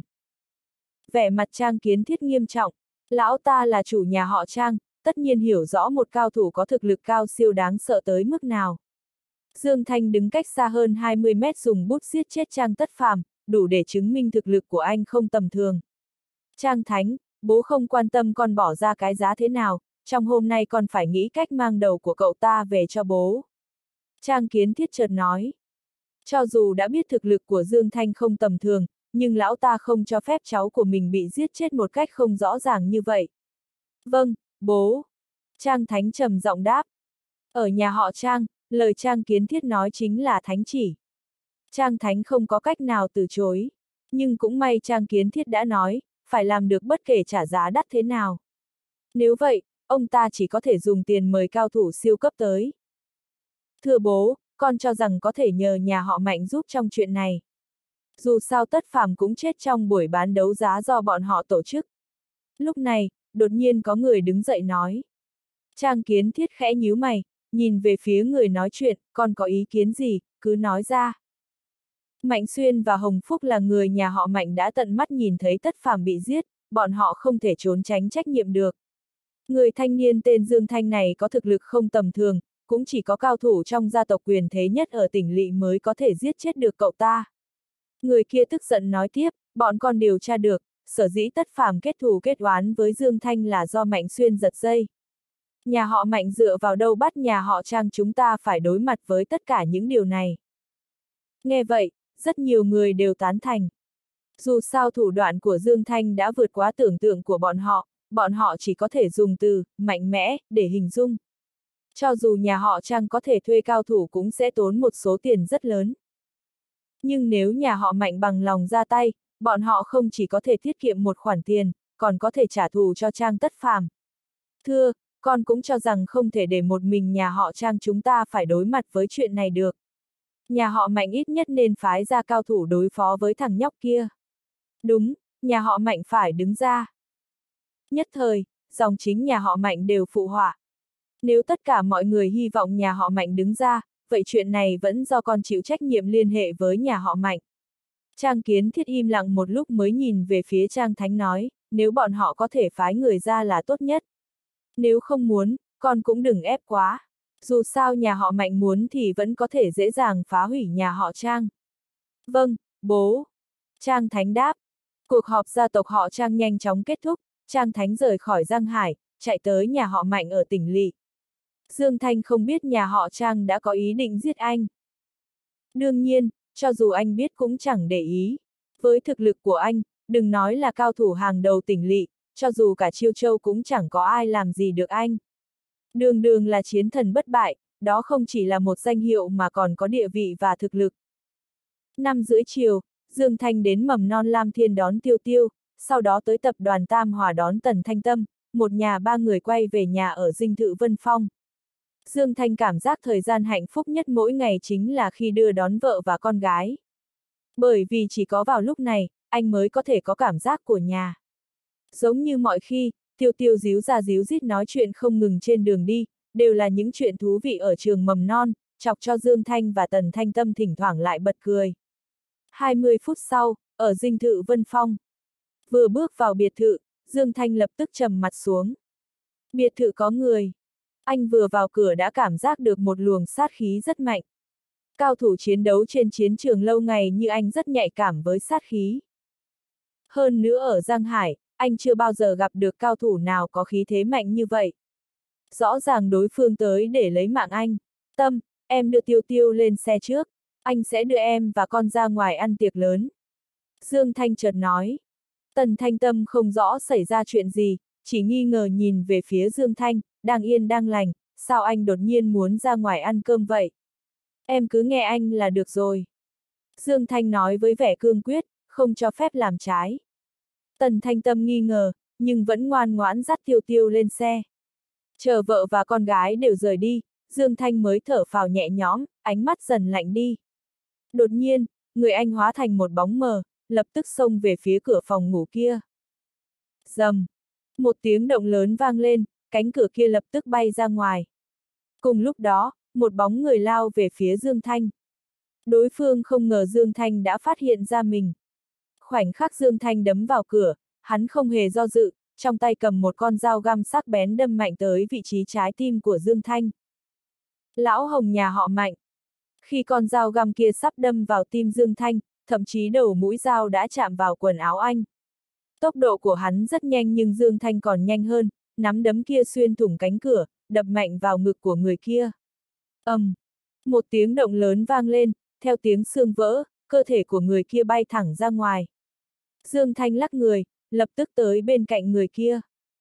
Vẻ mặt Trang Kiến Thiết nghiêm trọng, lão ta là chủ nhà họ Trang, tất nhiên hiểu rõ một cao thủ có thực lực cao siêu đáng sợ tới mức nào. Dương Thanh đứng cách xa hơn hai mươi mét dùng bút giết chết Trang Tất Phàm, đủ để chứng minh thực lực của anh không tầm thường. Trang Thánh, bố không quan tâm con bỏ ra cái giá thế nào, trong hôm nay con phải nghĩ cách mang đầu của cậu ta về cho bố. Trang Kiến Thiết chợt nói. Cho dù đã biết thực lực của Dương Thanh không tầm thường, nhưng lão ta không cho phép cháu của mình bị giết chết một cách không rõ ràng như vậy. Vâng, bố. Trang Thánh trầm giọng đáp. Ở nhà họ Trang, lời Trang Kiến Thiết nói chính là thánh chỉ. Trang Thánh không có cách nào từ chối. Nhưng cũng may Trang Kiến Thiết đã nói, phải làm được bất kể trả giá đắt thế nào. Nếu vậy, ông ta chỉ có thể dùng tiền mời cao thủ siêu cấp tới. Thưa bố, con cho rằng có thể nhờ nhà họ Mạnh giúp trong chuyện này. Dù sao Tất Phàm cũng chết trong buổi bán đấu giá do bọn họ tổ chức. Lúc này, đột nhiên có người đứng dậy nói. Trang Kiến Thiết khẽ nhíu mày, nhìn về phía người nói chuyện, con có ý kiến gì, cứ nói ra. Mạnh Xuyên và Hồng Phúc là người nhà họ Mạnh đã tận mắt nhìn thấy Tất Phàm bị giết, bọn họ không thể trốn tránh trách nhiệm được. Người thanh niên tên Dương Thanh này có thực lực không tầm thường, cũng chỉ có cao thủ trong gia tộc quyền thế nhất ở tỉnh lỵ mới có thể giết chết được cậu ta. Người kia tức giận nói tiếp, bọn con điều tra được, sở dĩ Tất Phàm kết thù kết oán với Dương Thanh là do Mạnh Xuyên giật dây. Nhà họ Mạnh dựa vào đâu bắt nhà họ Trang chúng ta phải đối mặt với tất cả những điều này. Nghe vậy, rất nhiều người đều tán thành. Dù sao thủ đoạn của Dương Thanh đã vượt quá tưởng tượng của bọn họ, bọn họ chỉ có thể dùng từ mạnh mẽ để hình dung. Cho dù nhà họ Trang có thể thuê cao thủ cũng sẽ tốn một số tiền rất lớn. Nhưng nếu nhà họ Mạnh bằng lòng ra tay, bọn họ không chỉ có thể tiết kiệm một khoản tiền, còn có thể trả thù cho Trang Tất Phàm. Thưa, con cũng cho rằng không thể để một mình nhà họ Trang chúng ta phải đối mặt với chuyện này được. Nhà họ Mạnh ít nhất nên phái ra cao thủ đối phó với thằng nhóc kia. Đúng, nhà họ Mạnh phải đứng ra. Nhất thời, dòng chính nhà họ Mạnh đều phụ họa. Nếu tất cả mọi người hy vọng nhà họ Mạnh đứng ra, vậy chuyện này vẫn do con chịu trách nhiệm liên hệ với nhà họ Mạnh. Trang Kiến Thiết im lặng một lúc mới nhìn về phía Trang Thánh nói, nếu bọn họ có thể phái người ra là tốt nhất. Nếu không muốn, con cũng đừng ép quá. Dù sao nhà họ Mạnh muốn thì vẫn có thể dễ dàng phá hủy nhà họ Trang. Vâng, bố. Trang Thánh đáp. Cuộc họp gia tộc họ Trang nhanh chóng kết thúc, Trang Thánh rời khỏi Giang Hải, chạy tới nhà họ Mạnh ở tỉnh lỵ. Dương Thanh không biết nhà họ Trang đã có ý định giết anh. Đương nhiên, cho dù anh biết cũng chẳng để ý. Với thực lực của anh, đừng nói là cao thủ hàng đầu tỉnh lỵ, cho dù cả Chiêu Châu cũng chẳng có ai làm gì được anh. Đường đường là chiến thần bất bại, đó không chỉ là một danh hiệu mà còn có địa vị và thực lực. Năm rưỡi chiều, Dương Thanh đến mầm non Lam Thiên đón Tiêu Tiêu, sau đó tới tập đoàn Tam Hòa đón Tần Thanh Tâm, một nhà ba người quay về nhà ở dinh thự Vân Phong. Dương Thanh cảm giác thời gian hạnh phúc nhất mỗi ngày chính là khi đưa đón vợ và con gái. Bởi vì chỉ có vào lúc này, anh mới có thể có cảm giác của nhà. Giống như mọi khi, Tiêu Tiêu díu ra díu dít nói chuyện không ngừng trên đường đi, đều là những chuyện thú vị ở trường mầm non, chọc cho Dương Thanh và Tần Thanh Tâm thỉnh thoảng lại bật cười. hai mươi phút sau, ở dinh thự Vân Phong. Vừa bước vào biệt thự, Dương Thanh lập tức trầm mặt xuống. Biệt thự có người. Anh vừa vào cửa đã cảm giác được một luồng sát khí rất mạnh. Cao thủ chiến đấu trên chiến trường lâu ngày như anh rất nhạy cảm với sát khí. Hơn nữa ở Giang Hải, anh chưa bao giờ gặp được cao thủ nào có khí thế mạnh như vậy. Rõ ràng đối phương tới để lấy mạng anh. Tâm, em đưa Tiêu Tiêu lên xe trước, anh sẽ đưa em và con ra ngoài ăn tiệc lớn. Dương Thanh chợt nói. Tần Thanh Tâm không rõ xảy ra chuyện gì, chỉ nghi ngờ nhìn về phía Dương Thanh, đang yên đang lành, sao anh đột nhiên muốn ra ngoài ăn cơm vậy? Em cứ nghe anh là được rồi. Dương Thanh nói với vẻ cương quyết, không cho phép làm trái. Tần Thanh Tâm nghi ngờ, nhưng vẫn ngoan ngoãn dắt Tiêu Tiêu lên xe. Chờ vợ và con gái đều rời đi, Dương Thanh mới thở phào nhẹ nhõm, ánh mắt dần lạnh đi. Đột nhiên, người anh hóa thành một bóng mờ, lập tức xông về phía cửa phòng ngủ kia. Rầm! Một tiếng động lớn vang lên, cánh cửa kia lập tức bay ra ngoài. Cùng lúc đó, một bóng người lao về phía Dương Thanh. Đối phương không ngờ Dương Thanh đã phát hiện ra mình. Khoảnh khắc Dương Thanh đấm vào cửa, hắn không hề do dự, trong tay cầm một con dao găm sắc bén đâm mạnh tới vị trí trái tim của Dương Thanh. Lão Hồng nhà họ Mạnh. Khi con dao găm kia sắp đâm vào tim Dương Thanh, thậm chí đầu mũi dao đã chạm vào quần áo anh. Tốc độ của hắn rất nhanh nhưng Dương Thanh còn nhanh hơn, nắm đấm kia xuyên thủng cánh cửa, đập mạnh vào ngực của người kia. Ầm! Um, một tiếng động lớn vang lên, theo tiếng xương vỡ, cơ thể của người kia bay thẳng ra ngoài. Dương Thanh lắc người, lập tức tới bên cạnh người kia.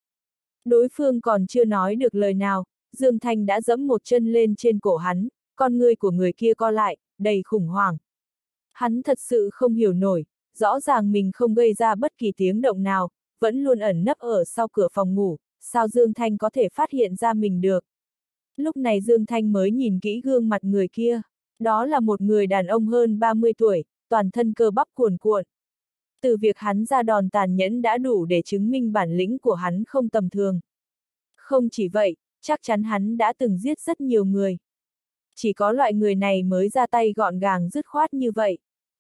Đối phương còn chưa nói được lời nào, Dương Thanh đã giẫm một chân lên trên cổ hắn, con ngươi của người kia co lại, đầy khủng hoảng. Hắn thật sự không hiểu nổi, rõ ràng mình không gây ra bất kỳ tiếng động nào, vẫn luôn ẩn nấp ở sau cửa phòng ngủ, sao Dương Thanh có thể phát hiện ra mình được. Lúc này Dương Thanh mới nhìn kỹ gương mặt người kia, đó là một người đàn ông hơn ba mươi tuổi, toàn thân cơ bắp cuồn cuộn. Từ việc hắn ra đòn tàn nhẫn đã đủ để chứng minh bản lĩnh của hắn không tầm thường. Không chỉ vậy, chắc chắn hắn đã từng giết rất nhiều người. Chỉ có loại người này mới ra tay gọn gàng dứt khoát như vậy.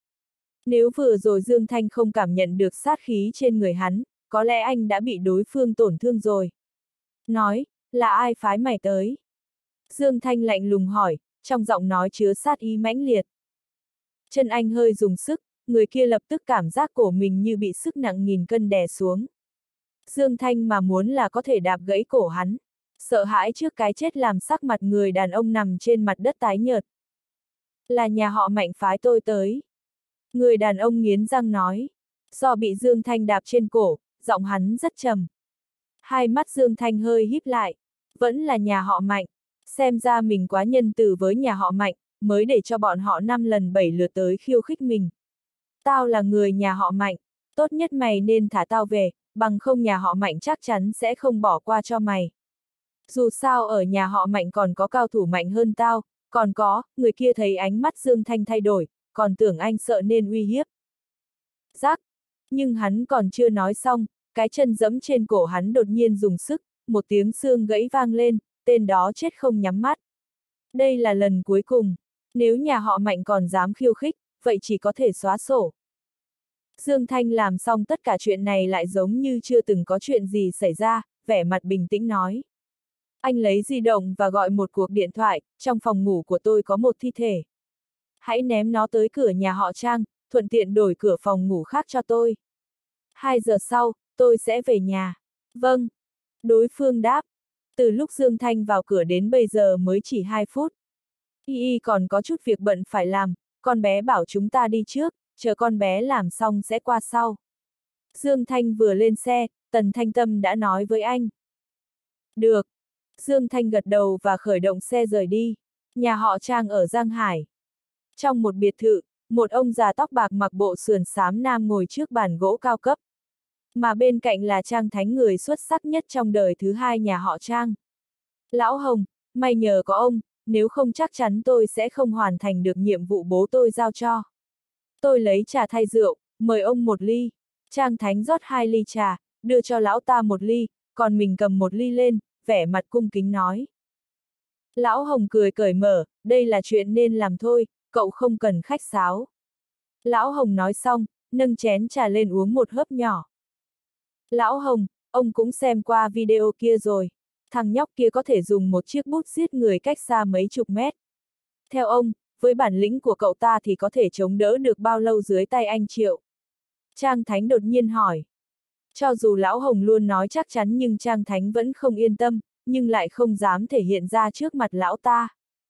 Nếu vừa rồi Dương Thanh không cảm nhận được sát khí trên người hắn, có lẽ anh đã bị đối phương tổn thương rồi. Nói, là ai phái mày tới? Dương Thanh lạnh lùng hỏi, trong giọng nói chứa sát ý mãnh liệt. Chân anh hơi dùng sức, người kia lập tức cảm giác cổ mình như bị sức nặng nghìn cân đè xuống. Dương Thanh mà muốn là có thể đạp gãy cổ hắn. Sợ hãi trước cái chết làm sắc mặt người đàn ông nằm trên mặt đất tái nhợt. Là nhà họ Mạnh phái tôi tới. Người đàn ông nghiến răng nói. Do bị Dương Thanh đạp trên cổ, giọng hắn rất trầm. Hai mắt Dương Thanh hơi híp lại. Vẫn là nhà họ Mạnh. Xem ra mình quá nhân từ với nhà họ Mạnh, mới để cho bọn họ năm lần bảy lượt tới khiêu khích mình. Tao là người nhà họ Mạnh, tốt nhất mày nên thả tao về, bằng không nhà họ Mạnh chắc chắn sẽ không bỏ qua cho mày. Dù sao ở nhà họ Mạnh còn có cao thủ mạnh hơn tao, còn có, người kia thấy ánh mắt Dương Thanh thay đổi, còn tưởng anh sợ nên uy hiếp. Rắc, nhưng hắn còn chưa nói xong, cái chân giẫm trên cổ hắn đột nhiên dùng sức, một tiếng xương gãy vang lên, tên đó chết không nhắm mắt. Đây là lần cuối cùng, nếu nhà họ Mạnh còn dám khiêu khích, vậy chỉ có thể xóa sổ. Dương Thanh làm xong tất cả chuyện này lại giống như chưa từng có chuyện gì xảy ra, vẻ mặt bình tĩnh nói. Anh lấy di động và gọi một cuộc điện thoại, trong phòng ngủ của tôi có một thi thể. Hãy ném nó tới cửa nhà họ Trang, thuận tiện đổi cửa phòng ngủ khác cho tôi. Hai giờ sau, tôi sẽ về nhà. Vâng. Đối phương đáp. Từ lúc Dương Thanh vào cửa đến bây giờ mới chỉ hai phút. Y Y còn có chút việc bận phải làm, con bé bảo chúng ta đi trước, chờ con bé làm xong sẽ qua sau. Dương Thanh vừa lên xe, Tần Thanh Tâm đã nói với anh. Được. Dương Thanh gật đầu và khởi động xe rời đi. Nhà họ Trang ở Giang Hải. Trong một biệt thự, một ông già tóc bạc mặc bộ sườn xám nam ngồi trước bàn gỗ cao cấp. Mà bên cạnh là Trang Thánh, người xuất sắc nhất trong đời thứ hai nhà họ Trang. Lão Hồng, may nhờ có ông, nếu không chắc chắn tôi sẽ không hoàn thành được nhiệm vụ bố tôi giao cho. Tôi lấy trà thay rượu, mời ông một ly. Trang Thánh rót hai ly trà, đưa cho lão ta một ly, còn mình cầm một ly lên, vẻ mặt cung kính nói. Lão Hồng cười cởi mở, đây là chuyện nên làm thôi, cậu không cần khách sáo. Lão Hồng nói xong, nâng chén trà lên uống một hớp nhỏ. Lão Hồng, ông cũng xem qua video kia rồi. Thằng nhóc kia có thể dùng một chiếc bút giết người cách xa mấy chục mét. Theo ông, với bản lĩnh của cậu ta thì có thể chống đỡ được bao lâu dưới tay anh Triệu? Trang Thánh đột nhiên hỏi. Cho dù Lão Hồng luôn nói chắc chắn nhưng Trang Thánh vẫn không yên tâm, nhưng lại không dám thể hiện ra trước mặt lão ta.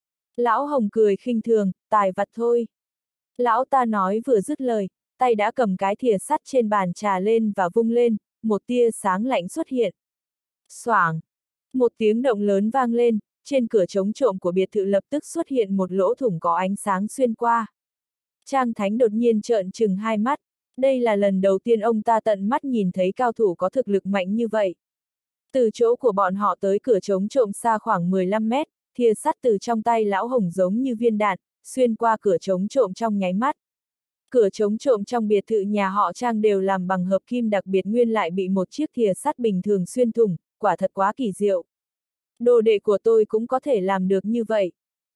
Lão Hồng cười khinh thường, tài vặt thôi. Lão ta nói vừa dứt lời, tay đã cầm cái thìa sắt trên bàn trà lên và vung lên, một tia sáng lạnh xuất hiện. Xoảng! Một tiếng động lớn vang lên, trên cửa chống trộm của biệt thự lập tức xuất hiện một lỗ thủng có ánh sáng xuyên qua. Trang Thánh đột nhiên trợn trừng hai mắt, đây là lần đầu tiên ông ta tận mắt nhìn thấy cao thủ có thực lực mạnh như vậy. Từ chỗ của bọn họ tới cửa chống trộm xa khoảng mười lăm mét, thìa sắt từ trong tay Lão Hồng giống như viên đạn, xuyên qua cửa chống trộm trong nháy mắt. Cửa chống trộm trong biệt thự nhà họ Trang đều làm bằng hợp kim đặc biệt nguyên lại bị một chiếc thìa sắt bình thường xuyên thủng, quả thật quá kỳ diệu. Đồ đệ của tôi cũng có thể làm được như vậy.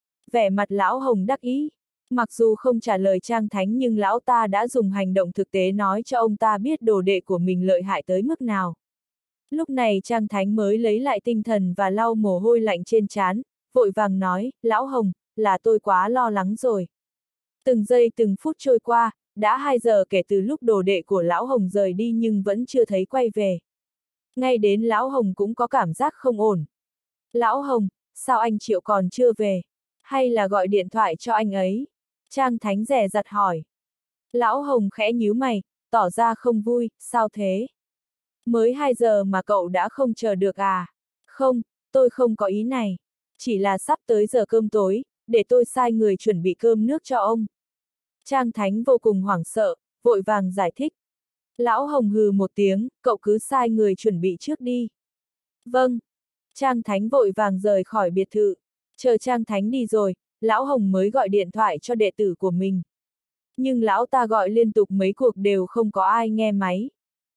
Vẻ mặt Lão Hồng đắc ý. Mặc dù không trả lời Trang Thánh nhưng lão ta đã dùng hành động thực tế nói cho ông ta biết đồ đệ của mình lợi hại tới mức nào. Lúc này Trang Thánh mới lấy lại tinh thần và lau mồ hôi lạnh trên trán, vội vàng nói, Lão Hồng, là tôi quá lo lắng rồi. Từng giây từng phút trôi qua, đã hai giờ kể từ lúc đồ đệ của Lão Hồng rời đi nhưng vẫn chưa thấy quay về. Ngay đến Lão Hồng cũng có cảm giác không ổn. Lão Hồng, sao anh Triệu còn chưa về? Hay là gọi điện thoại cho anh ấy? Trang Thánh dè dặt hỏi. Lão Hồng khẽ nhíu mày, tỏ ra không vui, sao thế? Mới hai giờ mà cậu đã không chờ được à? Không, tôi không có ý này. Chỉ là sắp tới giờ cơm tối, để tôi sai người chuẩn bị cơm nước cho ông. Trang Thánh vô cùng hoảng sợ, vội vàng giải thích. Lão Hồng hừ một tiếng, cậu cứ sai người chuẩn bị trước đi. Vâng. Trang Thánh vội vàng rời khỏi biệt thự. Chờ Trang Thánh đi rồi, Lão Hồng mới gọi điện thoại cho đệ tử của mình. Nhưng lão ta gọi liên tục mấy cuộc đều không có ai nghe máy.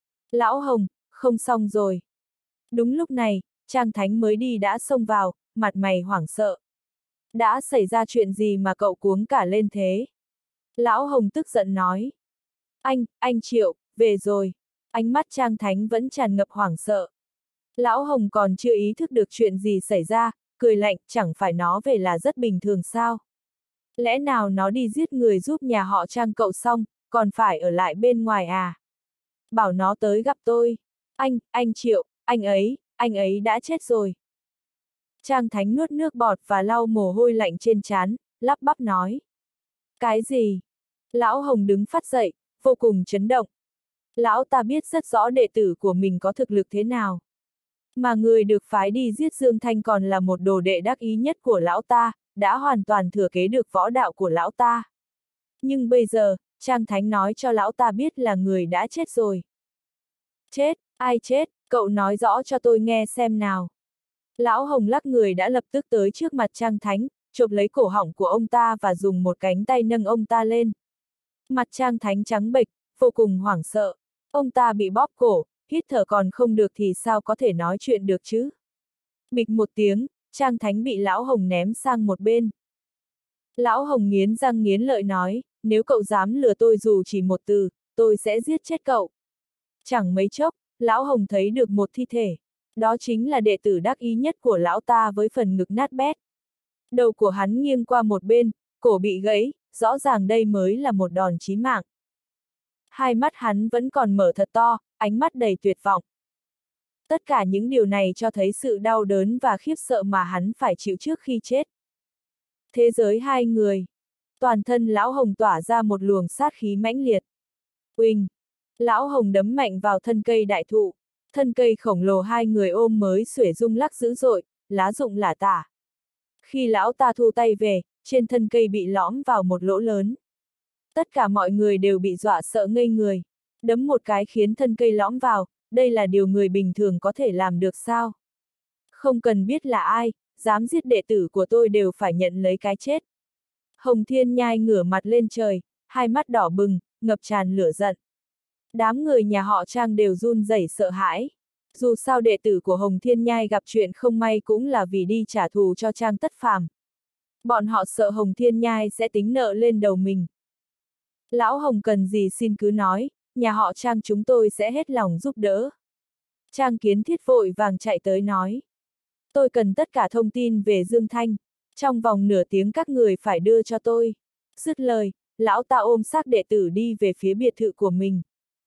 Lão Hồng, không xong rồi. Đúng lúc này, Trang Thánh mới đi đã xông vào, mặt mày hoảng sợ. Đã xảy ra chuyện gì mà cậu cuống cả lên thế? Lão Hồng tức giận nói. Anh, anh Triệu, về rồi. Ánh mắt Trang Thánh vẫn tràn ngập hoảng sợ. Lão Hồng còn chưa ý thức được chuyện gì xảy ra, cười lạnh, chẳng phải nó về là rất bình thường sao? Lẽ nào nó đi giết người giúp nhà họ Trang cậu xong, còn phải ở lại bên ngoài à? Bảo nó tới gặp tôi. Anh, anh Triệu, anh ấy, anh ấy đã chết rồi. Trang Thánh nuốt nước bọt và lau mồ hôi lạnh trên trán, lắp bắp nói. Cái gì? Lão Hồng đứng phát dậy, vô cùng chấn động. Lão ta biết rất rõ đệ tử của mình có thực lực thế nào. Mà người được phái đi giết Dương Thanh còn là một đồ đệ đắc ý nhất của lão ta, đã hoàn toàn thừa kế được võ đạo của lão ta. Nhưng bây giờ, Trang Thánh nói cho lão ta biết là người đã chết rồi. Chết, ai chết, cậu nói rõ cho tôi nghe xem nào. Lão Hồng lắc người đã lập tức tới trước mặt Trang Thánh, chộp lấy cổ họng của ông ta và dùng một cánh tay nâng ông ta lên. Mặt Trang Thánh trắng bệch, vô cùng hoảng sợ. Ông ta bị bóp cổ, hít thở còn không được thì sao có thể nói chuyện được chứ? Bịch một tiếng, Trang Thánh bị Lão Hồng ném sang một bên. Lão Hồng nghiến răng nghiến lợi nói, nếu cậu dám lừa tôi dù chỉ một từ, tôi sẽ giết chết cậu. Chẳng mấy chốc, Lão Hồng thấy được một thi thể. Đó chính là đệ tử đắc ý nhất của lão ta với phần ngực nát bét. Đầu của hắn nghiêng qua một bên, cổ bị gãy, rõ ràng đây mới là một đòn chí mạng. Hai mắt hắn vẫn còn mở thật to, ánh mắt đầy tuyệt vọng. Tất cả những điều này cho thấy sự đau đớn và khiếp sợ mà hắn phải chịu trước khi chết. Thế giới hai người. Toàn thân Lão Hồng tỏa ra một luồng sát khí mãnh liệt. Uỳnh! Lão Hồng đấm mạnh vào thân cây đại thụ. Thân cây khổng lồ hai người ôm mới xuể rung lắc dữ dội, lá rụng lả tả. Khi lão ta thu tay về, trên thân cây bị lõm vào một lỗ lớn. Tất cả mọi người đều bị dọa sợ ngây người. Đấm một cái khiến thân cây lõm vào, đây là điều người bình thường có thể làm được sao? Không cần biết là ai, dám giết đệ tử của tôi đều phải nhận lấy cái chết. Hồng Thiên Nhai ngửa mặt lên trời, hai mắt đỏ bừng, ngập tràn lửa giận. Đám người nhà họ Trang đều run rẩy sợ hãi. Dù sao đệ tử của Hồng Thiên Nhai gặp chuyện không may cũng là vì đi trả thù cho Trang Tất Phàm. Bọn họ sợ Hồng Thiên Nhai sẽ tính nợ lên đầu mình. Lão Hồng cần gì xin cứ nói, nhà họ Trang chúng tôi sẽ hết lòng giúp đỡ. Trang Kiến Thiết vội vàng chạy tới nói. Tôi cần tất cả thông tin về Dương Thanh. Trong vòng nửa tiếng các người phải đưa cho tôi. Dứt lời, lão ta ôm xác đệ tử đi về phía biệt thự của mình.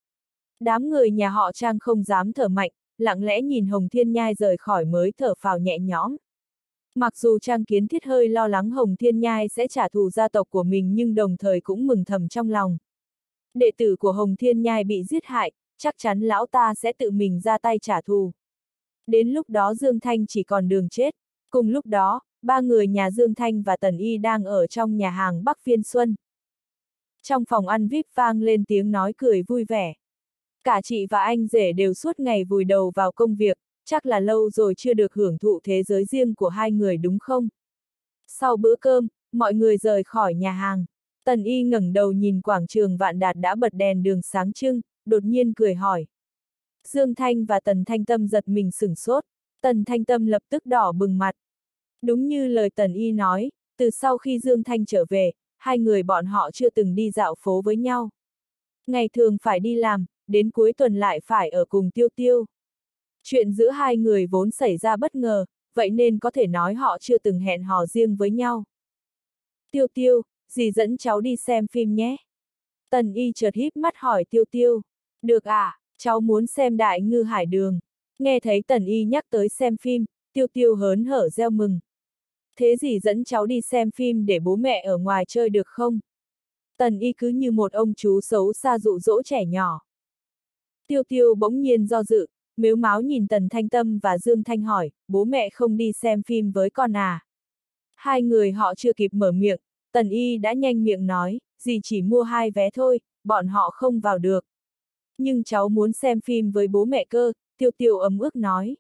Đám người nhà họ Trang không dám thở mạnh, lặng lẽ nhìn Hồng Thiên Nhai rời khỏi mới thở phào nhẹ nhõm. Mặc dù Trang Kiến Thiết hơi lo lắng Hồng Thiên Nhai sẽ trả thù gia tộc của mình nhưng đồng thời cũng mừng thầm trong lòng. Đệ tử của Hồng Thiên Nhai bị giết hại, chắc chắn lão ta sẽ tự mình ra tay trả thù. Đến lúc đó Dương Thanh chỉ còn đường chết. Cùng lúc đó, ba người nhà Dương Thanh và Tần Y đang ở trong nhà hàng Bắc Phiên Xuân. Trong phòng ăn vi ai pi vang lên tiếng nói cười vui vẻ. Cả chị và anh rể đều suốt ngày vùi đầu vào công việc, chắc là lâu rồi chưa được hưởng thụ thế giới riêng của hai người đúng không? Sau bữa cơm, mọi người rời khỏi nhà hàng. Tần Y ngẩng đầu nhìn quảng trường Vạn Đạt đã bật đèn đường sáng trưng, đột nhiên cười hỏi. Dương Thanh và Tần Thanh Tâm giật mình sửng sốt, Tần Thanh Tâm lập tức đỏ bừng mặt. Đúng như lời Tần Y nói, từ sau khi Dương Thanh trở về, hai người bọn họ chưa từng đi dạo phố với nhau. Ngày thường phải đi làm, đến cuối tuần lại phải ở cùng Tiêu Tiêu. Chuyện giữa hai người vốn xảy ra bất ngờ, vậy nên có thể nói họ chưa từng hẹn hò riêng với nhau. Tiêu Tiêu, dì dẫn cháu đi xem phim nhé. Tần Y chợt híp mắt hỏi Tiêu Tiêu. Được à, cháu muốn xem Đại Ngư Hải Đường. Nghe thấy Tần Y nhắc tới xem phim, Tiêu Tiêu hớn hở reo mừng. Thế dì dẫn cháu đi xem phim để bố mẹ ở ngoài chơi được không? Tần Y cứ như một ông chú xấu xa dụ dỗ trẻ nhỏ. Tiêu Tiêu bỗng nhiên do dự, mếu máo nhìn Tần Thanh Tâm và Dương Thanh hỏi, bố mẹ không đi xem phim với con à? Hai người họ chưa kịp mở miệng, Tần Y đã nhanh miệng nói, dì chỉ mua hai vé thôi, bọn họ không vào được. Nhưng cháu muốn xem phim với bố mẹ cơ, Tiêu Tiêu ấm ức nói.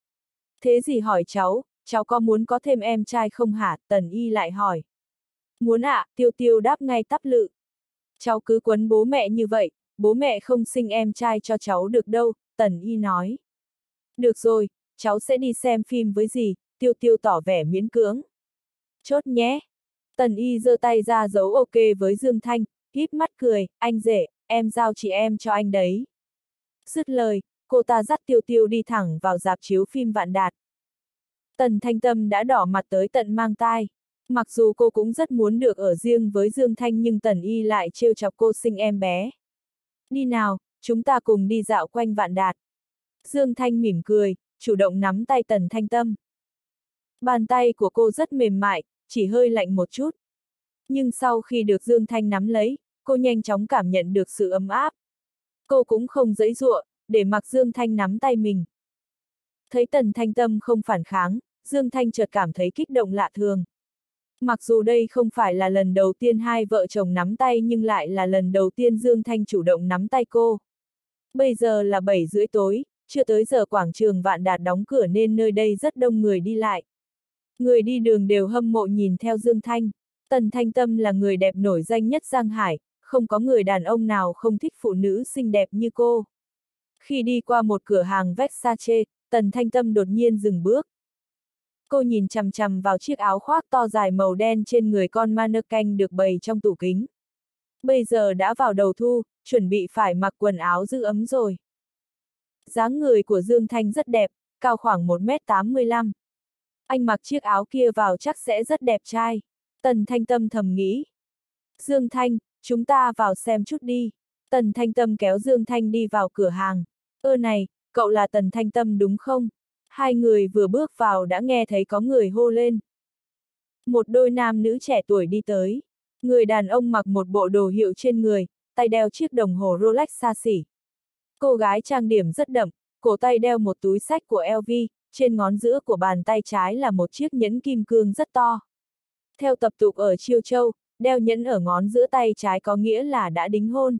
Thế dì hỏi cháu, cháu có muốn có thêm em trai không hả? Tần Y lại hỏi. Muốn ạ, à, Tiêu Tiêu đáp ngay tắp lự. Cháu cứ quấn bố mẹ như vậy, bố mẹ không sinh em trai cho cháu được đâu, Tần Y nói. Được rồi, cháu sẽ đi xem phim với dì, Tiêu Tiêu tỏ vẻ miễn cưỡng. Chốt nhé. Tần Y giơ tay ra dấu ok với Dương Thanh, híp mắt cười, anh rể, em giao chị em cho anh đấy. Dứt lời, cô ta dắt Tiêu Tiêu đi thẳng vào rạp chiếu phim Vạn Đạt. Tần Thanh Tâm đã đỏ mặt tới tận mang tai. Mặc dù cô cũng rất muốn được ở riêng với Dương Thanh nhưng Tần Y lại trêu chọc cô sinh em bé. Đi nào, chúng ta cùng đi dạo quanh Vạn Đạt. Dương Thanh mỉm cười, chủ động nắm tay Tần Thanh Tâm. Bàn tay của cô rất mềm mại, chỉ hơi lạnh một chút. Nhưng sau khi được Dương Thanh nắm lấy, cô nhanh chóng cảm nhận được sự ấm áp. Cô cũng không giãy giụa, để mặc Dương Thanh nắm tay mình. Thấy Tần Thanh Tâm không phản kháng, Dương Thanh chợt cảm thấy kích động lạ thường. Mặc dù đây không phải là lần đầu tiên hai vợ chồng nắm tay nhưng lại là lần đầu tiên Dương Thanh chủ động nắm tay cô. Bây giờ là bảy rưỡi tối, chưa tới giờ quảng trường Vạn Đạt đóng cửa nên nơi đây rất đông người đi lại. Người đi đường đều hâm mộ nhìn theo Dương Thanh. Tần Thanh Tâm là người đẹp nổi danh nhất Giang Hải, không có người đàn ông nào không thích phụ nữ xinh đẹp như cô. Khi đi qua một cửa hàng Versace, Tần Thanh Tâm đột nhiên dừng bước. Cô nhìn chằm chằm vào chiếc áo khoác to dài màu đen trên người con mannequin được bày trong tủ kính. Bây giờ đã vào đầu thu, chuẩn bị phải mặc quần áo giữ ấm rồi. Dáng người của Dương Thanh rất đẹp, cao khoảng một mét tám mươi lăm. Anh mặc chiếc áo kia vào chắc sẽ rất đẹp trai. Tần Thanh Tâm thầm nghĩ. Dương Thanh, chúng ta vào xem chút đi. Tần Thanh Tâm kéo Dương Thanh đi vào cửa hàng. Ơ này, cậu là Tần Thanh Tâm đúng không? Hai người vừa bước vào đã nghe thấy có người hô lên. Một đôi nam nữ trẻ tuổi đi tới. Người đàn ông mặc một bộ đồ hiệu trên người, tay đeo chiếc đồng hồ Rolex xa xỉ. Cô gái trang điểm rất đậm, cổ tay đeo một túi xách của L V, trên ngón giữa của bàn tay trái là một chiếc nhẫn kim cương rất to. Theo tập tục ở Chiêu Châu, đeo nhẫn ở ngón giữa tay trái có nghĩa là đã đính hôn.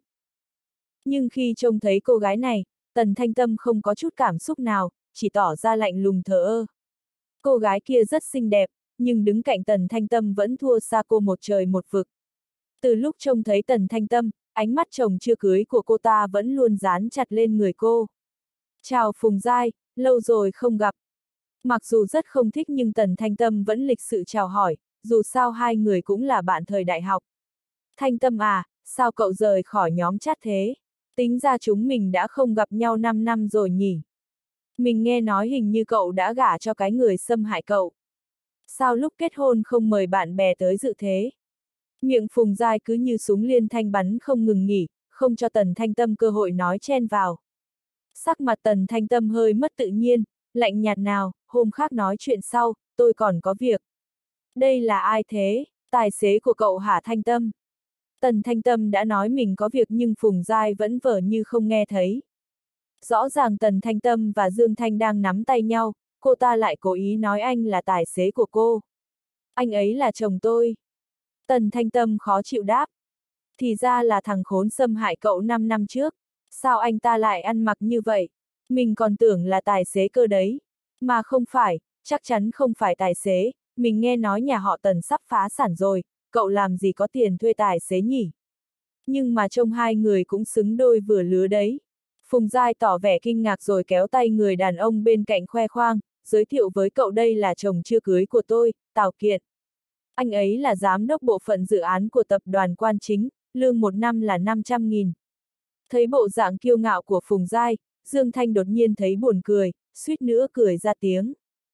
Nhưng khi trông thấy cô gái này, Tần Thanh Tâm không có chút cảm xúc nào, chỉ tỏ ra lạnh lùng thờ ơ. Cô gái kia rất xinh đẹp, nhưng đứng cạnh Tần Thanh Tâm vẫn thua xa cô một trời một vực. Từ lúc trông thấy Tần Thanh Tâm, ánh mắt chồng chưa cưới của cô ta vẫn luôn dán chặt lên người cô. Chào Phùng Giai, lâu rồi không gặp. Mặc dù rất không thích nhưng Tần Thanh Tâm vẫn lịch sự chào hỏi, dù sao hai người cũng là bạn thời đại học. Thanh Tâm à, sao cậu rời khỏi nhóm chat thế? Tính ra chúng mình đã không gặp nhau năm năm rồi nhỉ? Mình nghe nói hình như cậu đã gả cho cái người xâm hại cậu. Sao lúc kết hôn không mời bạn bè tới dự thế? Miệng Phùng Giai cứ như súng liên thanh bắn không ngừng nghỉ, không cho Tần Thanh Tâm cơ hội nói chen vào. Sắc mặt Tần Thanh Tâm hơi mất tự nhiên, lạnh nhạt nào, hôm khác nói chuyện sau, tôi còn có việc. Đây là ai thế? Tài xế của cậu hả Thanh Tâm? Tần Thanh Tâm đã nói mình có việc nhưng Phùng Giai vẫn vờ như không nghe thấy. Rõ ràng Tần Thanh Tâm và Dương Thanh đang nắm tay nhau, cô ta lại cố ý nói anh là tài xế của cô. Anh ấy là chồng tôi. Tần Thanh Tâm khó chịu đáp. Thì ra là thằng khốn xâm hại cậu năm năm trước. Sao anh ta lại ăn mặc như vậy? Mình còn tưởng là tài xế cơ đấy. Mà không phải, chắc chắn không phải tài xế. Mình nghe nói nhà họ Tần sắp phá sản rồi, cậu làm gì có tiền thuê tài xế nhỉ? Nhưng mà trông hai người cũng xứng đôi vừa lứa đấy. Phùng Giai tỏ vẻ kinh ngạc rồi kéo tay người đàn ông bên cạnh khoe khoang, giới thiệu với cậu đây là chồng chưa cưới của tôi, Tào Kiệt. Anh ấy là giám đốc bộ phận dự án của tập đoàn Quan Chính, lương một năm là năm trăm nghìn. Thấy bộ dạng kiêu ngạo của Phùng Giai, Dương Thanh đột nhiên thấy buồn cười, suýt nữa cười ra tiếng.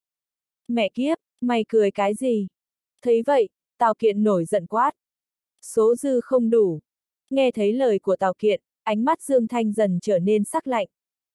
Mẹ kiếp, mày cười cái gì? Thấy vậy, Tào Kiệt nổi giận quát. Số dư không đủ. Nghe thấy lời của Tào Kiệt, ánh mắt Dương Thanh dần trở nên sắc lạnh.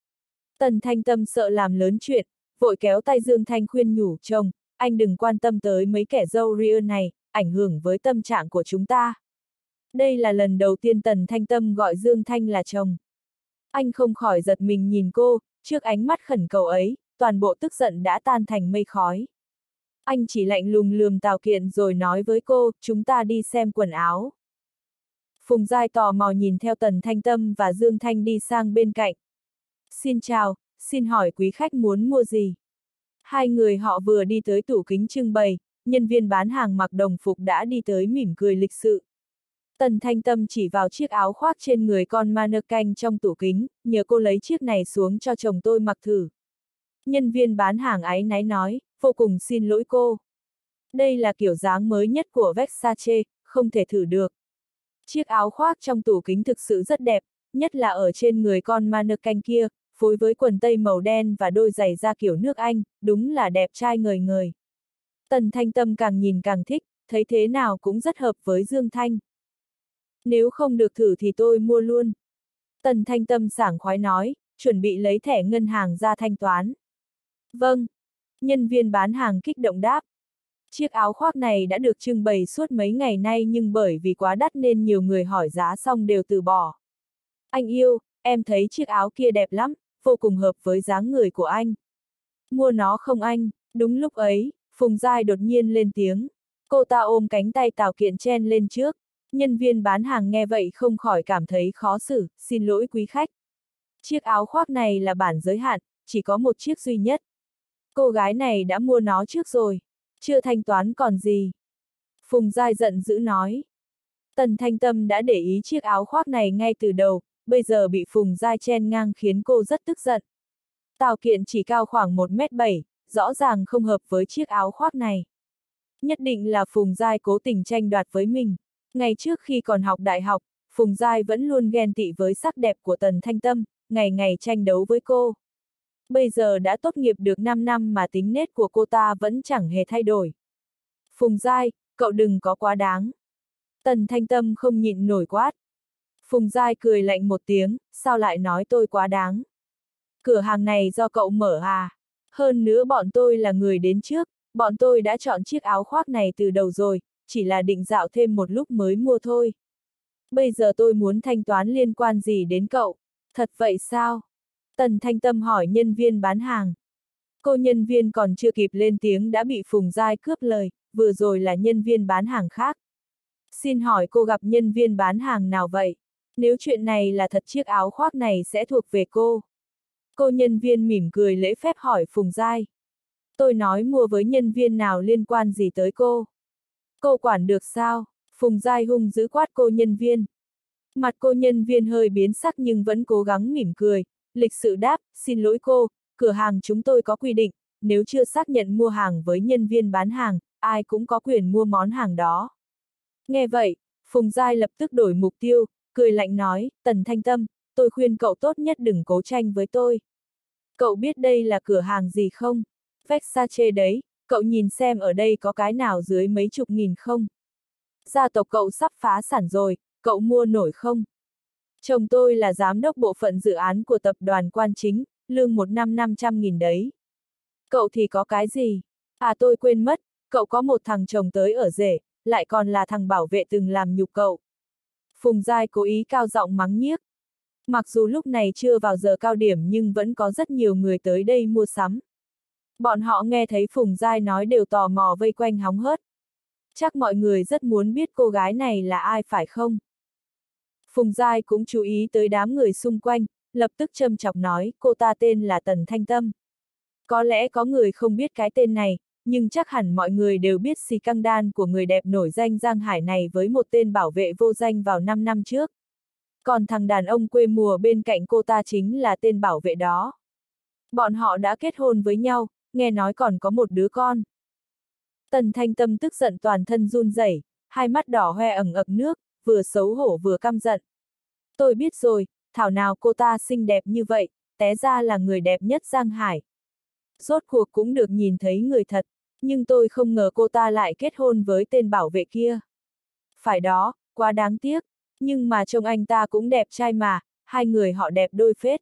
Tần Thanh Tâm sợ làm lớn chuyện, vội kéo tay Dương Thanh khuyên nhủ chồng, anh đừng quan tâm tới mấy kẻ dâu ria này, ảnh hưởng với tâm trạng của chúng ta. Đây là lần đầu tiên Tần Thanh Tâm gọi Dương Thanh là chồng. Anh không khỏi giật mình nhìn cô, trước ánh mắt khẩn cầu ấy, toàn bộ tức giận đã tan thành mây khói. Anh chỉ lạnh lùng lườm Tào Kiện rồi nói với cô, chúng ta đi xem quần áo. Phùng Giai tò mò nhìn theo Tần Thanh Tâm và Dương Thanh đi sang bên cạnh. Xin chào, xin hỏi quý khách muốn mua gì? Hai người họ vừa đi tới tủ kính trưng bày, nhân viên bán hàng mặc đồng phục đã đi tới mỉm cười lịch sự. Tần Thanh Tâm chỉ vào chiếc áo khoác trên người con mannequin trong tủ kính, nhờ cô lấy chiếc này xuống cho chồng tôi mặc thử. Nhân viên bán hàng áy náy nói, vô cùng xin lỗi cô. Đây là kiểu dáng mới nhất của Versace, không thể thử được. Chiếc áo khoác trong tủ kính thực sự rất đẹp, nhất là ở trên người con mannequin kia, phối với quần tây màu đen và đôi giày da kiểu nước Anh, đúng là đẹp trai ngời ngời. Tần Thanh Tâm càng nhìn càng thích, thấy thế nào cũng rất hợp với Dương Thanh. Nếu không được thử thì tôi mua luôn. Tần Thanh Tâm sảng khoái nói, chuẩn bị lấy thẻ ngân hàng ra thanh toán. Vâng. Nhân viên bán hàng kích động đáp. Chiếc áo khoác này đã được trưng bày suốt mấy ngày nay nhưng bởi vì quá đắt nên nhiều người hỏi giá xong đều từ bỏ. Anh yêu, em thấy chiếc áo kia đẹp lắm, vô cùng hợp với dáng người của anh. Mua nó không anh? Đúng lúc ấy, Phùng Giai đột nhiên lên tiếng. Cô ta ôm cánh tay Tào Kiện chen lên trước. Nhân viên bán hàng nghe vậy không khỏi cảm thấy khó xử, xin lỗi quý khách. Chiếc áo khoác này là bản giới hạn, chỉ có một chiếc duy nhất. Cô gái này đã mua nó trước rồi, chưa thanh toán còn gì. Phùng Giai giận dữ nói. Tần Thanh Tâm đã để ý chiếc áo khoác này ngay từ đầu, bây giờ bị Phùng Giai chen ngang khiến cô rất tức giận. Tào Kiện chỉ cao khoảng một mét bảy, rõ ràng không hợp với chiếc áo khoác này. Nhất định là Phùng Giai cố tình tranh đoạt với mình. Ngày trước khi còn học đại học, Phùng Giai vẫn luôn ghen tị với sắc đẹp của Tần Thanh Tâm, ngày ngày tranh đấu với cô. Bây giờ đã tốt nghiệp được năm năm mà tính nết của cô ta vẫn chẳng hề thay đổi. Phùng Giai, cậu đừng có quá đáng. Tần Thanh Tâm không nhịn nổi quát. Phùng Giai cười lạnh một tiếng, sao lại nói tôi quá đáng? Cửa hàng này do cậu mở à? Hơn nữa bọn tôi là người đến trước, bọn tôi đã chọn chiếc áo khoác này từ đầu rồi, chỉ là định dạo thêm một lúc mới mua thôi. Bây giờ tôi muốn thanh toán liên quan gì đến cậu? Thật vậy sao? Tần Thanh Tâm hỏi nhân viên bán hàng. Cô nhân viên còn chưa kịp lên tiếng đã bị Phùng Giai cướp lời, vừa rồi là nhân viên bán hàng khác. Xin hỏi cô gặp nhân viên bán hàng nào vậy? Nếu chuyện này là thật chiếc áo khoác này sẽ thuộc về cô. Cô nhân viên mỉm cười lễ phép hỏi Phùng Giai. Tôi nói mua với nhân viên nào liên quan gì tới cô? Cô quản được sao? Phùng Giai hung dữ quát cô nhân viên. Mặt cô nhân viên hơi biến sắc nhưng vẫn cố gắng mỉm cười, lịch sự đáp, xin lỗi cô, cửa hàng chúng tôi có quy định, nếu chưa xác nhận mua hàng với nhân viên bán hàng, ai cũng có quyền mua món hàng đó. Nghe vậy, Phùng Giai lập tức đổi mục tiêu, cười lạnh nói, Tần Thanh Tâm, tôi khuyên cậu tốt nhất đừng cố tranh với tôi. Cậu biết đây là cửa hàng gì không? Versace đấy, cậu nhìn xem ở đây có cái nào dưới mấy chục nghìn không? Gia tộc cậu sắp phá sản rồi, cậu mua nổi không? Chồng tôi là giám đốc bộ phận dự án của tập đoàn Quan Chính, lương một năm năm trăm nghìn đấy. Cậu thì có cái gì? À tôi quên mất, cậu có một thằng chồng tới ở rể, lại còn là thằng bảo vệ từng làm nhục cậu. Phùng Giai cố ý cao giọng mắng nhiếc. Mặc dù lúc này chưa vào giờ cao điểm nhưng vẫn có rất nhiều người tới đây mua sắm. Bọn họ nghe thấy Phùng Giai nói đều tò mò vây quanh hóng hớt. Chắc mọi người rất muốn biết cô gái này là ai phải không? Phùng Giai cũng chú ý tới đám người xung quanh, lập tức châm chọc nói, cô ta tên là Tần Thanh Tâm. Có lẽ có người không biết cái tên này, nhưng chắc hẳn mọi người đều biết xì căng đan của người đẹp nổi danh Giang Hải này với một tên bảo vệ vô danh vào năm năm trước. Còn thằng đàn ông quê mùa bên cạnh cô ta chính là tên bảo vệ đó. Bọn họ đã kết hôn với nhau, nghe nói còn có một đứa con. Tần Thanh Tâm tức giận toàn thân run rẩy, hai mắt đỏ hoe ẩn ực nước, vừa xấu hổ vừa căm giận. Tôi biết rồi, thảo nào cô ta xinh đẹp như vậy, té ra là người đẹp nhất Giang Hải. Rốt cuộc cũng được nhìn thấy người thật, nhưng tôi không ngờ cô ta lại kết hôn với tên bảo vệ kia. Phải đó, quá đáng tiếc, nhưng mà trông anh ta cũng đẹp trai mà, hai người họ đẹp đôi phết.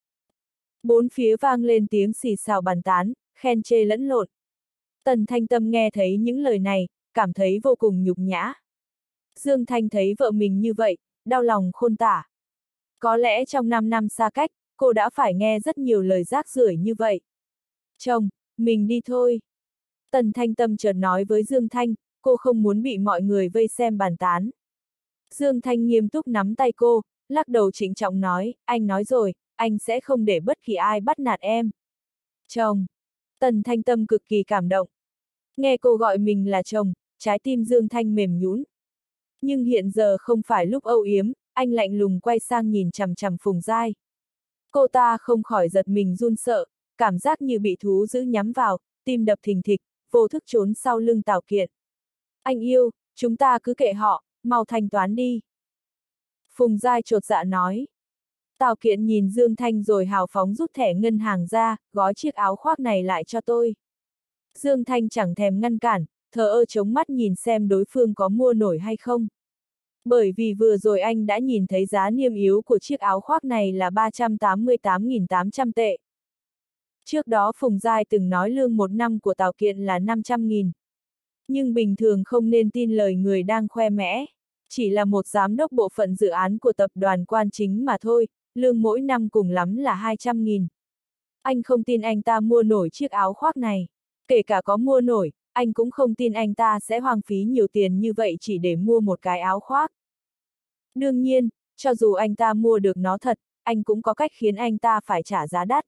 Bốn phía vang lên tiếng xì xào bàn tán, khen chê lẫn lộn. Tần Thanh Tâm nghe thấy những lời này, cảm thấy vô cùng nhục nhã. Dương Thanh thấy vợ mình như vậy, đau lòng khôn tả. Có lẽ trong năm năm xa cách, cô đã phải nghe rất nhiều lời rác rưởi như vậy. Chồng, mình đi thôi. Tần Thanh Tâm chợt nói với Dương Thanh, cô không muốn bị mọi người vây xem bàn tán. Dương Thanh nghiêm túc nắm tay cô, lắc đầu trịnh trọng nói, anh nói rồi, anh sẽ không để bất kỳ ai bắt nạt em. Chồng. Tần Thanh Tâm cực kỳ cảm động. Nghe cô gọi mình là chồng, trái tim Dương Thanh mềm nhũn. Nhưng hiện giờ không phải lúc âu yếm, anh lạnh lùng quay sang nhìn chằm chằm Phùng Giai. Cô ta không khỏi giật mình run sợ, cảm giác như bị thú dữ nhắm vào, tim đập thình thịch, vô thức trốn sau lưng Tào Kiện. Anh yêu, chúng ta cứ kệ họ, mau thanh toán đi. Phùng Giai chột dạ nói. Tào Kiện nhìn Dương Thanh rồi hào phóng rút thẻ ngân hàng ra, gói chiếc áo khoác này lại cho tôi. Dương Thanh chẳng thèm ngăn cản, thờ ơ chống mắt nhìn xem đối phương có mua nổi hay không. Bởi vì vừa rồi anh đã nhìn thấy giá niêm yếu của chiếc áo khoác này là ba trăm tám mươi tám nghìn tám trăm tệ. Trước đó Phùng Giai từng nói lương một năm của Tào Kiện là năm trăm nghìn. Nhưng bình thường không nên tin lời người đang khoe mẽ. Chỉ là một giám đốc bộ phận dự án của tập đoàn Quan Chính mà thôi, lương mỗi năm cùng lắm là hai trăm nghìn. Anh không tin anh ta mua nổi chiếc áo khoác này. Kể cả có mua nổi, anh cũng không tin anh ta sẽ hoang phí nhiều tiền như vậy chỉ để mua một cái áo khoác. Đương nhiên, cho dù anh ta mua được nó thật, anh cũng có cách khiến anh ta phải trả giá đắt.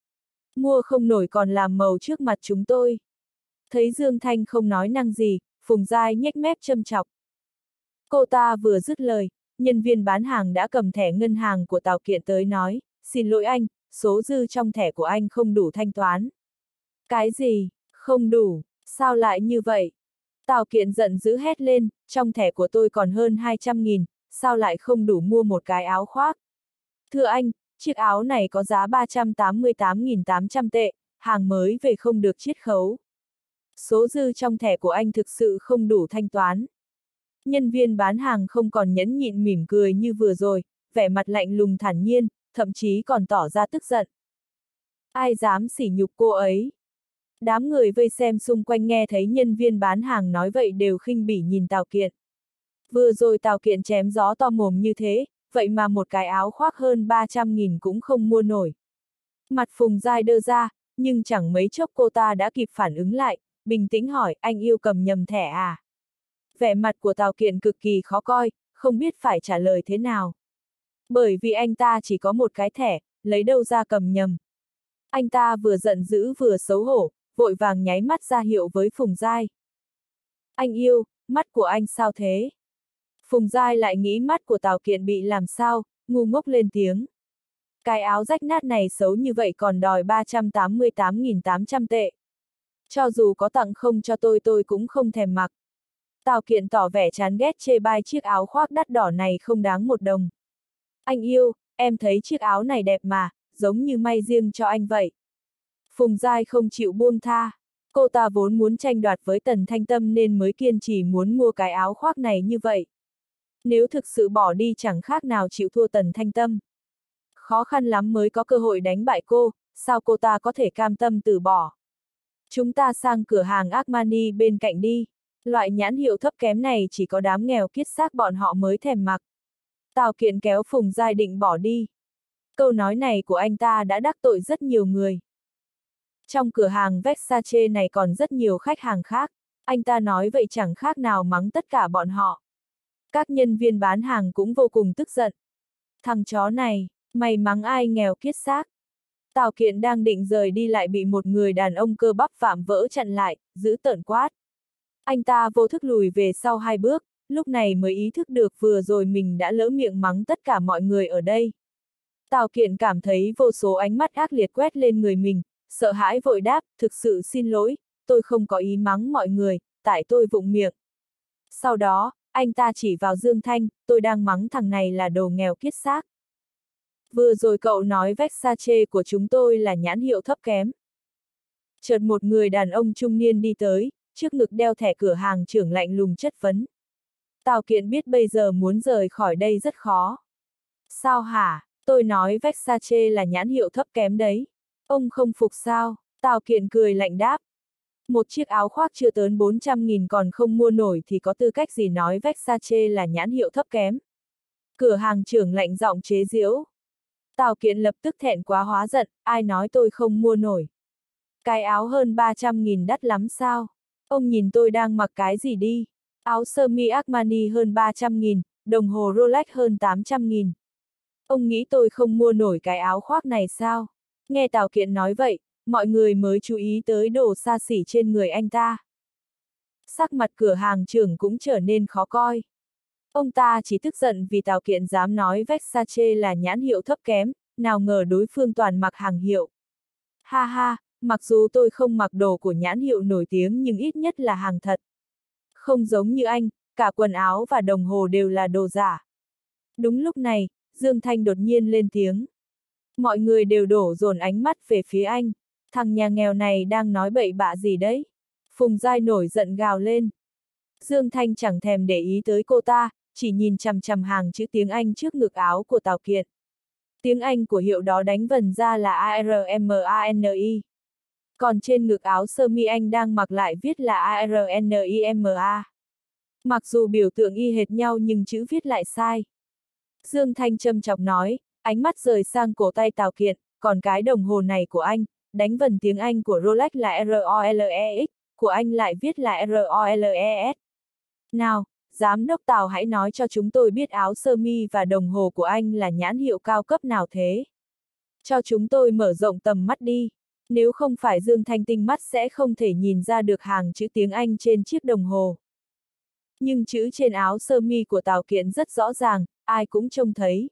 Mua không nổi còn làm màu trước mặt chúng tôi. Thấy Dương Thanh không nói năng gì, Phùng Giai nhếch mép châm chọc. Cô ta vừa dứt lời, nhân viên bán hàng đã cầm thẻ ngân hàng của Tào Kiện tới nói, xin lỗi anh, số dư trong thẻ của anh không đủ thanh toán. Cái gì, không đủ, sao lại như vậy? Tào Kiện giận dữ hét lên, trong thẻ của tôi còn hơn hai trăm nghìn, sao lại không đủ mua một cái áo khoác? Thưa anh, chiếc áo này có giá ba trăm tám mươi tám nghìn tám trăm tệ, hàng mới về không được chiết khấu. Số dư trong thẻ của anh thực sự không đủ thanh toán. Nhân viên bán hàng không còn nhẫn nhịn mỉm cười như vừa rồi, vẻ mặt lạnh lùng thản nhiên, thậm chí còn tỏ ra tức giận. Ai dám sỉ nhục cô ấy? Đám người vây xem xung quanh nghe thấy nhân viên bán hàng nói vậy đều khinh bỉ nhìn Tào Kiện. Vừa rồi Tào Kiện chém gió to mồm như thế, vậy mà một cái áo khoác hơn ba trăm nghìn cũng không mua nổi. Mặt Phùng Giai đơ ra, nhưng chẳng mấy chốc cô ta đã kịp phản ứng lại, bình tĩnh hỏi, anh yêu cầm nhầm thẻ à? Vẻ mặt của Tào Kiện cực kỳ khó coi, không biết phải trả lời thế nào. Bởi vì anh ta chỉ có một cái thẻ, lấy đâu ra cầm nhầm. Anh ta vừa giận dữ vừa xấu hổ, vội vàng nháy mắt ra hiệu với Phùng Giai. Anh yêu, mắt của anh sao thế? Phùng Giai lại nghĩ mắt của Tào Kiện bị làm sao, ngu ngốc lên tiếng. Cái áo rách nát này xấu như vậy còn đòi ba trăm tám mươi tám nghìn tám trăm tệ. Cho dù có tặng không cho tôi tôi cũng không thèm mặc. Tào Kiện tỏ vẻ chán ghét chê bai chiếc áo khoác đắt đỏ này không đáng một đồng. Anh yêu, em thấy chiếc áo này đẹp mà, giống như may riêng cho anh vậy. Phùng Giai không chịu buông tha. Cô ta vốn muốn tranh đoạt với Tần Thanh Tâm nên mới kiên trì muốn mua cái áo khoác này như vậy. Nếu thực sự bỏ đi chẳng khác nào chịu thua Tần Thanh Tâm. Khó khăn lắm mới có cơ hội đánh bại cô, sao cô ta có thể cam tâm từ bỏ. Chúng ta sang cửa hàng Armani bên cạnh đi. Loại nhãn hiệu thấp kém này chỉ có đám nghèo kiết xác bọn họ mới thèm mặc. Tào Kiện kéo Phùng Giai định bỏ đi. Câu nói này của anh ta đã đắc tội rất nhiều người. Trong cửa hàng Versace này còn rất nhiều khách hàng khác. Anh ta nói vậy chẳng khác nào mắng tất cả bọn họ. Các nhân viên bán hàng cũng vô cùng tức giận. Thằng chó này, mày mắng ai nghèo kiết xác? Tào Kiện đang định rời đi lại bị một người đàn ông cơ bắp vạm vỡ chặn lại, giữ tợn quát. Anh ta vô thức lùi về sau hai bước, lúc này mới ý thức được vừa rồi mình đã lỡ miệng mắng tất cả mọi người ở đây. Tào Kiện cảm thấy vô số ánh mắt ác liệt quét lên người mình, sợ hãi vội đáp, thực sự xin lỗi, tôi không có ý mắng mọi người, tại tôi vụng miệng. Sau đó, anh ta chỉ vào Dương Thanh, tôi đang mắng thằng này là đồ nghèo kiết xác. Vừa rồi cậu nói Versace của chúng tôi là nhãn hiệu thấp kém. Chợt một người đàn ông trung niên đi tới, trước ngực đeo thẻ cửa hàng trưởng lạnh lùng chất vấn. Tào Kiện biết bây giờ muốn rời khỏi đây rất khó. Sao hả, tôi nói Versace là nhãn hiệu thấp kém đấy. Ông không phục sao? Tào Kiện cười lạnh đáp. Một chiếc áo khoác chưa tới bốn trăm nghìn còn không mua nổi thì có tư cách gì nói Versace là nhãn hiệu thấp kém. Cửa hàng trưởng lạnh giọng chế giễu. Tào Kiện lập tức thẹn quá hóa giận, ai nói tôi không mua nổi. Cái áo hơn ba trăm nghìn đắt lắm sao? Ông nhìn tôi đang mặc cái gì đi? Áo sơ mi Armani hơn ba trăm nghìn, đồng hồ Rolex hơn tám trăm nghìn. Ông nghĩ tôi không mua nổi cái áo khoác này sao? Nghe Tào Kiện nói vậy, mọi người mới chú ý tới đồ xa xỉ trên người anh ta. Sắc mặt cửa hàng trưởng cũng trở nên khó coi. Ông ta chỉ tức giận vì Tào Kiện dám nói Versace là nhãn hiệu thấp kém, nào ngờ đối phương toàn mặc hàng hiệu. Ha ha, mặc dù tôi không mặc đồ của nhãn hiệu nổi tiếng nhưng ít nhất là hàng thật. Không giống như anh, cả quần áo và đồng hồ đều là đồ giả. Đúng lúc này, Dương Thanh đột nhiên lên tiếng. Mọi người đều đổ dồn ánh mắt về phía anh. Thằng nhà nghèo này đang nói bậy bạ gì đấy? Phùng Giai nổi giận gào lên. Dương Thanh chẳng thèm để ý tới cô ta, chỉ nhìn chằm chằm hàng chữ tiếng Anh trước ngực áo của Tào Kiện. Tiếng Anh của hiệu đó đánh vần ra là A R M A N I. Còn trên ngực áo sơ mi anh đang mặc lại viết là A R N I M A. Mặc dù biểu tượng y hệt nhau nhưng chữ viết lại sai. Dương Thanh châm chọc nói, ánh mắt rời sang cổ tay Tào Kiện, còn cái đồng hồ này của anh, đánh vần tiếng Anh của Rolex là R O L E X, của anh lại viết là R O L E S. Nào, giám đốc Tào hãy nói cho chúng tôi biết áo sơ mi và đồng hồ của anh là nhãn hiệu cao cấp nào thế. Cho chúng tôi mở rộng tầm mắt đi. Nếu không phải Dương Thanh tinh mắt sẽ không thể nhìn ra được hàng chữ tiếng Anh trên chiếc đồng hồ. Nhưng chữ trên áo sơ mi của Tào Kiện rất rõ ràng, ai cũng trông thấy.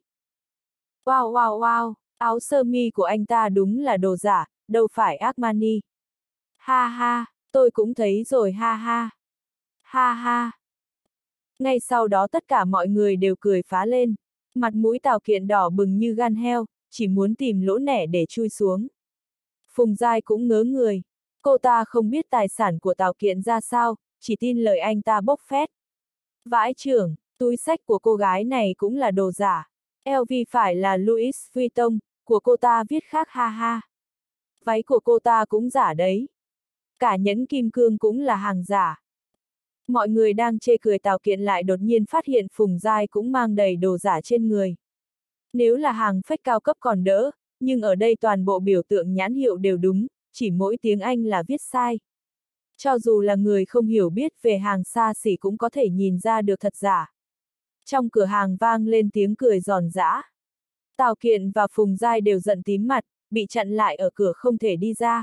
Wow wow wow, áo sơ mi của anh ta đúng là đồ giả, đâu phải Armani. Ha ha, tôi cũng thấy rồi ha ha. Ha ha. Ngay sau đó tất cả mọi người đều cười phá lên. Mặt mũi Tào Kiện đỏ bừng như gan heo, chỉ muốn tìm lỗ nẻ để chui xuống. Phùng Giai cũng ngớ người. Cô ta không biết tài sản của Tào Kiện ra sao, chỉ tin lời anh ta bốc phét. Vãi chưởng, túi xách của cô gái này cũng là đồ giả. L V phải là Louis Vuitton, của cô ta viết khác ha ha. Váy của cô ta cũng giả đấy. Cả nhẫn kim cương cũng là hàng giả. Mọi người đang chê cười Tào Kiện lại đột nhiên phát hiện Phùng Giai cũng mang đầy đồ giả trên người. Nếu là hàng fake cao cấp còn đỡ, nhưng ở đây toàn bộ biểu tượng nhãn hiệu đều đúng, chỉ mỗi tiếng Anh là viết sai. Cho dù là người không hiểu biết về hàng xa xỉ cũng có thể nhìn ra được thật giả. Trong cửa hàng vang lên tiếng cười giòn giã. Tào Kiện và Phùng Giai đều giận tím mặt, bị chặn lại ở cửa không thể đi ra.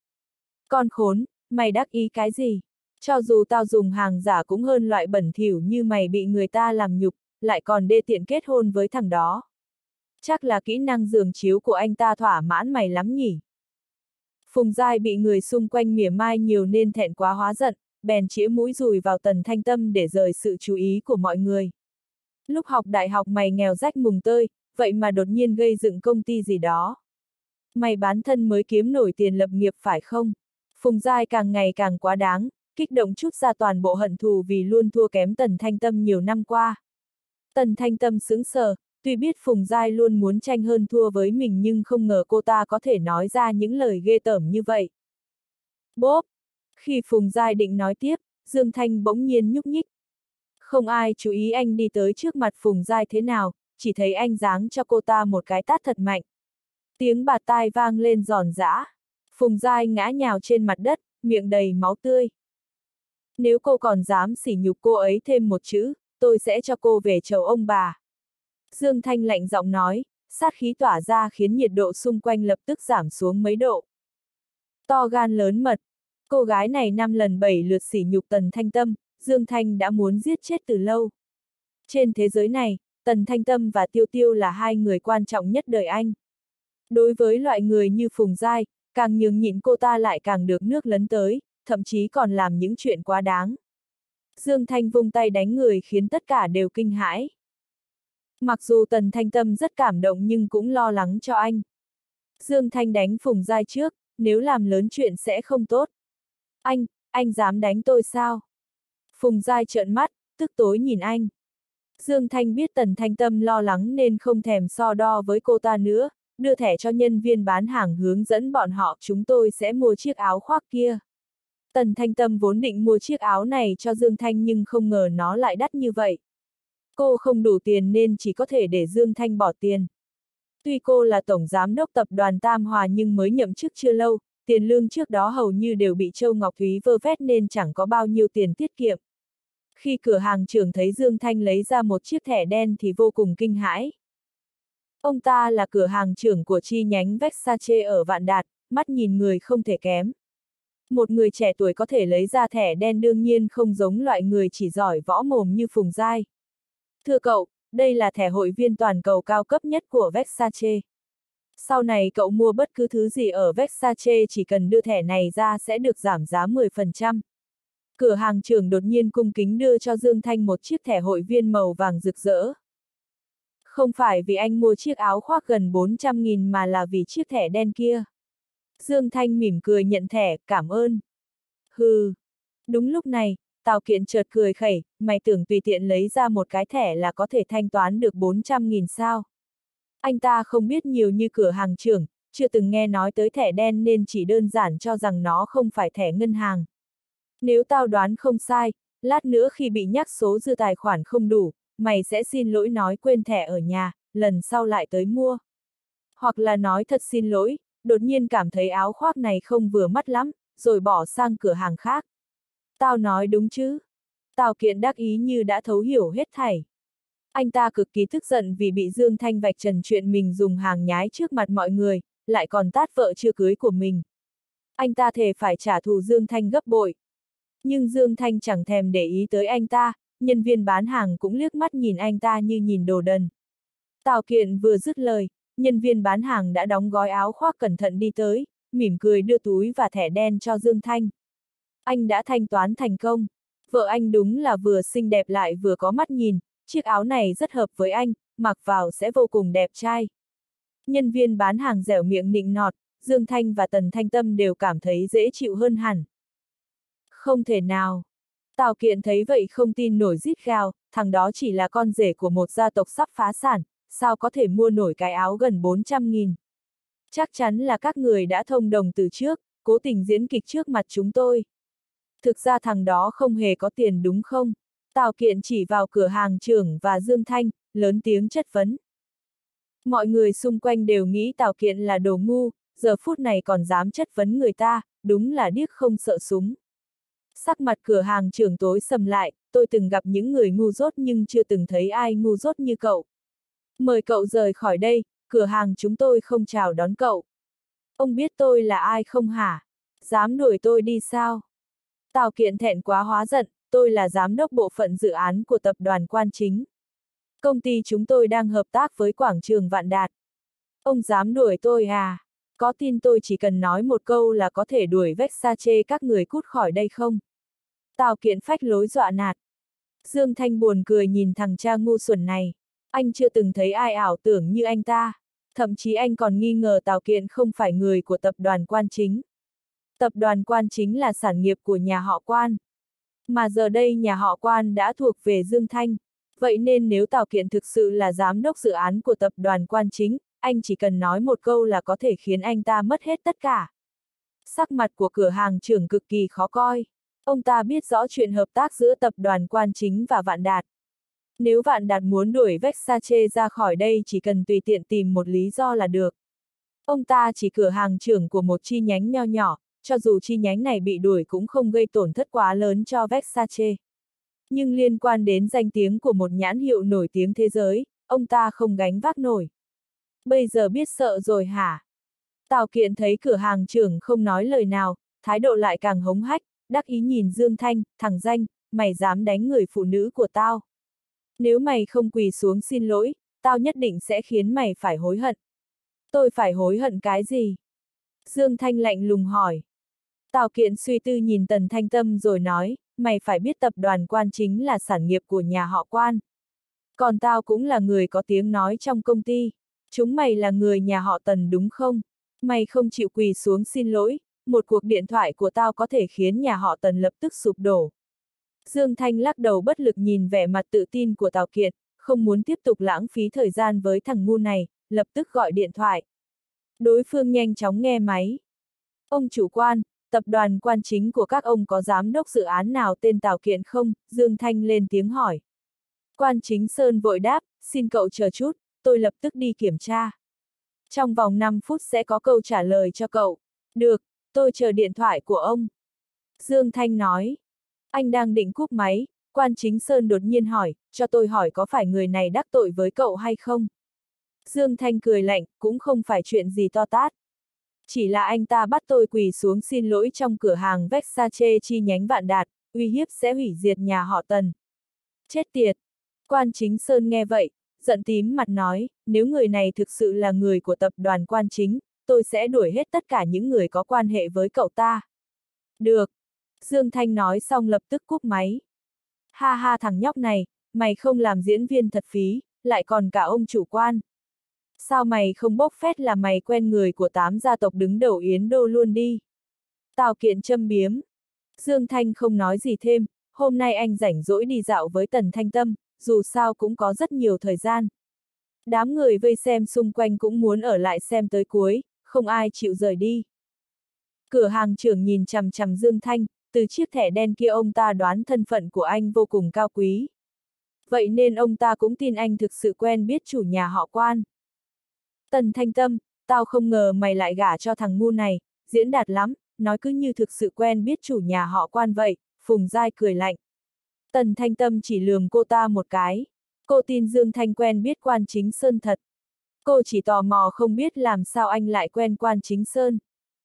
Con khốn, mày đắc ý cái gì? Cho dù tao dùng hàng giả cũng hơn loại bẩn thỉu như mày bị người ta làm nhục, lại còn đê tiện kết hôn với thằng đó. Chắc là kỹ năng giường chiếu của anh ta thỏa mãn mày lắm nhỉ? Phùng Giai bị người xung quanh mỉa mai nhiều nên thẹn quá hóa giận, bèn chĩa mũi dùi vào Tần Thanh Tâm để rời sự chú ý của mọi người. Lúc học đại học mày nghèo rách mùng tơi, vậy mà đột nhiên gây dựng công ty gì đó. Mày bán thân mới kiếm nổi tiền lập nghiệp phải không? Phùng Giai càng ngày càng quá đáng, kích động chút ra toàn bộ hận thù vì luôn thua kém Tần Thanh Tâm nhiều năm qua. Tần Thanh Tâm sững sờ, tuy biết Phùng Giai luôn muốn tranh hơn thua với mình nhưng không ngờ cô ta có thể nói ra những lời ghê tởm như vậy. Bốp! Khi Phùng Giai định nói tiếp, Dương Thanh bỗng nhiên nhúc nhích. Không ai chú ý anh đi tới trước mặt Phùng Giai thế nào, chỉ thấy anh giáng cho cô ta một cái tát thật mạnh. Tiếng bạt tai vang lên giòn giã. Phùng Giai ngã nhào trên mặt đất, miệng đầy máu tươi. Nếu cô còn dám sỉ nhục cô ấy thêm một chữ, tôi sẽ cho cô về chầu ông bà. Dương Thanh lạnh giọng nói, sát khí tỏa ra khiến nhiệt độ xung quanh lập tức giảm xuống mấy độ. To gan lớn mật, cô gái này năm lần bảy lượt sỉ nhục Tần Thanh Tâm, Dương Thanh đã muốn giết chết từ lâu. Trên thế giới này, Tần Thanh Tâm và Tiêu Tiêu là hai người quan trọng nhất đời anh. Đối với loại người như Phùng Giai, càng nhường nhịn cô ta lại càng được nước lấn tới, thậm chí còn làm những chuyện quá đáng. Dương Thanh vung tay đánh người khiến tất cả đều kinh hãi. Mặc dù Tần Thanh Tâm rất cảm động nhưng cũng lo lắng cho anh. Dương Thanh đánh Phùng Giai trước, nếu làm lớn chuyện sẽ không tốt. Anh, anh dám đánh tôi sao? Phùng Giai trợn mắt, tức tối nhìn anh. Dương Thanh biết Tần Thanh Tâm lo lắng nên không thèm so đo với cô ta nữa, đưa thẻ cho nhân viên bán hàng hướng dẫn bọn họ chúng tôi sẽ mua chiếc áo khoác kia. Tần Thanh Tâm vốn định mua chiếc áo này cho Dương Thanh nhưng không ngờ nó lại đắt như vậy. Cô không đủ tiền nên chỉ có thể để Dương Thanh bỏ tiền. Tuy cô là tổng giám đốc tập đoàn Tam Hòa nhưng mới nhậm chức chưa lâu, tiền lương trước đó hầu như đều bị Châu Ngọc Thúy vơ vét nên chẳng có bao nhiêu tiền tiết kiệm. Khi cửa hàng trưởng thấy Dương Thanh lấy ra một chiếc thẻ đen thì vô cùng kinh hãi. Ông ta là cửa hàng trưởng của chi nhánh Versace ở Vạn Đạt, mắt nhìn người không thể kém. Một người trẻ tuổi có thể lấy ra thẻ đen đương nhiên không giống loại người chỉ giỏi võ mồm như Phùng Giai. Thưa cậu, đây là thẻ hội viên toàn cầu cao cấp nhất của Versace. Sau này cậu mua bất cứ thứ gì ở Versace chỉ cần đưa thẻ này ra sẽ được giảm giá mười phần trăm. Cửa hàng trưởng đột nhiên cung kính đưa cho Dương Thanh một chiếc thẻ hội viên màu vàng rực rỡ. Không phải vì anh mua chiếc áo khoác gần bốn trăm nghìn mà là vì chiếc thẻ đen kia. Dương Thanh mỉm cười nhận thẻ, cảm ơn. Hừ. Đúng lúc này, Tào Kiện chợt cười khẩy, mày tưởng tùy tiện lấy ra một cái thẻ là có thể thanh toán được bốn trăm nghìn sao? Anh ta không biết nhiều như cửa hàng trưởng, chưa từng nghe nói tới thẻ đen nên chỉ đơn giản cho rằng nó không phải thẻ ngân hàng. Nếu tao đoán không sai, lát nữa khi bị nhắc số dư tài khoản không đủ, mày sẽ xin lỗi nói quên thẻ ở nhà, lần sau lại tới mua. Hoặc là nói thật xin lỗi, đột nhiên cảm thấy áo khoác này không vừa mắt lắm, rồi bỏ sang cửa hàng khác. Tao nói đúng chứ? Tào Kiện đắc ý như đã thấu hiểu hết thảy. Anh ta cực kỳ tức giận vì bị Dương Thanh vạch trần chuyện mình dùng hàng nhái trước mặt mọi người, lại còn tát vợ chưa cưới của mình. Anh ta thề phải trả thù Dương Thanh gấp bội. Nhưng Dương Thanh chẳng thèm để ý tới anh ta, nhân viên bán hàng cũng liếc mắt nhìn anh ta như nhìn đồ đần. Tào Kiện vừa dứt lời, nhân viên bán hàng đã đóng gói áo khoác cẩn thận đi tới, mỉm cười đưa túi và thẻ đen cho Dương Thanh. Anh đã thanh toán thành công. Vợ anh đúng là vừa xinh đẹp lại vừa có mắt nhìn, chiếc áo này rất hợp với anh, mặc vào sẽ vô cùng đẹp trai. Nhân viên bán hàng dẻo miệng nịnh nọt, Dương Thanh và Tần Thanh Tâm đều cảm thấy dễ chịu hơn hẳn. Không thể nào. Tào Kiện thấy vậy không tin nổi rít gào, thằng đó chỉ là con rể của một gia tộc sắp phá sản, sao có thể mua nổi cái áo gần bốn trăm nghìn. Chắc chắn là các người đã thông đồng từ trước, cố tình diễn kịch trước mặt chúng tôi. Thực ra thằng đó không hề có tiền đúng không? Tào Kiện chỉ vào cửa hàng trưởng và Dương Thanh, lớn tiếng chất vấn. Mọi người xung quanh đều nghĩ Tào Kiện là đồ ngu, giờ phút này còn dám chất vấn người ta, đúng là điếc không sợ súng. Sắc mặt cửa hàng trưởng tối sầm lại, tôi từng gặp những người ngu dốt nhưng chưa từng thấy ai ngu dốt như cậu. Mời cậu rời khỏi đây, cửa hàng chúng tôi không chào đón cậu. Ông biết tôi là ai không hả? Dám đuổi tôi đi sao? Tào Kiện thẹn quá hóa giận, tôi là giám đốc bộ phận dự án của tập đoàn Quan Chính. Công ty chúng tôi đang hợp tác với quảng trường Vạn Đạt. Ông dám đuổi tôi à? Có tin tôi chỉ cần nói một câu là có thể đuổi Versace các người cút khỏi đây không? Tào Kiện phách lối dọa nạt. Dương Thanh buồn cười nhìn thằng cha ngu xuẩn này. Anh chưa từng thấy ai ảo tưởng như anh ta. Thậm chí anh còn nghi ngờ Tào Kiện không phải người của tập đoàn Quan Chính. Tập đoàn Quan Chính là sản nghiệp của nhà họ Quan. Mà giờ đây nhà họ Quan đã thuộc về Dương Thanh. Vậy nên nếu Tào Kiện thực sự là giám đốc dự án của tập đoàn Quan Chính, anh chỉ cần nói một câu là có thể khiến anh ta mất hết tất cả. Sắc mặt của cửa hàng trưởng cực kỳ khó coi. Ông ta biết rõ chuyện hợp tác giữa tập đoàn Quan Chính và Vạn Đạt. Nếu Vạn Đạt muốn đuổi Versace ra khỏi đây chỉ cần tùy tiện tìm một lý do là được. Ông ta chỉ cửa hàng trưởng của một chi nhánh nho nhỏ, cho dù chi nhánh này bị đuổi cũng không gây tổn thất quá lớn cho Versace. Nhưng liên quan đến danh tiếng của một nhãn hiệu nổi tiếng thế giới, ông ta không gánh vác nổi. Bây giờ biết sợ rồi hả? Tào Kiện thấy cửa hàng trưởng không nói lời nào, thái độ lại càng hống hách, đắc ý nhìn Dương Thanh, thằng danh, mày dám đánh người phụ nữ của tao. Nếu mày không quỳ xuống xin lỗi, tao nhất định sẽ khiến mày phải hối hận. Tôi phải hối hận cái gì? Dương Thanh lạnh lùng hỏi. Tào Kiện suy tư nhìn Tần Thanh Tâm rồi nói, mày phải biết tập đoàn Quan Chính là sản nghiệp của nhà họ Quan. Còn tao cũng là người có tiếng nói trong công ty. Chúng mày là người nhà họ Tần đúng không? Mày không chịu quỳ xuống xin lỗi, một cuộc điện thoại của tao có thể khiến nhà họ Tần lập tức sụp đổ. Dương Thanh lắc đầu bất lực nhìn vẻ mặt tự tin của Tào Kiện, không muốn tiếp tục lãng phí thời gian với thằng ngu này, lập tức gọi điện thoại. Đối phương nhanh chóng nghe máy. Ông chủ Quan, tập đoàn Quan Chính của các ông có giám đốc dự án nào tên Tào Kiện không? Dương Thanh lên tiếng hỏi. Quan Chính Sơn vội đáp, xin cậu chờ chút, tôi lập tức đi kiểm tra. Trong vòng năm phút sẽ có câu trả lời cho cậu. Được, tôi chờ điện thoại của ông. Dương Thanh nói. Anh đang định cúp máy, Quan Chính Sơn đột nhiên hỏi, cho tôi hỏi có phải người này đắc tội với cậu hay không? Dương Thanh cười lạnh, cũng không phải chuyện gì to tát. Chỉ là anh ta bắt tôi quỳ xuống xin lỗi trong cửa hàng Versace chi nhánh Vạn Đạt, uy hiếp sẽ hủy diệt nhà họ Tần. Chết tiệt! Quan Chính Sơn nghe vậy, giận tím mặt nói, nếu người này thực sự là người của tập đoàn Quan Chính, tôi sẽ đuổi hết tất cả những người có quan hệ với cậu ta. Được! Dương Thanh nói xong lập tức cúp máy. Ha ha thằng nhóc này, mày không làm diễn viên thật phí, lại còn cả ông chủ quan. Sao mày không bốc phét là mày quen người của tám gia tộc đứng đầu Yến Đô luôn đi? Tào Kiện châm biếm. Dương Thanh không nói gì thêm, hôm nay anh rảnh rỗi đi dạo với Tần Thanh Tâm, dù sao cũng có rất nhiều thời gian. Đám người vây xem xung quanh cũng muốn ở lại xem tới cuối, không ai chịu rời đi. Cửa hàng trưởng nhìn chằm chằm Dương Thanh, từ chiếc thẻ đen kia ông ta đoán thân phận của anh vô cùng cao quý. Vậy nên ông ta cũng tin anh thực sự quen biết chủ nhà họ Quan. Tần Thanh Tâm, tao không ngờ mày lại gả cho thằng ngu này, diễn đạt lắm, nói cứ như thực sự quen biết chủ nhà họ Quan vậy, Phùng Giai cười lạnh. Tần Thanh Tâm chỉ lườm cô ta một cái. Cô tin Dương Thanh quen biết Quan Chính Sơn thật. Cô chỉ tò mò không biết làm sao anh lại quen Quan Chính Sơn.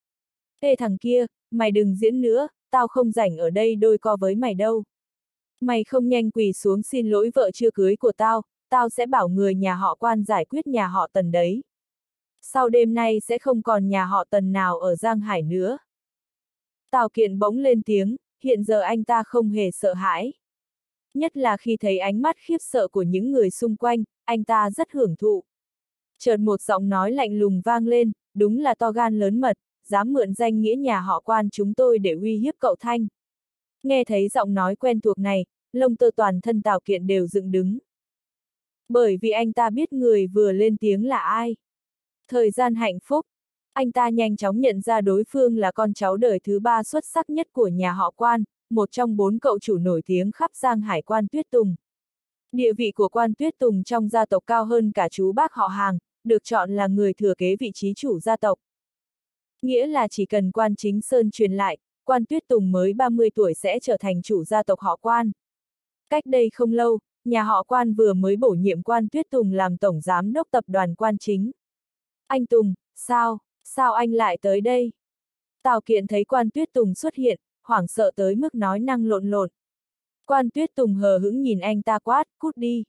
Ê thằng kia, mày đừng diễn nữa, tao không rảnh ở đây đôi co với mày đâu. Mày không nhanh quỳ xuống xin lỗi vợ chưa cưới của tao, tao sẽ bảo người nhà họ Quan giải quyết nhà họ Tần đấy. Sau đêm nay sẽ không còn nhà họ Tần nào ở Giang Hải nữa. Tào Kiện bỗng lên tiếng, hiện giờ anh ta không hề sợ hãi. Nhất là khi thấy ánh mắt khiếp sợ của những người xung quanh, anh ta rất hưởng thụ. Chợt một giọng nói lạnh lùng vang lên, đúng là to gan lớn mật, dám mượn danh nghĩa nhà họ Quan chúng tôi để uy hiếp cậu Thanh. Nghe thấy giọng nói quen thuộc này, lông tơ toàn thân Tào Kiện đều dựng đứng. Bởi vì anh ta biết người vừa lên tiếng là ai. Thời gian hạnh phúc, anh ta nhanh chóng nhận ra đối phương là con cháu đời thứ ba xuất sắc nhất của nhà họ Quan, một trong bốn cậu chủ nổi tiếng khắp Giang Hải Quan Tuyết Tùng. Địa vị của Quan Tuyết Tùng trong gia tộc cao hơn cả chú bác họ Hàng, được chọn là người thừa kế vị trí chủ gia tộc. Nghĩa là chỉ cần Quan Chính Sơn truyền lại, Quan Tuyết Tùng mới ba mươi tuổi sẽ trở thành chủ gia tộc họ Quan. Cách đây không lâu, nhà họ Quan vừa mới bổ nhiệm Quan Tuyết Tùng làm tổng giám đốc tập đoàn Quan Chính. Anh Tùng, sao, sao anh lại tới đây? Tào Kiện thấy Quan Tuyết Tùng xuất hiện, hoảng sợ tới mức nói năng lộn lộn. Quan Tuyết Tùng hờ hững nhìn anh ta quát, cút đi.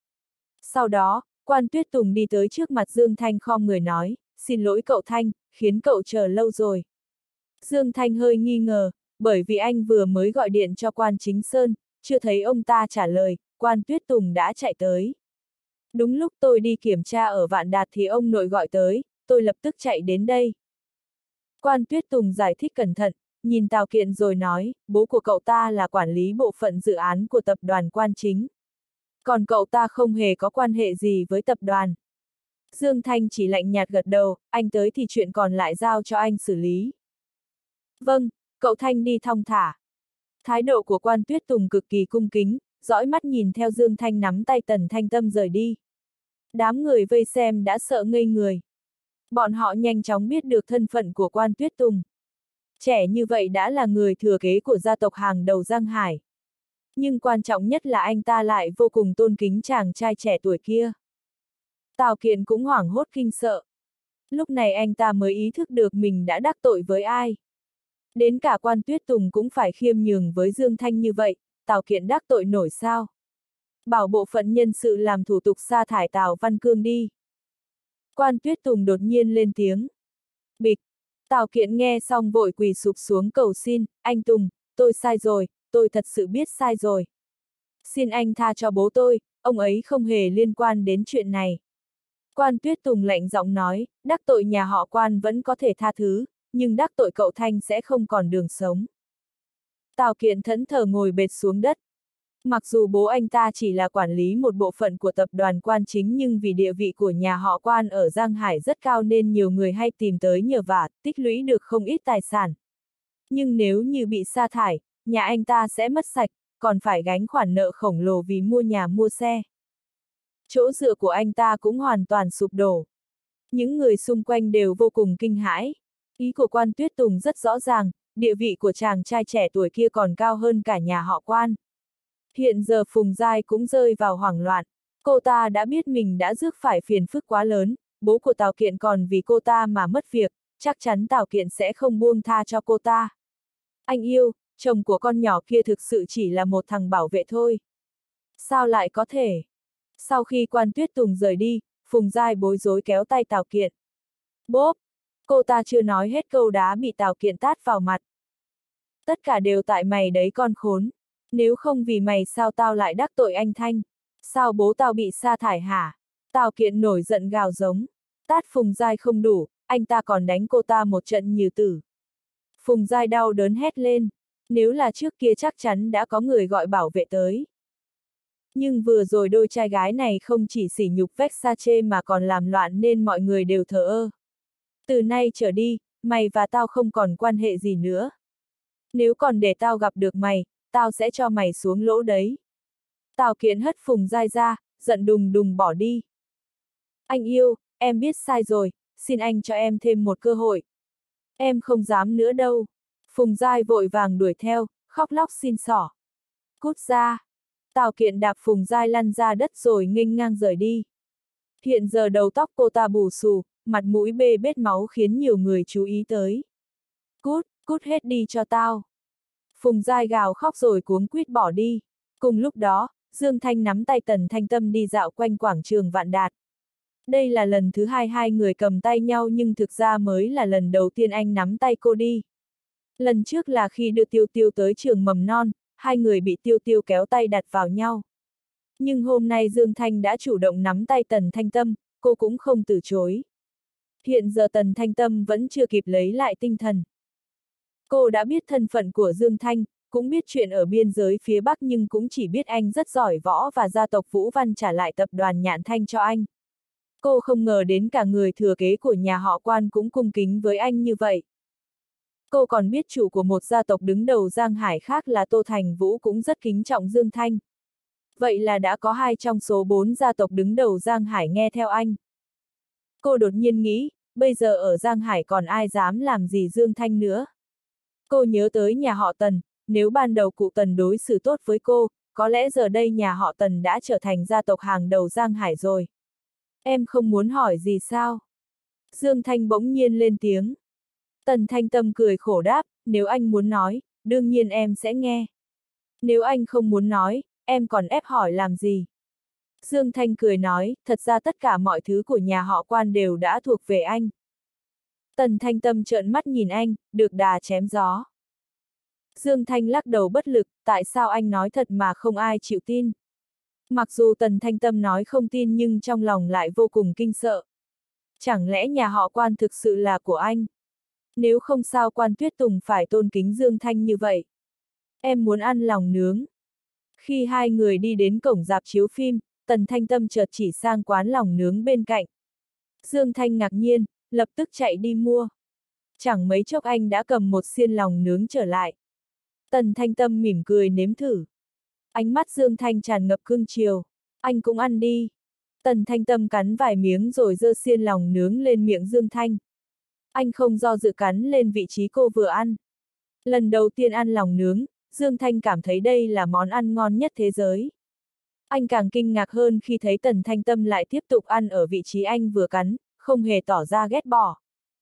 Sau đó, Quan Tuyết Tùng đi tới trước mặt Dương Thanh khom người nói, xin lỗi cậu Thanh, khiến cậu chờ lâu rồi. Dương Thanh hơi nghi ngờ, bởi vì anh vừa mới gọi điện cho Quan Chính Sơn, chưa thấy ông ta trả lời, Quan Tuyết Tùng đã chạy tới. Đúng lúc tôi đi kiểm tra ở Vạn Đạt thì ông nội gọi tới, tôi lập tức chạy đến đây. Quan Tuyết Tùng giải thích cẩn thận, nhìn Tào Kiện rồi nói, bố của cậu ta là quản lý bộ phận dự án của tập đoàn Quan Chính. Còn cậu ta không hề có quan hệ gì với tập đoàn. Dương Thanh chỉ lạnh nhạt gật đầu, anh tới thì chuyện còn lại giao cho anh xử lý. Vâng, cậu Thanh đi thong thả. Thái độ của Quan Tuyết Tùng cực kỳ cung kính, dõi mắt nhìn theo Dương Thanh nắm tay Tần Thanh Tâm rời đi. Đám người vây xem đã sợ ngây người. Bọn họ nhanh chóng biết được thân phận của Quan Tuyết Tùng. Trẻ như vậy đã là người thừa kế của gia tộc hàng đầu Giang Hải. Nhưng quan trọng nhất là anh ta lại vô cùng tôn kính chàng trai trẻ tuổi kia. Tào Kiện cũng hoảng hốt kinh sợ. Lúc này anh ta mới ý thức được mình đã đắc tội với ai. Đến cả Quan Tuyết Tùng cũng phải khiêm nhường với Dương Thanh như vậy, Tào Kiện đắc tội nổi sao? Bảo bộ phận nhân sự làm thủ tục sa thải Tào Văn Cương đi. Quan Tuyết Tùng đột nhiên lên tiếng. Bịch! Tào Kiện nghe xong vội quỳ sụp xuống cầu xin, anh Tùng, tôi sai rồi, tôi thật sự biết sai rồi. Xin anh tha cho bố tôi, ông ấy không hề liên quan đến chuyện này. Quan Tuyết Tùng lạnh giọng nói, đắc tội nhà họ Quan vẫn có thể tha thứ, nhưng đắc tội cậu Thanh sẽ không còn đường sống. Tào Kiện thẫn thờ ngồi bệt xuống đất. Mặc dù bố anh ta chỉ là quản lý một bộ phận của tập đoàn Quan Chính nhưng vì địa vị của nhà họ Quan ở Giang Hải rất cao nên nhiều người hay tìm tới nhờ vả, tích lũy được không ít tài sản. Nhưng nếu như bị sa thải, nhà anh ta sẽ mất sạch, còn phải gánh khoản nợ khổng lồ vì mua nhà mua xe. Chỗ dựa của anh ta cũng hoàn toàn sụp đổ. Những người xung quanh đều vô cùng kinh hãi. Ý của Quan Tuyết Tùng rất rõ ràng, địa vị của chàng trai trẻ tuổi kia còn cao hơn cả nhà họ Quan. Hiện giờ Phùng Giai cũng rơi vào hoảng loạn. Cô ta đã biết mình đã rước phải phiền phức quá lớn, bố của Tào Kiện còn vì cô ta mà mất việc, chắc chắn Tào Kiện sẽ không buông tha cho cô ta. Anh yêu, chồng của con nhỏ kia thực sự chỉ là một thằng bảo vệ thôi. Sao lại có thể? Sau khi Quan Tuyết Tùng rời đi, Phùng Giai bối rối kéo tay Tào Kiện. Bốp! Cô ta chưa nói hết câu đã bị Tào Kiện tát vào mặt. Tất cả đều tại mày đấy con khốn. Nếu không vì mày sao tao lại đắc tội anh Thanh. Sao bố tao bị sa thải hả? Tào Kiện nổi giận gào giống. Tát Phùng Giai không đủ, anh ta còn đánh cô ta một trận như tử. Phùng Giai đau đớn hét lên. Nếu là trước kia chắc chắn đã có người gọi bảo vệ tới. Nhưng vừa rồi đôi trai gái này không chỉ sỉ nhục Versace mà còn làm loạn nên mọi người đều thờ ơ. Từ nay trở đi, mày và tao không còn quan hệ gì nữa. Nếu còn để tao gặp được mày, tao sẽ cho mày xuống lỗ đấy. Tào Kiện hất Phùng Giai ra, giận đùng đùng bỏ đi. Anh yêu, em biết sai rồi, xin anh cho em thêm một cơ hội. Em không dám nữa đâu. Phùng Giai vội vàng đuổi theo, khóc lóc xin xỏ. Cút ra. Tào Kiện đạp Phùng Giai lăn ra đất rồi nghênh ngang rời đi. Hiện giờ đầu tóc cô ta bù xù, mặt mũi bê bết máu khiến nhiều người chú ý tới. Cút, cút hết đi cho tao. Phùng Giai gào khóc rồi cuống quýt bỏ đi. Cùng lúc đó, Dương Thanh nắm tay Tần Thanh Tâm đi dạo quanh quảng trường Vạn Đạt. Đây là lần thứ hai hai người cầm tay nhau nhưng thực ra mới là lần đầu tiên anh nắm tay cô đi. Lần trước là khi đưa Tiêu Tiêu tới trường mầm non, hai người bị Tiêu Tiêu kéo tay đặt vào nhau. Nhưng hôm nay Dương Thanh đã chủ động nắm tay Tần Thanh Tâm, cô cũng không từ chối. Hiện giờ Tần Thanh Tâm vẫn chưa kịp lấy lại tinh thần. Cô đã biết thân phận của Dương Thanh, cũng biết chuyện ở biên giới phía Bắc nhưng cũng chỉ biết anh rất giỏi võ và gia tộc Vũ Văn trả lại tập đoàn Nhạn Thanh cho anh. Cô không ngờ đến cả người thừa kế của nhà họ Quan cũng cung kính với anh như vậy. Cô còn biết chủ của một gia tộc đứng đầu Giang Hải khác là Tô Thành Vũ cũng rất kính trọng Dương Thanh. Vậy là đã có hai trong số bốn gia tộc đứng đầu Giang Hải nghe theo anh. Cô đột nhiên nghĩ, bây giờ ở Giang Hải còn ai dám làm gì Dương Thanh nữa. Cô nhớ tới nhà họ Tần, nếu ban đầu cụ Tần đối xử tốt với cô, có lẽ giờ đây nhà họ Tần đã trở thành gia tộc hàng đầu Giang Hải rồi. Em không muốn hỏi gì sao? Dương Thanh bỗng nhiên lên tiếng. Tần Thanh Tâm cười khổ đáp, nếu anh muốn nói, đương nhiên em sẽ nghe. Nếu anh không muốn nói, em còn ép hỏi làm gì? Dương Thanh cười nói, thật ra tất cả mọi thứ của nhà họ Quan đều đã thuộc về anh. Tần Thanh Tâm trợn mắt nhìn anh, được đà chém gió. Dương Thanh lắc đầu bất lực, tại sao anh nói thật mà không ai chịu tin? Mặc dù Tần Thanh Tâm nói không tin nhưng trong lòng lại vô cùng kinh sợ. Chẳng lẽ nhà họ Quan thực sự là của anh? Nếu không sao Quan Tuyết Tùng phải tôn kính Dương Thanh như vậy? Em muốn ăn lòng nướng. Khi hai người đi đến cổng rạp chiếu phim, Tần Thanh Tâm chợt chỉ sang quán lòng nướng bên cạnh. Dương Thanh ngạc nhiên, lập tức chạy đi mua. Chẳng mấy chốc anh đã cầm một xiên lòng nướng trở lại. Tần Thanh Tâm mỉm cười nếm thử. Ánh mắt Dương Thanh tràn ngập cương chiều. Anh cũng ăn đi. Tần Thanh Tâm cắn vài miếng rồi giơ xiên lòng nướng lên miệng Dương Thanh. Anh không do dự cắn lên vị trí cô vừa ăn. Lần đầu tiên ăn lòng nướng, Dương Thanh cảm thấy đây là món ăn ngon nhất thế giới. Anh càng kinh ngạc hơn khi thấy Tần Thanh Tâm lại tiếp tục ăn ở vị trí anh vừa cắn, không hề tỏ ra ghét bỏ.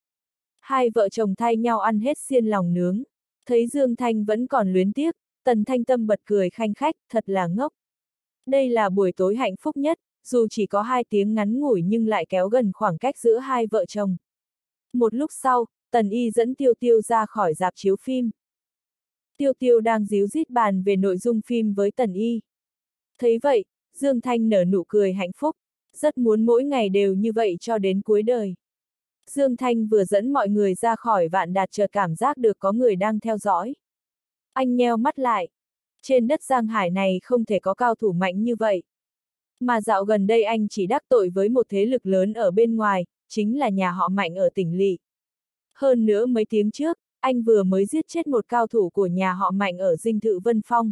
Hai vợ chồng thay nhau ăn hết xiên lòng nướng. Thấy Dương Thanh vẫn còn luyến tiếc, Tần Thanh Tâm bật cười khanh khách, thật là ngốc. Đây là buổi tối hạnh phúc nhất, dù chỉ có hai tiếng ngắn ngủi nhưng lại kéo gần khoảng cách giữa hai vợ chồng. Một lúc sau, Tần Y dẫn Tiêu Tiêu ra khỏi rạp chiếu phim. Tiêu Tiêu đang díu dít bàn về nội dung phim với Tần Y. Thấy vậy, Dương Thanh nở nụ cười hạnh phúc, rất muốn mỗi ngày đều như vậy cho đến cuối đời. Dương Thanh vừa dẫn mọi người ra khỏi Vạn Đạt chợt cảm giác được có người đang theo dõi. Anh nheo mắt lại. Trên đất Giang Hải này không thể có cao thủ mạnh như vậy. Mà dạo gần đây anh chỉ đắc tội với một thế lực lớn ở bên ngoài, chính là nhà họ Mạnh ở tỉnh Lỵ. Hơn nữa mấy tiếng trước, anh vừa mới giết chết một cao thủ của nhà họ Mạnh ở Dinh Thự Vân Phong.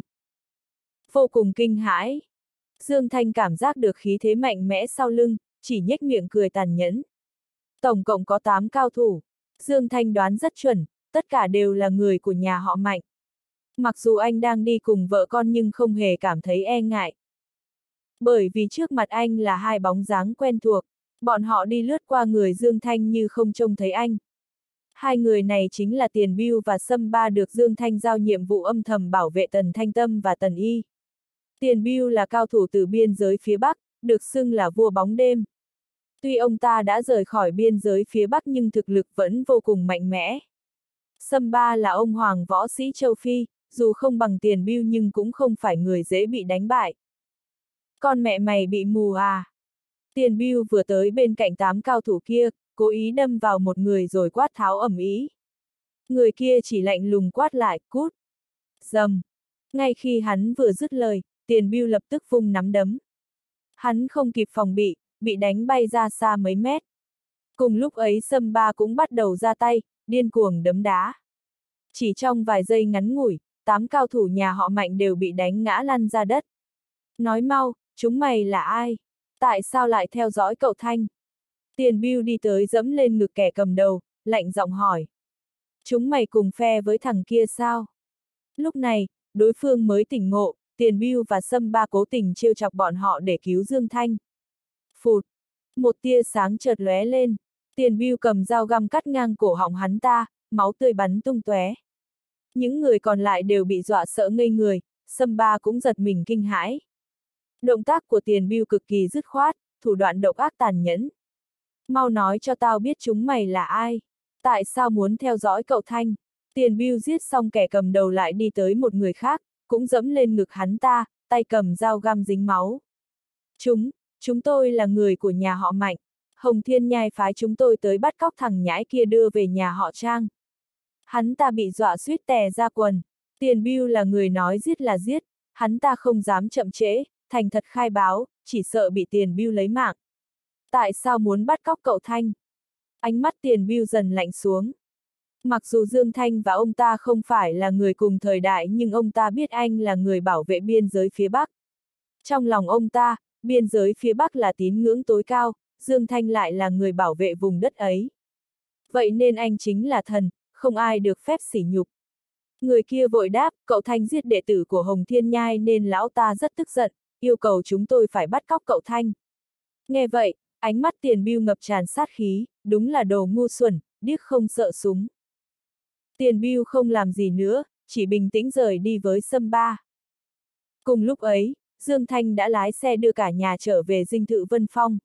Vô cùng kinh hãi. Dương Thanh cảm giác được khí thế mạnh mẽ sau lưng, chỉ nhếch miệng cười tàn nhẫn. Tổng cộng có tám cao thủ. Dương Thanh đoán rất chuẩn, tất cả đều là người của nhà họ Mạnh. Mặc dù anh đang đi cùng vợ con nhưng không hề cảm thấy e ngại. Bởi vì trước mặt anh là hai bóng dáng quen thuộc, bọn họ đi lướt qua người Dương Thanh như không trông thấy anh. Hai người này chính là Tiền Bưu và Sâm Ba được Dương Thanh giao nhiệm vụ âm thầm bảo vệ Tần Thanh Tâm và Tần Y. Tiền Bưu là cao thủ từ biên giới phía Bắc, được xưng là vua bóng đêm. Tuy ông ta đã rời khỏi biên giới phía Bắc nhưng thực lực vẫn vô cùng mạnh mẽ. Sâm Ba là ông hoàng võ sĩ châu Phi, dù không bằng Tiền Bưu nhưng cũng không phải người dễ bị đánh bại. Con mẹ mày bị mù à? Tiền Bưu vừa tới bên cạnh tám cao thủ kia, cố ý đâm vào một người rồi quát tháo ầm ĩ. Người kia chỉ lạnh lùng quát lại, cút. Dầm. Ngay khi hắn vừa dứt lời, Tiền Bưu lập tức vung nắm đấm. Hắn không kịp phòng bị, bị đánh bay ra xa mấy mét. Cùng lúc ấy Sâm Ba cũng bắt đầu ra tay, điên cuồng đấm đá. Chỉ trong vài giây ngắn ngủi, tám cao thủ nhà họ Mạnh đều bị đánh ngã lăn ra đất. Nói mau, chúng mày là ai? Tại sao lại theo dõi cậu Thanh? Tiền Bưu đi tới dẫm lên ngực kẻ cầm đầu, lạnh giọng hỏi. Chúng mày cùng phe với thằng kia sao? Lúc này, đối phương mới tỉnh ngộ, Tiền Bưu và Sâm Ba cố tình trêu chọc bọn họ để cứu Dương Thanh. Phụt! Một tia sáng chợt lóe lên, Tiền Bưu cầm dao găm cắt ngang cổ họng hắn ta, máu tươi bắn tung tóe. Những người còn lại đều bị dọa sợ ngây người, Sâm Ba cũng giật mình kinh hãi. Động tác của Tiền Bưu cực kỳ dứt khoát, thủ đoạn độc ác tàn nhẫn. Mau nói cho tao biết chúng mày là ai? Tại sao muốn theo dõi cậu Thanh? Tiền Bưu giết xong kẻ cầm đầu lại đi tới một người khác, cũng dẫm lên ngực hắn ta, tay cầm dao găm dính máu. Chúng, chúng tôi là người của nhà họ Mạnh. Hồng Thiên Nhai phái chúng tôi tới bắt cóc thằng nhãi kia đưa về nhà họ Trang. Hắn ta bị dọa suýt tè ra quần. Tiền Bưu là người nói giết là giết, hắn ta không dám chậm trễ, thành thật khai báo, chỉ sợ bị Tiền Bưu lấy mạng. Tại sao muốn bắt cóc cậu Thanh? Ánh mắt Tiền Bưu dần lạnh xuống. Mặc dù Dương Thanh và ông ta không phải là người cùng thời đại nhưng ông ta biết anh là người bảo vệ biên giới phía Bắc. Trong lòng ông ta, biên giới phía Bắc là tín ngưỡng tối cao, Dương Thanh lại là người bảo vệ vùng đất ấy. Vậy nên anh chính là thần, không ai được phép sỉ nhục. Người kia vội đáp, cậu Thanh giết đệ tử của Hồng Thiên Nhai nên lão ta rất tức giận, yêu cầu chúng tôi phải bắt cóc cậu Thanh. Nghe vậy, ánh mắt Tiền Bưu ngập tràn sát khí, đúng là đồ ngu xuẩn, điếc không sợ súng. Tiền Bưu không làm gì nữa, chỉ bình tĩnh rời đi với Sâm Ba. Cùng lúc ấy, Dương Thanh đã lái xe đưa cả nhà trở về dinh thự Vân Phong.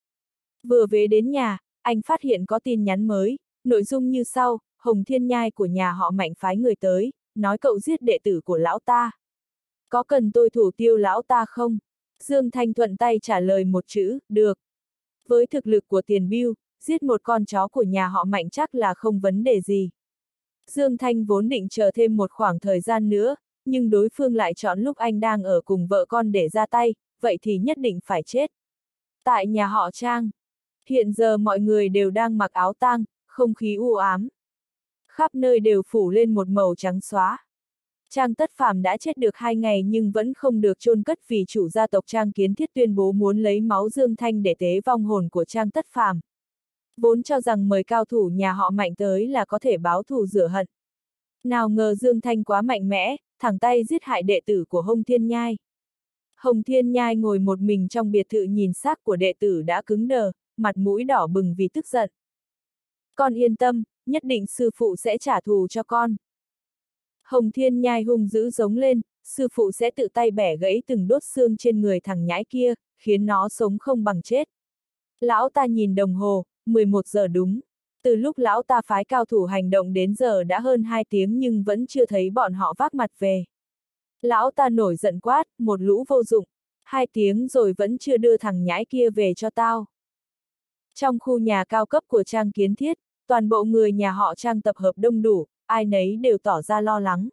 Vừa về đến nhà, anh phát hiện có tin nhắn mới, nội dung như sau, Hồng Thiên Nhai của nhà họ Mạnh phái người tới, nói cậu giết đệ tử của lão ta. Có cần tôi thủ tiêu lão ta không? Dương Thanh thuận tay trả lời một chữ, được. Với thực lực của Tiền Bưu, giết một con chó của nhà họ Mạnh chắc là không vấn đề gì. Dương Thanh vốn định chờ thêm một khoảng thời gian nữa, nhưng đối phương lại chọn lúc anh đang ở cùng vợ con để ra tay, vậy thì nhất định phải chết. Tại nhà họ Trang, hiện giờ mọi người đều đang mặc áo tang, không khí u ám. Khắp nơi đều phủ lên một màu trắng xóa. Trang Tất Phàm đã chết được hai ngày nhưng vẫn không được chôn cất vì chủ gia tộc Trang Kiến Thiết tuyên bố muốn lấy máu Dương Thanh để tế vong hồn của Trang Tất Phàm. Vốn cho rằng mời cao thủ nhà họ Mạnh tới là có thể báo thù rửa hận. Nào ngờ Dương Thanh quá mạnh mẽ, thẳng tay giết hại đệ tử của Hồng Thiên Nhai. Hồng Thiên Nhai ngồi một mình trong biệt thự nhìn xác của đệ tử đã cứng đờ, mặt mũi đỏ bừng vì tức giận. Con yên tâm, nhất định sư phụ sẽ trả thù cho con. Hồng Thiên Nhai hung dữ giống lên, sư phụ sẽ tự tay bẻ gãy từng đốt xương trên người thằng nhãi kia, khiến nó sống không bằng chết. Lão ta nhìn đồng hồ, mười một giờ đúng. Từ lúc lão ta phái cao thủ hành động đến giờ đã hơn hai tiếng nhưng vẫn chưa thấy bọn họ vác mặt về. Lão ta nổi giận quát, một lũ vô dụng. Hai tiếng rồi vẫn chưa đưa thằng nhãi kia về cho tao. Trong khu nhà cao cấp của Trang Kiến Thiết, toàn bộ người nhà họ Trang tập hợp đông đủ, ai nấy đều tỏ ra lo lắng.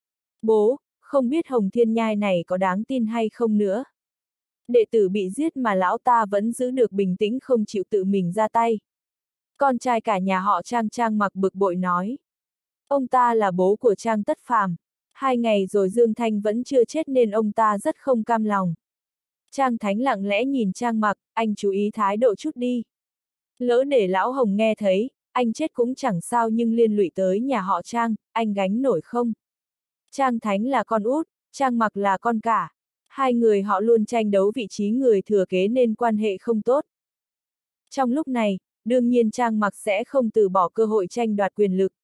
Bố, không biết Hồng Thiên Nhai này có đáng tin hay không nữa. Đệ tử bị giết mà lão ta vẫn giữ được bình tĩnh không chịu tự mình ra tay. Con trai cả nhà họ Trang Trang Mặc bực bội nói. Ông ta là bố của Trang Tất Phàm. Hai ngày rồi Dương Thanh vẫn chưa chết nên ông ta rất không cam lòng. Trang Thánh lặng lẽ nhìn Trang Mặc, anh chú ý thái độ chút đi. Lỡ để lão Hồng nghe thấy, anh chết cũng chẳng sao nhưng liên lụy tới nhà họ Trang, anh gánh nổi không? Trang Thánh là con út, Trang Mặc là con cả. Hai người họ luôn tranh đấu vị trí người thừa kế nên quan hệ không tốt. Trong lúc này, đương nhiên Trang Mặc sẽ không từ bỏ cơ hội tranh đoạt quyền lực.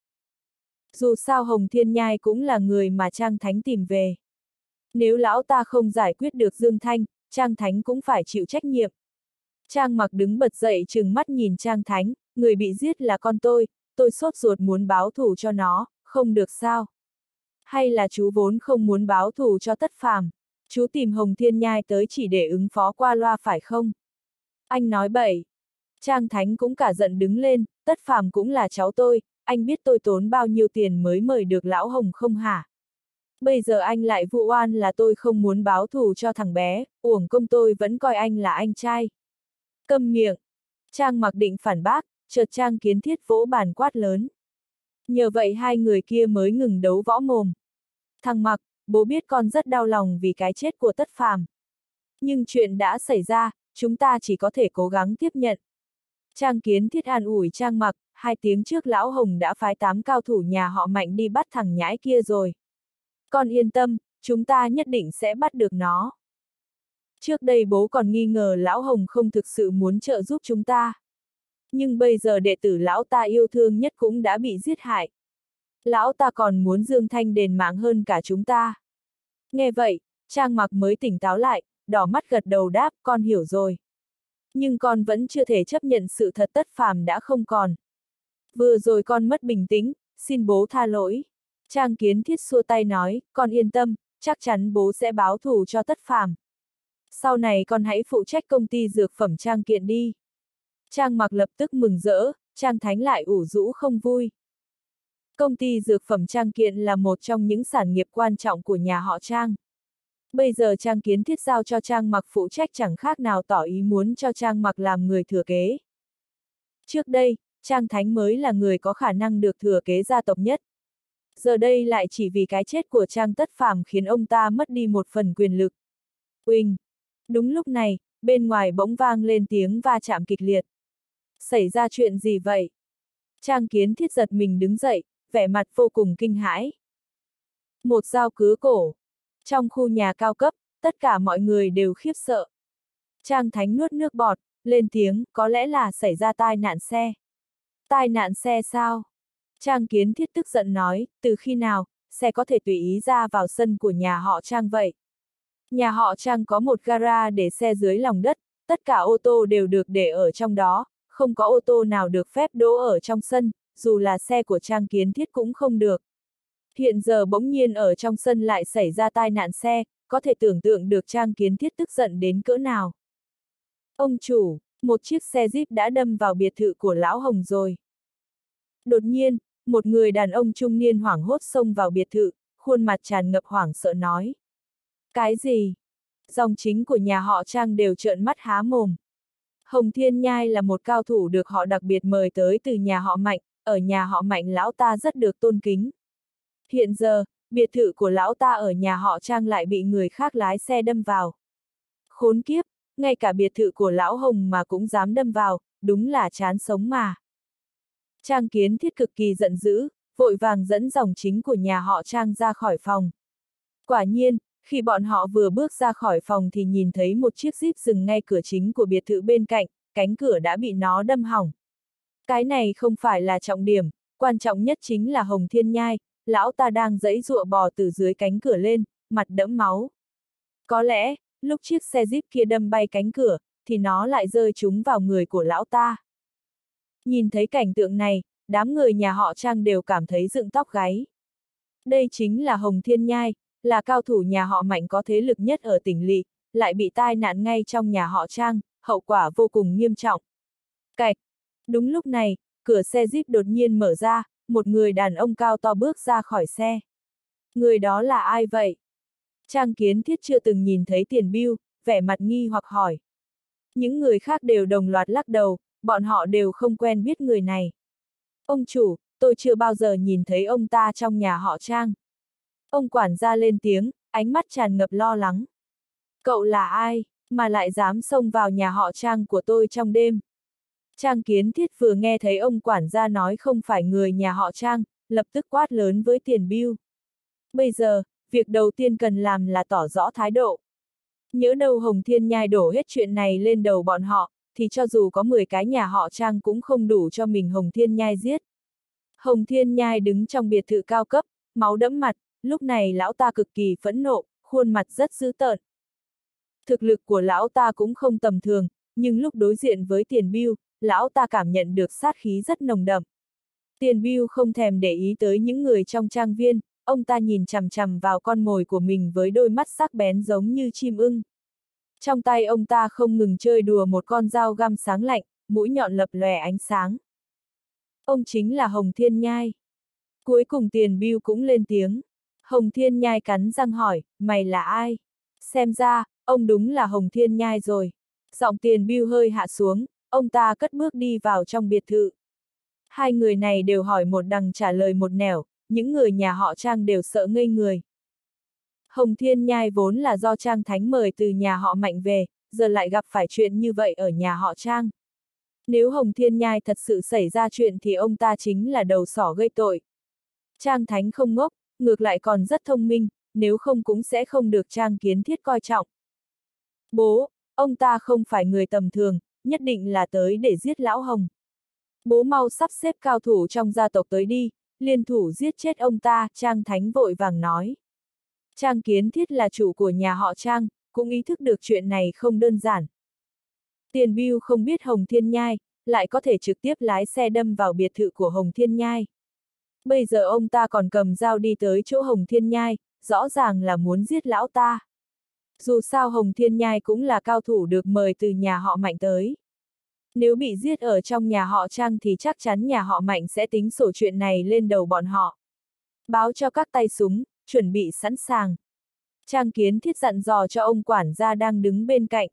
Dù sao Hồng Thiên Nhai cũng là người mà Trang Thánh tìm về. Nếu lão ta không giải quyết được Dương Thanh, Trang Thánh cũng phải chịu trách nhiệm. Trang Mặc đứng bật dậy trừng mắt nhìn Trang Thánh, người bị giết là con tôi, tôi sốt ruột muốn báo thù cho nó, không được sao? Hay là chú vốn không muốn báo thù cho Tất Phàm? Chú tìm Hồng Thiên Nhai tới chỉ để ứng phó qua loa phải không? Anh nói bậy. Trang Thánh cũng cả giận đứng lên, Tất Phàm cũng là cháu tôi, anh biết tôi tốn bao nhiêu tiền mới mời được lão Hồng không hả? Bây giờ anh lại vụ oan là tôi không muốn báo thù cho thằng bé, uổng công tôi vẫn coi anh là anh trai. Câm miệng. Trang Mặc định phản bác, chợt Trang Kiến Thiết vỗ bàn quát lớn. Nhờ vậy hai người kia mới ngừng đấu võ mồm. Thằng Mặc, bố biết con rất đau lòng vì cái chết của Tất Phàm. Nhưng chuyện đã xảy ra, chúng ta chỉ có thể cố gắng tiếp nhận. Trang Kiến Thiết an ủi Trang Mặc, hai tiếng trước lão Hồng đã phái tám cao thủ nhà họ Mạnh đi bắt thằng nhãi kia rồi. Con yên tâm, chúng ta nhất định sẽ bắt được nó. Trước đây bố còn nghi ngờ lão Hồng không thực sự muốn trợ giúp chúng ta. Nhưng bây giờ đệ tử lão ta yêu thương nhất cũng đã bị giết hại. Lão ta còn muốn Dương Thanh đền mạng hơn cả chúng ta. Nghe vậy, Trang Mặc mới tỉnh táo lại, đỏ mắt gật đầu đáp, con hiểu rồi. Nhưng con vẫn chưa thể chấp nhận sự thật Tất Phàm đã không còn. Vừa rồi con mất bình tĩnh, xin bố tha lỗi. Trang Kiến Thiết xua tay nói, con yên tâm, chắc chắn bố sẽ báo thù cho Tất Phàm. Sau này con hãy phụ trách công ty dược phẩm Trang Kiện đi. Trang Mặc lập tức mừng rỡ, Trang Thánh lại ủ rũ không vui. Công ty dược phẩm Trang Kiện là một trong những sản nghiệp quan trọng của nhà họ Trang. Bây giờ Trang Kiến Thiết giao cho Trang Mặc phụ trách chẳng khác nào tỏ ý muốn cho Trang Mặc làm người thừa kế. Trước đây, Trang Thánh mới là người có khả năng được thừa kế gia tộc nhất. Giờ đây lại chỉ vì cái chết của Trang Tất Phàm khiến ông ta mất đi một phần quyền lực. Uỳnh! Đúng lúc này, bên ngoài bỗng vang lên tiếng va chạm kịch liệt. Xảy ra chuyện gì vậy? Trang Kiến Thiết giật mình đứng dậy, vẻ mặt vô cùng kinh hãi. Một dao cứa cổ. Trong khu nhà cao cấp, tất cả mọi người đều khiếp sợ. Trang Thánh nuốt nước bọt, lên tiếng, có lẽ là xảy ra tai nạn xe. Tai nạn xe sao? Trang Kiến Thiết tức giận nói, từ khi nào, xe có thể tùy ý ra vào sân của nhà họ Trang vậy? Nhà họ Trang có một gara để xe dưới lòng đất, tất cả ô tô đều được để ở trong đó, không có ô tô nào được phép đỗ ở trong sân, dù là xe của Trang Kiến Thiết cũng không được. Hiện giờ bỗng nhiên ở trong sân lại xảy ra tai nạn xe, có thể tưởng tượng được Trang Kiến Thiết tức giận đến cỡ nào. Ông chủ, một chiếc xe Jeep đã đâm vào biệt thự của lão Hồng rồi. Đột nhiên, một người đàn ông trung niên hoảng hốt xông vào biệt thự, khuôn mặt tràn ngập hoảng sợ nói. Cái gì? Dòng chính của nhà họ Trang đều trợn mắt há mồm. Hồng Thiên Nhai là một cao thủ được họ đặc biệt mời tới từ nhà họ Mạnh, ở nhà họ Mạnh lão ta rất được tôn kính. Hiện giờ, biệt thự của lão ta ở nhà họ Trang lại bị người khác lái xe đâm vào. Khốn kiếp, ngay cả biệt thự của lão Hồng mà cũng dám đâm vào, đúng là chán sống mà. Trang Kiến Thiết cực kỳ giận dữ, vội vàng dẫn dòng chính của nhà họ Trang ra khỏi phòng. Quả nhiên, khi bọn họ vừa bước ra khỏi phòng thì nhìn thấy một chiếc Jeep dừng ngay cửa chính của biệt thự bên cạnh, cánh cửa đã bị nó đâm hỏng. Cái này không phải là trọng điểm, quan trọng nhất chính là Hồng Thiên Nhai, lão ta đang giãy giụa bò từ dưới cánh cửa lên, mặt đẫm máu. Có lẽ, lúc chiếc xe Jeep kia đâm bay cánh cửa, thì nó lại rơi trúng vào người của lão ta. Nhìn thấy cảnh tượng này, đám người nhà họ Trang đều cảm thấy dựng tóc gáy. Đây chính là Hồng Thiên Nhai, là cao thủ nhà họ Mạnh có thế lực nhất ở tỉnh lỵ, lại bị tai nạn ngay trong nhà họ Trang, hậu quả vô cùng nghiêm trọng. Cạch! Đúng lúc này, cửa xe Jeep đột nhiên mở ra, một người đàn ông cao to bước ra khỏi xe. Người đó là ai vậy? Trang Kiến Thiết chưa từng nhìn thấy Tiền Bưu, vẻ mặt nghi hoặc hỏi. Những người khác đều đồng loạt lắc đầu, bọn họ đều không quen biết người này. Ông chủ, tôi chưa bao giờ nhìn thấy ông ta trong nhà họ Trang. Ông quản gia lên tiếng, ánh mắt tràn ngập lo lắng. Cậu là ai, mà lại dám xông vào nhà họ Trang của tôi trong đêm? Trang Kiến Thiết vừa nghe thấy ông quản gia nói không phải người nhà họ Trang, lập tức quát lớn với Tiền Bưu. Bây giờ, việc đầu tiên cần làm là tỏ rõ thái độ. Nhỡ đâu Hồng Thiên Nhai đổ hết chuyện này lên đầu bọn họ, thì cho dù có mười cái nhà họ Trang cũng không đủ cho mình Hồng Thiên Nhai giết. Hồng Thiên Nhai đứng trong biệt thự cao cấp, máu đẫm mặt, lúc này lão ta cực kỳ phẫn nộ, khuôn mặt rất dữ tợn. Thực lực của lão ta cũng không tầm thường, nhưng lúc đối diện với Tiền Bưu, lão ta cảm nhận được sát khí rất nồng đậm. Tiền Bưu không thèm để ý tới những người trong trang viên, ông ta nhìn chằm chằm vào con mồi của mình với đôi mắt sắc bén giống như chim ưng. Trong tay ông ta không ngừng chơi đùa một con dao găm sáng lạnh, mũi nhọn lập lòe ánh sáng. Ông chính là Hồng Thiên Nhai. Cuối cùng Tiền Bưu cũng lên tiếng. Hồng Thiên Nhai cắn răng hỏi, mày là ai? Xem ra, ông đúng là Hồng Thiên Nhai rồi. Giọng Tiền Bưu hơi hạ xuống, ông ta cất bước đi vào trong biệt thự. Hai người này đều hỏi một đằng trả lời một nẻo, những người nhà họ Trang đều sợ ngây người. Hồng Thiên Nhai vốn là do Trang Thánh mời từ nhà họ Mạnh về, giờ lại gặp phải chuyện như vậy ở nhà họ Trang. Nếu Hồng Thiên Nhai thật sự xảy ra chuyện thì ông ta chính là đầu sỏ gây tội. Trang Thánh không ngốc, ngược lại còn rất thông minh, nếu không cũng sẽ không được Trang Kiến Thiết coi trọng. Bố, ông ta không phải người tầm thường, nhất định là tới để giết lão Hồng. Bố mau sắp xếp cao thủ trong gia tộc tới đi, liên thủ giết chết ông ta, Trang Thánh vội vàng nói. Trang Kiến Thiết là chủ của nhà họ Trang, cũng ý thức được chuyện này không đơn giản. Tiền Bưu không biết Hồng Thiên Nhai, lại có thể trực tiếp lái xe đâm vào biệt thự của Hồng Thiên Nhai. Bây giờ ông ta còn cầm dao đi tới chỗ Hồng Thiên Nhai, rõ ràng là muốn giết lão ta. Dù sao Hồng Thiên Nhai cũng là cao thủ được mời từ nhà họ Mạnh tới. Nếu bị giết ở trong nhà họ Trang thì chắc chắn nhà họ Mạnh sẽ tính sổ chuyện này lên đầu bọn họ. Báo cho các tay súng, chuẩn bị sẵn sàng. Trang Kiến Thiết dặn dò cho ông quản gia đang đứng bên cạnh.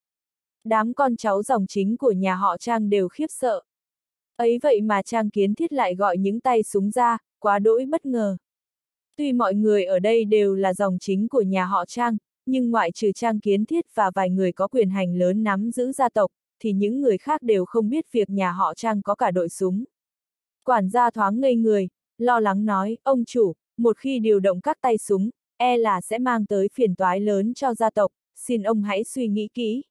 Đám con cháu dòng chính của nhà họ Trang đều khiếp sợ. Ấy vậy mà Trang Kiến Thiết lại gọi những tay súng ra, quá đỗi bất ngờ. Tuy mọi người ở đây đều là dòng chính của nhà họ Trang, nhưng ngoại trừ Trang Kiến Thiết và vài người có quyền hành lớn nắm giữ gia tộc, thì những người khác đều không biết việc nhà họ Trang có cả đội súng. Quản gia thoáng ngây người, lo lắng nói, ông chủ, một khi điều động các tay súng, e là sẽ mang tới phiền toái lớn cho gia tộc, xin ông hãy suy nghĩ kỹ.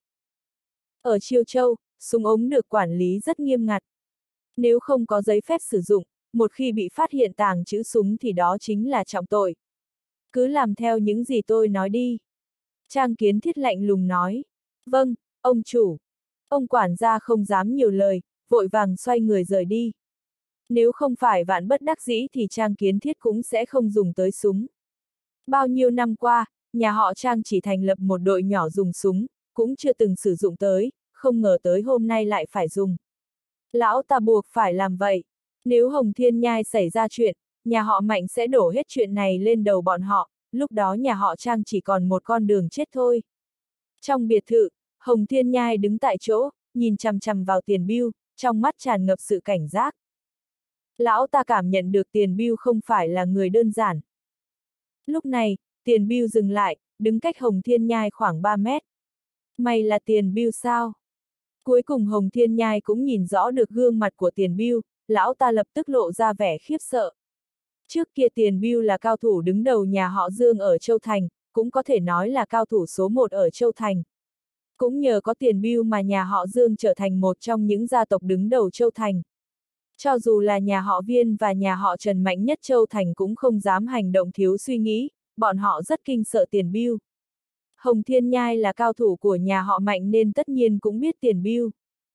Ở Chiêu Châu, súng ống được quản lý rất nghiêm ngặt. Nếu không có giấy phép sử dụng, một khi bị phát hiện tàng trữ súng thì đó chính là trọng tội. Cứ làm theo những gì tôi nói đi. Trang Kiến Thiết lạnh lùng nói. Vâng, ông chủ. Ông quản gia không dám nhiều lời, vội vàng xoay người rời đi. Nếu không phải vạn bất đắc dĩ thì Trang Kiến Thiết cũng sẽ không dùng tới súng. Bao nhiêu năm qua, nhà họ Trang chỉ thành lập một đội nhỏ dùng súng, cũng chưa từng sử dụng tới, không ngờ tới hôm nay lại phải dùng. Lão ta buộc phải làm vậy. Nếu Hồng Thiên Nhai xảy ra chuyện, nhà họ Mạnh sẽ đổ hết chuyện này lên đầu bọn họ, lúc đó nhà họ Trang chỉ còn một con đường chết thôi. Trong biệt thự, Hồng Thiên Nhai đứng tại chỗ, nhìn chằm chằm vào Tiền Bưu, trong mắt tràn ngập sự cảnh giác. Lão ta cảm nhận được Tiền Bưu không phải là người đơn giản. Lúc này, Tiền Bưu dừng lại, đứng cách Hồng Thiên Nhai khoảng ba mét. Mày là Tiền Bưu sao? Cuối cùng Hồng Thiên Nhai cũng nhìn rõ được gương mặt của Tiền Bưu, lão ta lập tức lộ ra vẻ khiếp sợ. Trước kia Tiền Bưu là cao thủ đứng đầu nhà họ Dương ở Châu Thành, cũng có thể nói là cao thủ số một ở Châu Thành. Cũng nhờ có Tiền Bưu mà nhà họ Dương trở thành một trong những gia tộc đứng đầu Châu Thành. Cho dù là nhà họ Viên và nhà họ Trần mạnh nhất Châu Thành cũng không dám hành động thiếu suy nghĩ, bọn họ rất kinh sợ Tiền Bưu. Hồng Thiên Nhai là cao thủ của nhà họ Mạnh nên tất nhiên cũng biết Tiền Bưu.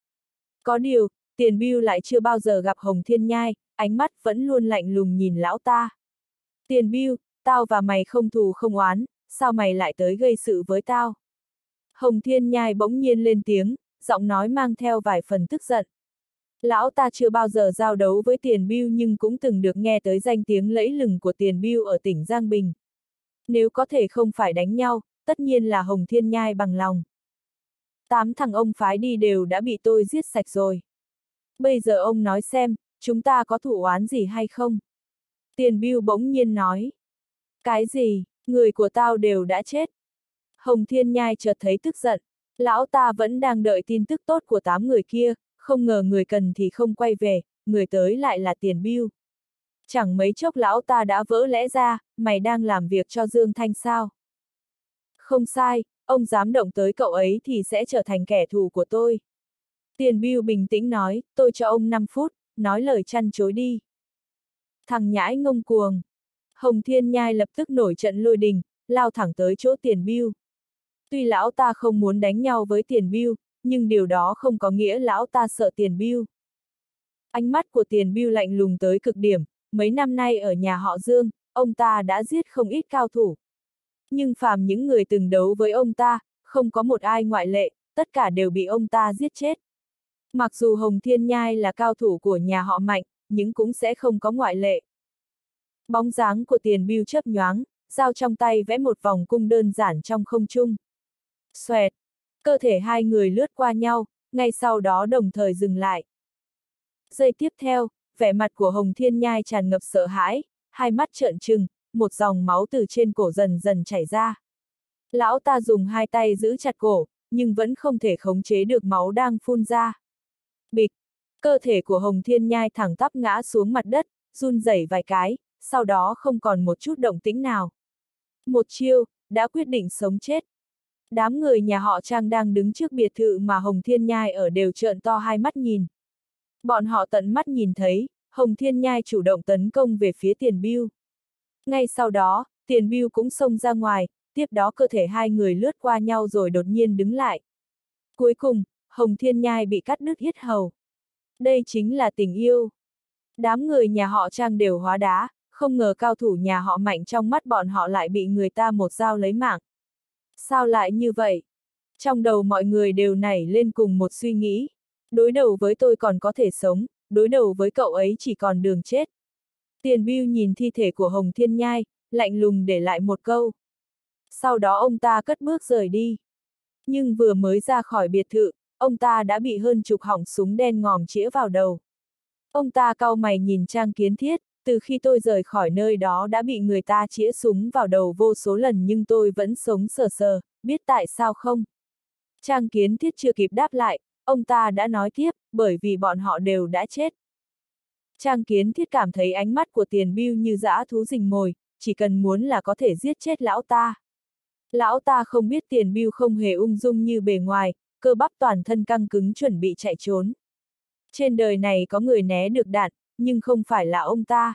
Có điều, Tiền Bưu lại chưa bao giờ gặp Hồng Thiên Nhai, ánh mắt vẫn luôn lạnh lùng nhìn lão ta. Tiền Bưu, tao và mày không thù không oán, sao mày lại tới gây sự với tao? Hồng Thiên Nhai bỗng nhiên lên tiếng, giọng nói mang theo vài phần tức giận. Lão ta chưa bao giờ giao đấu với Tiền Bưu nhưng cũng từng được nghe tới danh tiếng lẫy lừng của Tiền Bưu ở tỉnh Giang Bình. Nếu có thể không phải đánh nhau, tất nhiên là Hồng Thiên Nhai bằng lòng. Tám thằng ông phái đi đều đã bị tôi giết sạch rồi. Bây giờ ông nói xem, chúng ta có thù oán gì hay không? Tiền Bưu bỗng nhiên nói. Cái gì, người của tao đều đã chết. Hồng Thiên Nhai chợt thấy tức giận. Lão ta vẫn đang đợi tin tức tốt của tám người kia, không ngờ người cần thì không quay về, người tới lại là Tiền Bưu. Chẳng mấy chốc lão ta đã vỡ lẽ ra, mày đang làm việc cho Dương Thanh sao? Không sai, ông dám động tới cậu ấy thì sẽ trở thành kẻ thù của tôi. Tiền Bưu bình tĩnh nói, tôi cho ông năm phút, nói lời chăn chối đi. Thằng nhãi ngông cuồng. Hồng Thiên Nhai lập tức nổi trận lôi đình, lao thẳng tới chỗ Tiền Bưu. Tuy lão ta không muốn đánh nhau với Tiền Bưu, nhưng điều đó không có nghĩa lão ta sợ Tiền Bưu. Ánh mắt của Tiền Bưu lạnh lùng tới cực điểm, mấy năm nay ở nhà họ Dương, ông ta đã giết không ít cao thủ. Nhưng phàm những người từng đấu với ông ta, không có một ai ngoại lệ, tất cả đều bị ông ta giết chết. Mặc dù Hồng Thiên Nhai là cao thủ của nhà họ Mạnh, nhưng cũng sẽ không có ngoại lệ. Bóng dáng của Tiền Bưu chớp nhoáng, dao trong tay vẽ một vòng cung đơn giản trong không trung. Xoẹt, cơ thể hai người lướt qua nhau, ngay sau đó đồng thời dừng lại. Giây tiếp theo, vẻ mặt của Hồng Thiên Nhai tràn ngập sợ hãi, hai mắt trợn trừng, một dòng máu từ trên cổ dần dần chảy ra. Lão ta dùng hai tay giữ chặt cổ, nhưng vẫn không thể khống chế được máu đang phun ra. Bịch, cơ thể của Hồng Thiên Nhai thẳng tắp ngã xuống mặt đất, run rẩy vài cái, sau đó không còn một chút động tĩnh nào. Một chiêu, đã quyết định sống chết. Đám người nhà họ Trang đang đứng trước biệt thự mà Hồng Thiên Nhai ở đều trợn to hai mắt nhìn. Bọn họ tận mắt nhìn thấy, Hồng Thiên Nhai chủ động tấn công về phía Tiền Bưu. Ngay sau đó, Tiền Bưu cũng xông ra ngoài, tiếp đó cơ thể hai người lướt qua nhau rồi đột nhiên đứng lại. Cuối cùng, Hồng Thiên Nhai bị cắt đứt yết hầu. Đây chính là tình yêu. Đám người nhà họ Trang đều hóa đá, không ngờ cao thủ nhà họ Mạnh trong mắt bọn họ lại bị người ta một dao lấy mạng. Sao lại như vậy? Trong đầu mọi người đều nảy lên cùng một suy nghĩ. Đối đầu với tôi còn có thể sống, đối đầu với cậu ấy chỉ còn đường chết. Tiền Bưu nhìn thi thể của Hồng Thiên Nhai, lạnh lùng để lại một câu. Sau đó ông ta cất bước rời đi. Nhưng vừa mới ra khỏi biệt thự, ông ta đã bị hơn chục họng súng đen ngòm chĩa vào đầu. Ông ta cau mày nhìn Trang Kiến Thiết, từ khi tôi rời khỏi nơi đó đã bị người ta chĩa súng vào đầu vô số lần nhưng tôi vẫn sống sờ sờ, biết tại sao không? Trang Kiến Thiết chưa kịp đáp lại, ông ta đã nói tiếp, bởi vì bọn họ đều đã chết. Trang Kiến Thiết cảm thấy ánh mắt của Tiền Bưu như dã thú rình mồi, chỉ cần muốn là có thể giết chết lão ta. Lão ta không biết Tiền Bưu không hề ung dung như bề ngoài, cơ bắp toàn thân căng cứng chuẩn bị chạy trốn. Trên đời này có người né được đạn, nhưng không phải là ông ta.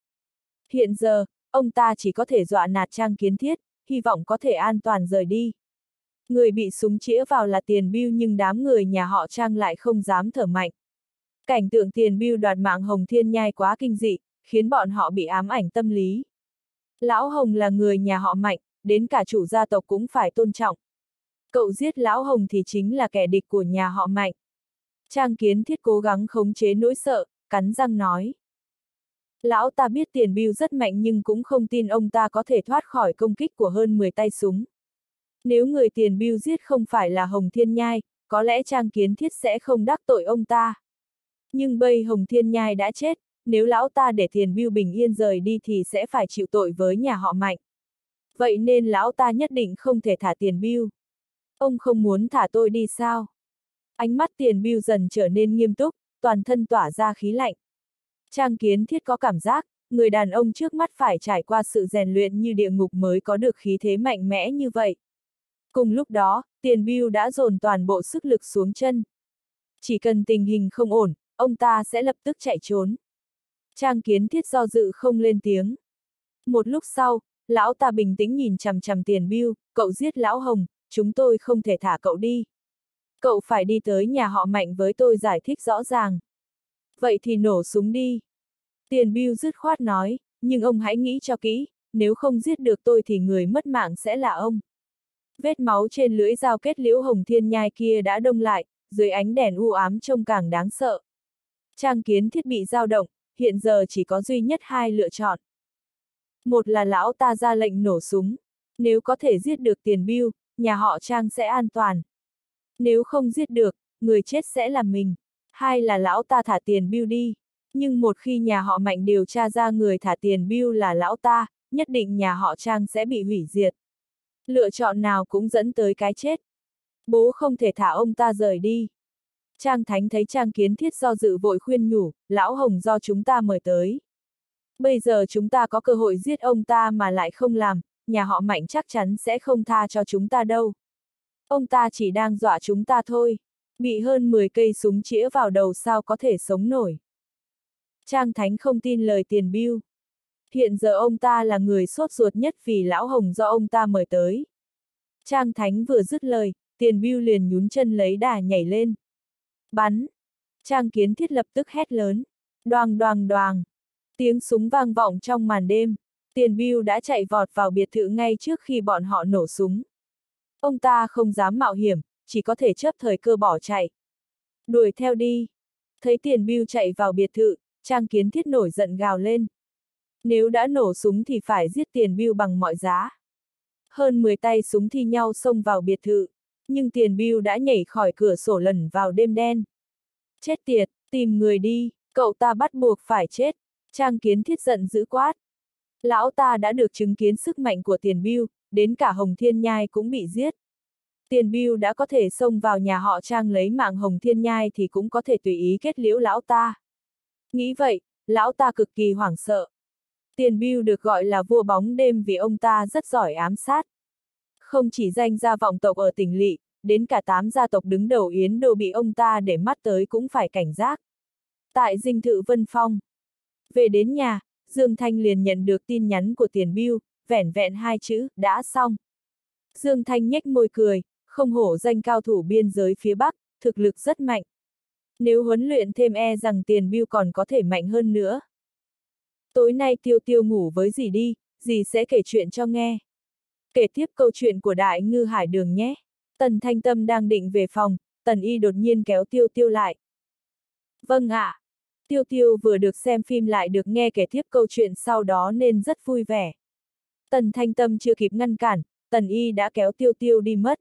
Hiện giờ, ông ta chỉ có thể dọa nạt Trang Kiến Thiết, hy vọng có thể an toàn rời đi. Người bị súng chĩa vào là Tiền Bưu nhưng đám người nhà họ Trang lại không dám thở mạnh. Cảnh tượng Tiền Bưu đoạt mạng Hồng Thiên Nhai quá kinh dị, khiến bọn họ bị ám ảnh tâm lý. Lão Hồng là người nhà họ Mạnh, đến cả chủ gia tộc cũng phải tôn trọng. Cậu giết Lão Hồng thì chính là kẻ địch của nhà họ Mạnh. Trang Kiến Thiết cố gắng khống chế nỗi sợ, cắn răng nói. Lão ta biết Tiền Bưu rất mạnh nhưng cũng không tin ông ta có thể thoát khỏi công kích của hơn mười tay súng. Nếu người Tiền Bưu giết không phải là Hồng Thiên Nhai, có lẽ Trang Kiến Thiết sẽ không đắc tội ông ta. Nhưng bây Hồng Thiên Nhai đã chết, nếu lão ta để Tiền Bưu bình yên rời đi thì sẽ phải chịu tội với nhà họ Mạnh. Vậy nên lão ta nhất định không thể thả Tiền Bưu. Ông không muốn thả tôi đi sao? Ánh mắt Tiền Bưu dần trở nên nghiêm túc, toàn thân tỏa ra khí lạnh. Trang Kiến Thiết có cảm giác, người đàn ông trước mắt phải trải qua sự rèn luyện như địa ngục mới có được khí thế mạnh mẽ như vậy. Cùng lúc đó, Tiền Bưu đã dồn toàn bộ sức lực xuống chân. Chỉ cần tình hình không ổn, ông ta sẽ lập tức chạy trốn. Trang Kiến Thiết do dự không lên tiếng. Một lúc sau, lão ta bình tĩnh nhìn chằm chằm Tiền Bưu, cậu giết lão Hồng, chúng tôi không thể thả cậu đi. Cậu phải đi tới nhà họ Mạnh với tôi giải thích rõ ràng. Vậy thì nổ súng đi. Tiền Bưu dứt khoát nói, nhưng ông hãy nghĩ cho kỹ, nếu không giết được tôi thì người mất mạng sẽ là ông. Vết máu trên lưỡi dao kết liễu Hồng Thiên Nhai kia đã đông lại, dưới ánh đèn u ám trông càng đáng sợ. Trang Kiến Thiết bị dao động, hiện giờ chỉ có duy nhất hai lựa chọn. Một là lão ta ra lệnh nổ súng, nếu có thể giết được Tiền Bưu, nhà họ Trang sẽ an toàn. Nếu không giết được, người chết sẽ là mình. Hai là lão ta thả Tiền Bưu đi. Nhưng một khi nhà họ Mạnh điều tra ra người thả Tiền Bưu là lão ta, nhất định nhà họ Trang sẽ bị hủy diệt. Lựa chọn nào cũng dẫn tới cái chết. Bố không thể thả ông ta rời đi. Trang Thánh thấy Trang Kiến Thiết do dự vội khuyên nhủ, lão Hồng do chúng ta mời tới. Bây giờ chúng ta có cơ hội giết ông ta mà lại không làm, nhà họ Mạnh chắc chắn sẽ không tha cho chúng ta đâu. Ông ta chỉ đang dọa chúng ta thôi. Bị hơn mười cây súng chĩa vào đầu sao có thể sống nổi. Trang Thánh không tin lời Tiền Bưu. Hiện giờ ông ta là người sốt ruột nhất vì lão Hồng do ông ta mời tới. Trang Thánh vừa dứt lời, Tiền Bưu liền nhún chân lấy đà nhảy lên. Bắn! Trang Kiến Thiết lập tức hét lớn. Đoàng đoàng đoàng! Tiếng súng vang vọng trong màn đêm. Tiền Bưu đã chạy vọt vào biệt thự ngay trước khi bọn họ nổ súng. Ông ta không dám mạo hiểm, chỉ có thể chớp thời cơ bỏ chạy. Đuổi theo đi. Thấy Tiền Bưu chạy vào biệt thự, Trang Kiến Thiết nổi giận gào lên. Nếu đã nổ súng thì phải giết Tiền Bưu bằng mọi giá. Hơn mười tay súng thi nhau xông vào biệt thự, nhưng Tiền Bưu đã nhảy khỏi cửa sổ lẩn vào đêm đen. Chết tiệt, tìm người đi, cậu ta bắt buộc phải chết. Trang Kiến Thiết giận dữ quát. Lão ta đã được chứng kiến sức mạnh của Tiền Bưu, đến cả Hồng Thiên Nhai cũng bị giết. Tiền Bưu đã có thể xông vào nhà họ Trang lấy mạng Hồng Thiên Nhai thì cũng có thể tùy ý kết liễu lão ta. Nghĩ vậy, lão ta cực kỳ hoảng sợ. Tiền Bưu được gọi là vua bóng đêm vì ông ta rất giỏi ám sát. Không chỉ danh gia vọng tộc ở tỉnh lỵ, đến cả tám gia tộc đứng đầu Yến Đô bị ông ta để mắt tới cũng phải cảnh giác. Tại dinh thự Vân Phong. Về đến nhà, Dương Thanh liền nhận được tin nhắn của Tiền Bưu, vẻn vẹn hai chữ, đã xong. Dương Thanh nhếch môi cười, không hổ danh cao thủ biên giới phía Bắc, thực lực rất mạnh. Nếu huấn luyện thêm e rằng Tiền Bưu còn có thể mạnh hơn nữa. Tối nay Tiêu Tiêu ngủ với dì đi, dì sẽ kể chuyện cho nghe. Kể tiếp câu chuyện của Đại Ngư Hải Đường nhé. Tần Thanh Tâm đang định về phòng, Tần Y đột nhiên kéo Tiêu Tiêu lại. Vâng ạ. À. Tiêu Tiêu vừa được xem phim lại được nghe kể tiếp câu chuyện sau đó nên rất vui vẻ. Tần Thanh Tâm chưa kịp ngăn cản, Tần Y đã kéo Tiêu Tiêu đi mất.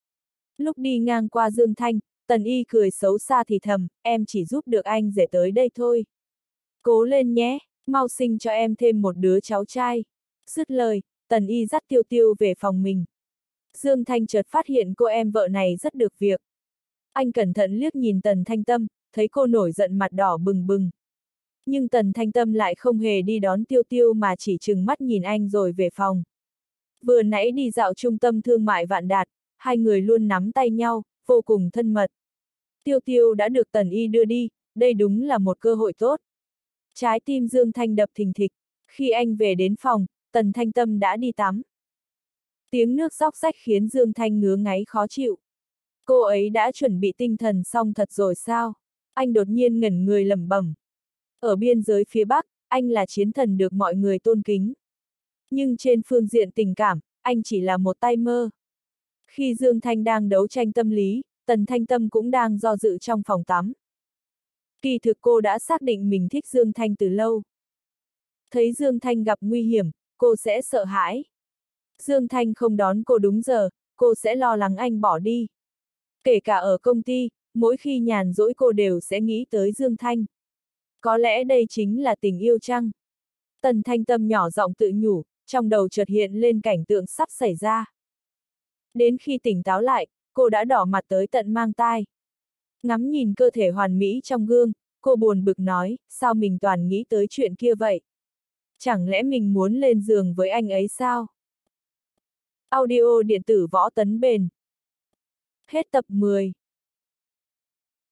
Lúc đi ngang qua Dương Thanh, Tần Y cười xấu xa thì thầm, em chỉ giúp được anh rể tới đây thôi. Cố lên nhé, mau sinh cho em thêm một đứa cháu trai. Dứt lời, Tần Y dắt Tiêu Tiêu về phòng mình. Dương Thanh chợt phát hiện cô em vợ này rất được việc. Anh cẩn thận liếc nhìn Tần Thanh Tâm, thấy cô nổi giận mặt đỏ bừng bừng. Nhưng Tần Thanh Tâm lại không hề đi đón Tiêu Tiêu mà chỉ trừng mắt nhìn anh rồi về phòng. Vừa nãy đi dạo trung tâm thương mại Vạn Đạt, hai người luôn nắm tay nhau, vô cùng thân mật. Tiêu Tiêu đã được Tần Y đưa đi, đây đúng là một cơ hội tốt. Trái tim Dương Thanh đập thình thịch, khi anh về đến phòng, Tần Thanh Tâm đã đi tắm. Tiếng nước róc rách khiến Dương Thanh ngứa ngáy khó chịu. Cô ấy đã chuẩn bị tinh thần xong thật rồi sao? Anh đột nhiên ngẩn người lẩm bẩm. Ở biên giới phía Bắc, anh là chiến thần được mọi người tôn kính. Nhưng trên phương diện tình cảm, anh chỉ là một tay mơ. Khi Dương Thanh đang đấu tranh tâm lý, Tần Thanh Tâm cũng đang do dự trong phòng tắm. Kỳ thực cô đã xác định mình thích Dương Thanh từ lâu. Thấy Dương Thanh gặp nguy hiểm, cô sẽ sợ hãi. Dương Thanh không đón cô đúng giờ, cô sẽ lo lắng anh bỏ đi. Kể cả ở công ty, mỗi khi nhàn rỗi cô đều sẽ nghĩ tới Dương Thanh. Có lẽ đây chính là tình yêu chăng? Tần Thanh Tâm nhỏ giọng tự nhủ, trong đầu chợt hiện lên cảnh tượng sắp xảy ra. Đến khi tỉnh táo lại, cô đã đỏ mặt tới tận mang tai. Ngắm nhìn cơ thể hoàn mỹ trong gương, cô buồn bực nói, sao mình toàn nghĩ tới chuyện kia vậy? Chẳng lẽ mình muốn lên giường với anh ấy sao? Audio điện tử Võ Tấn Bền. Hết tập mười.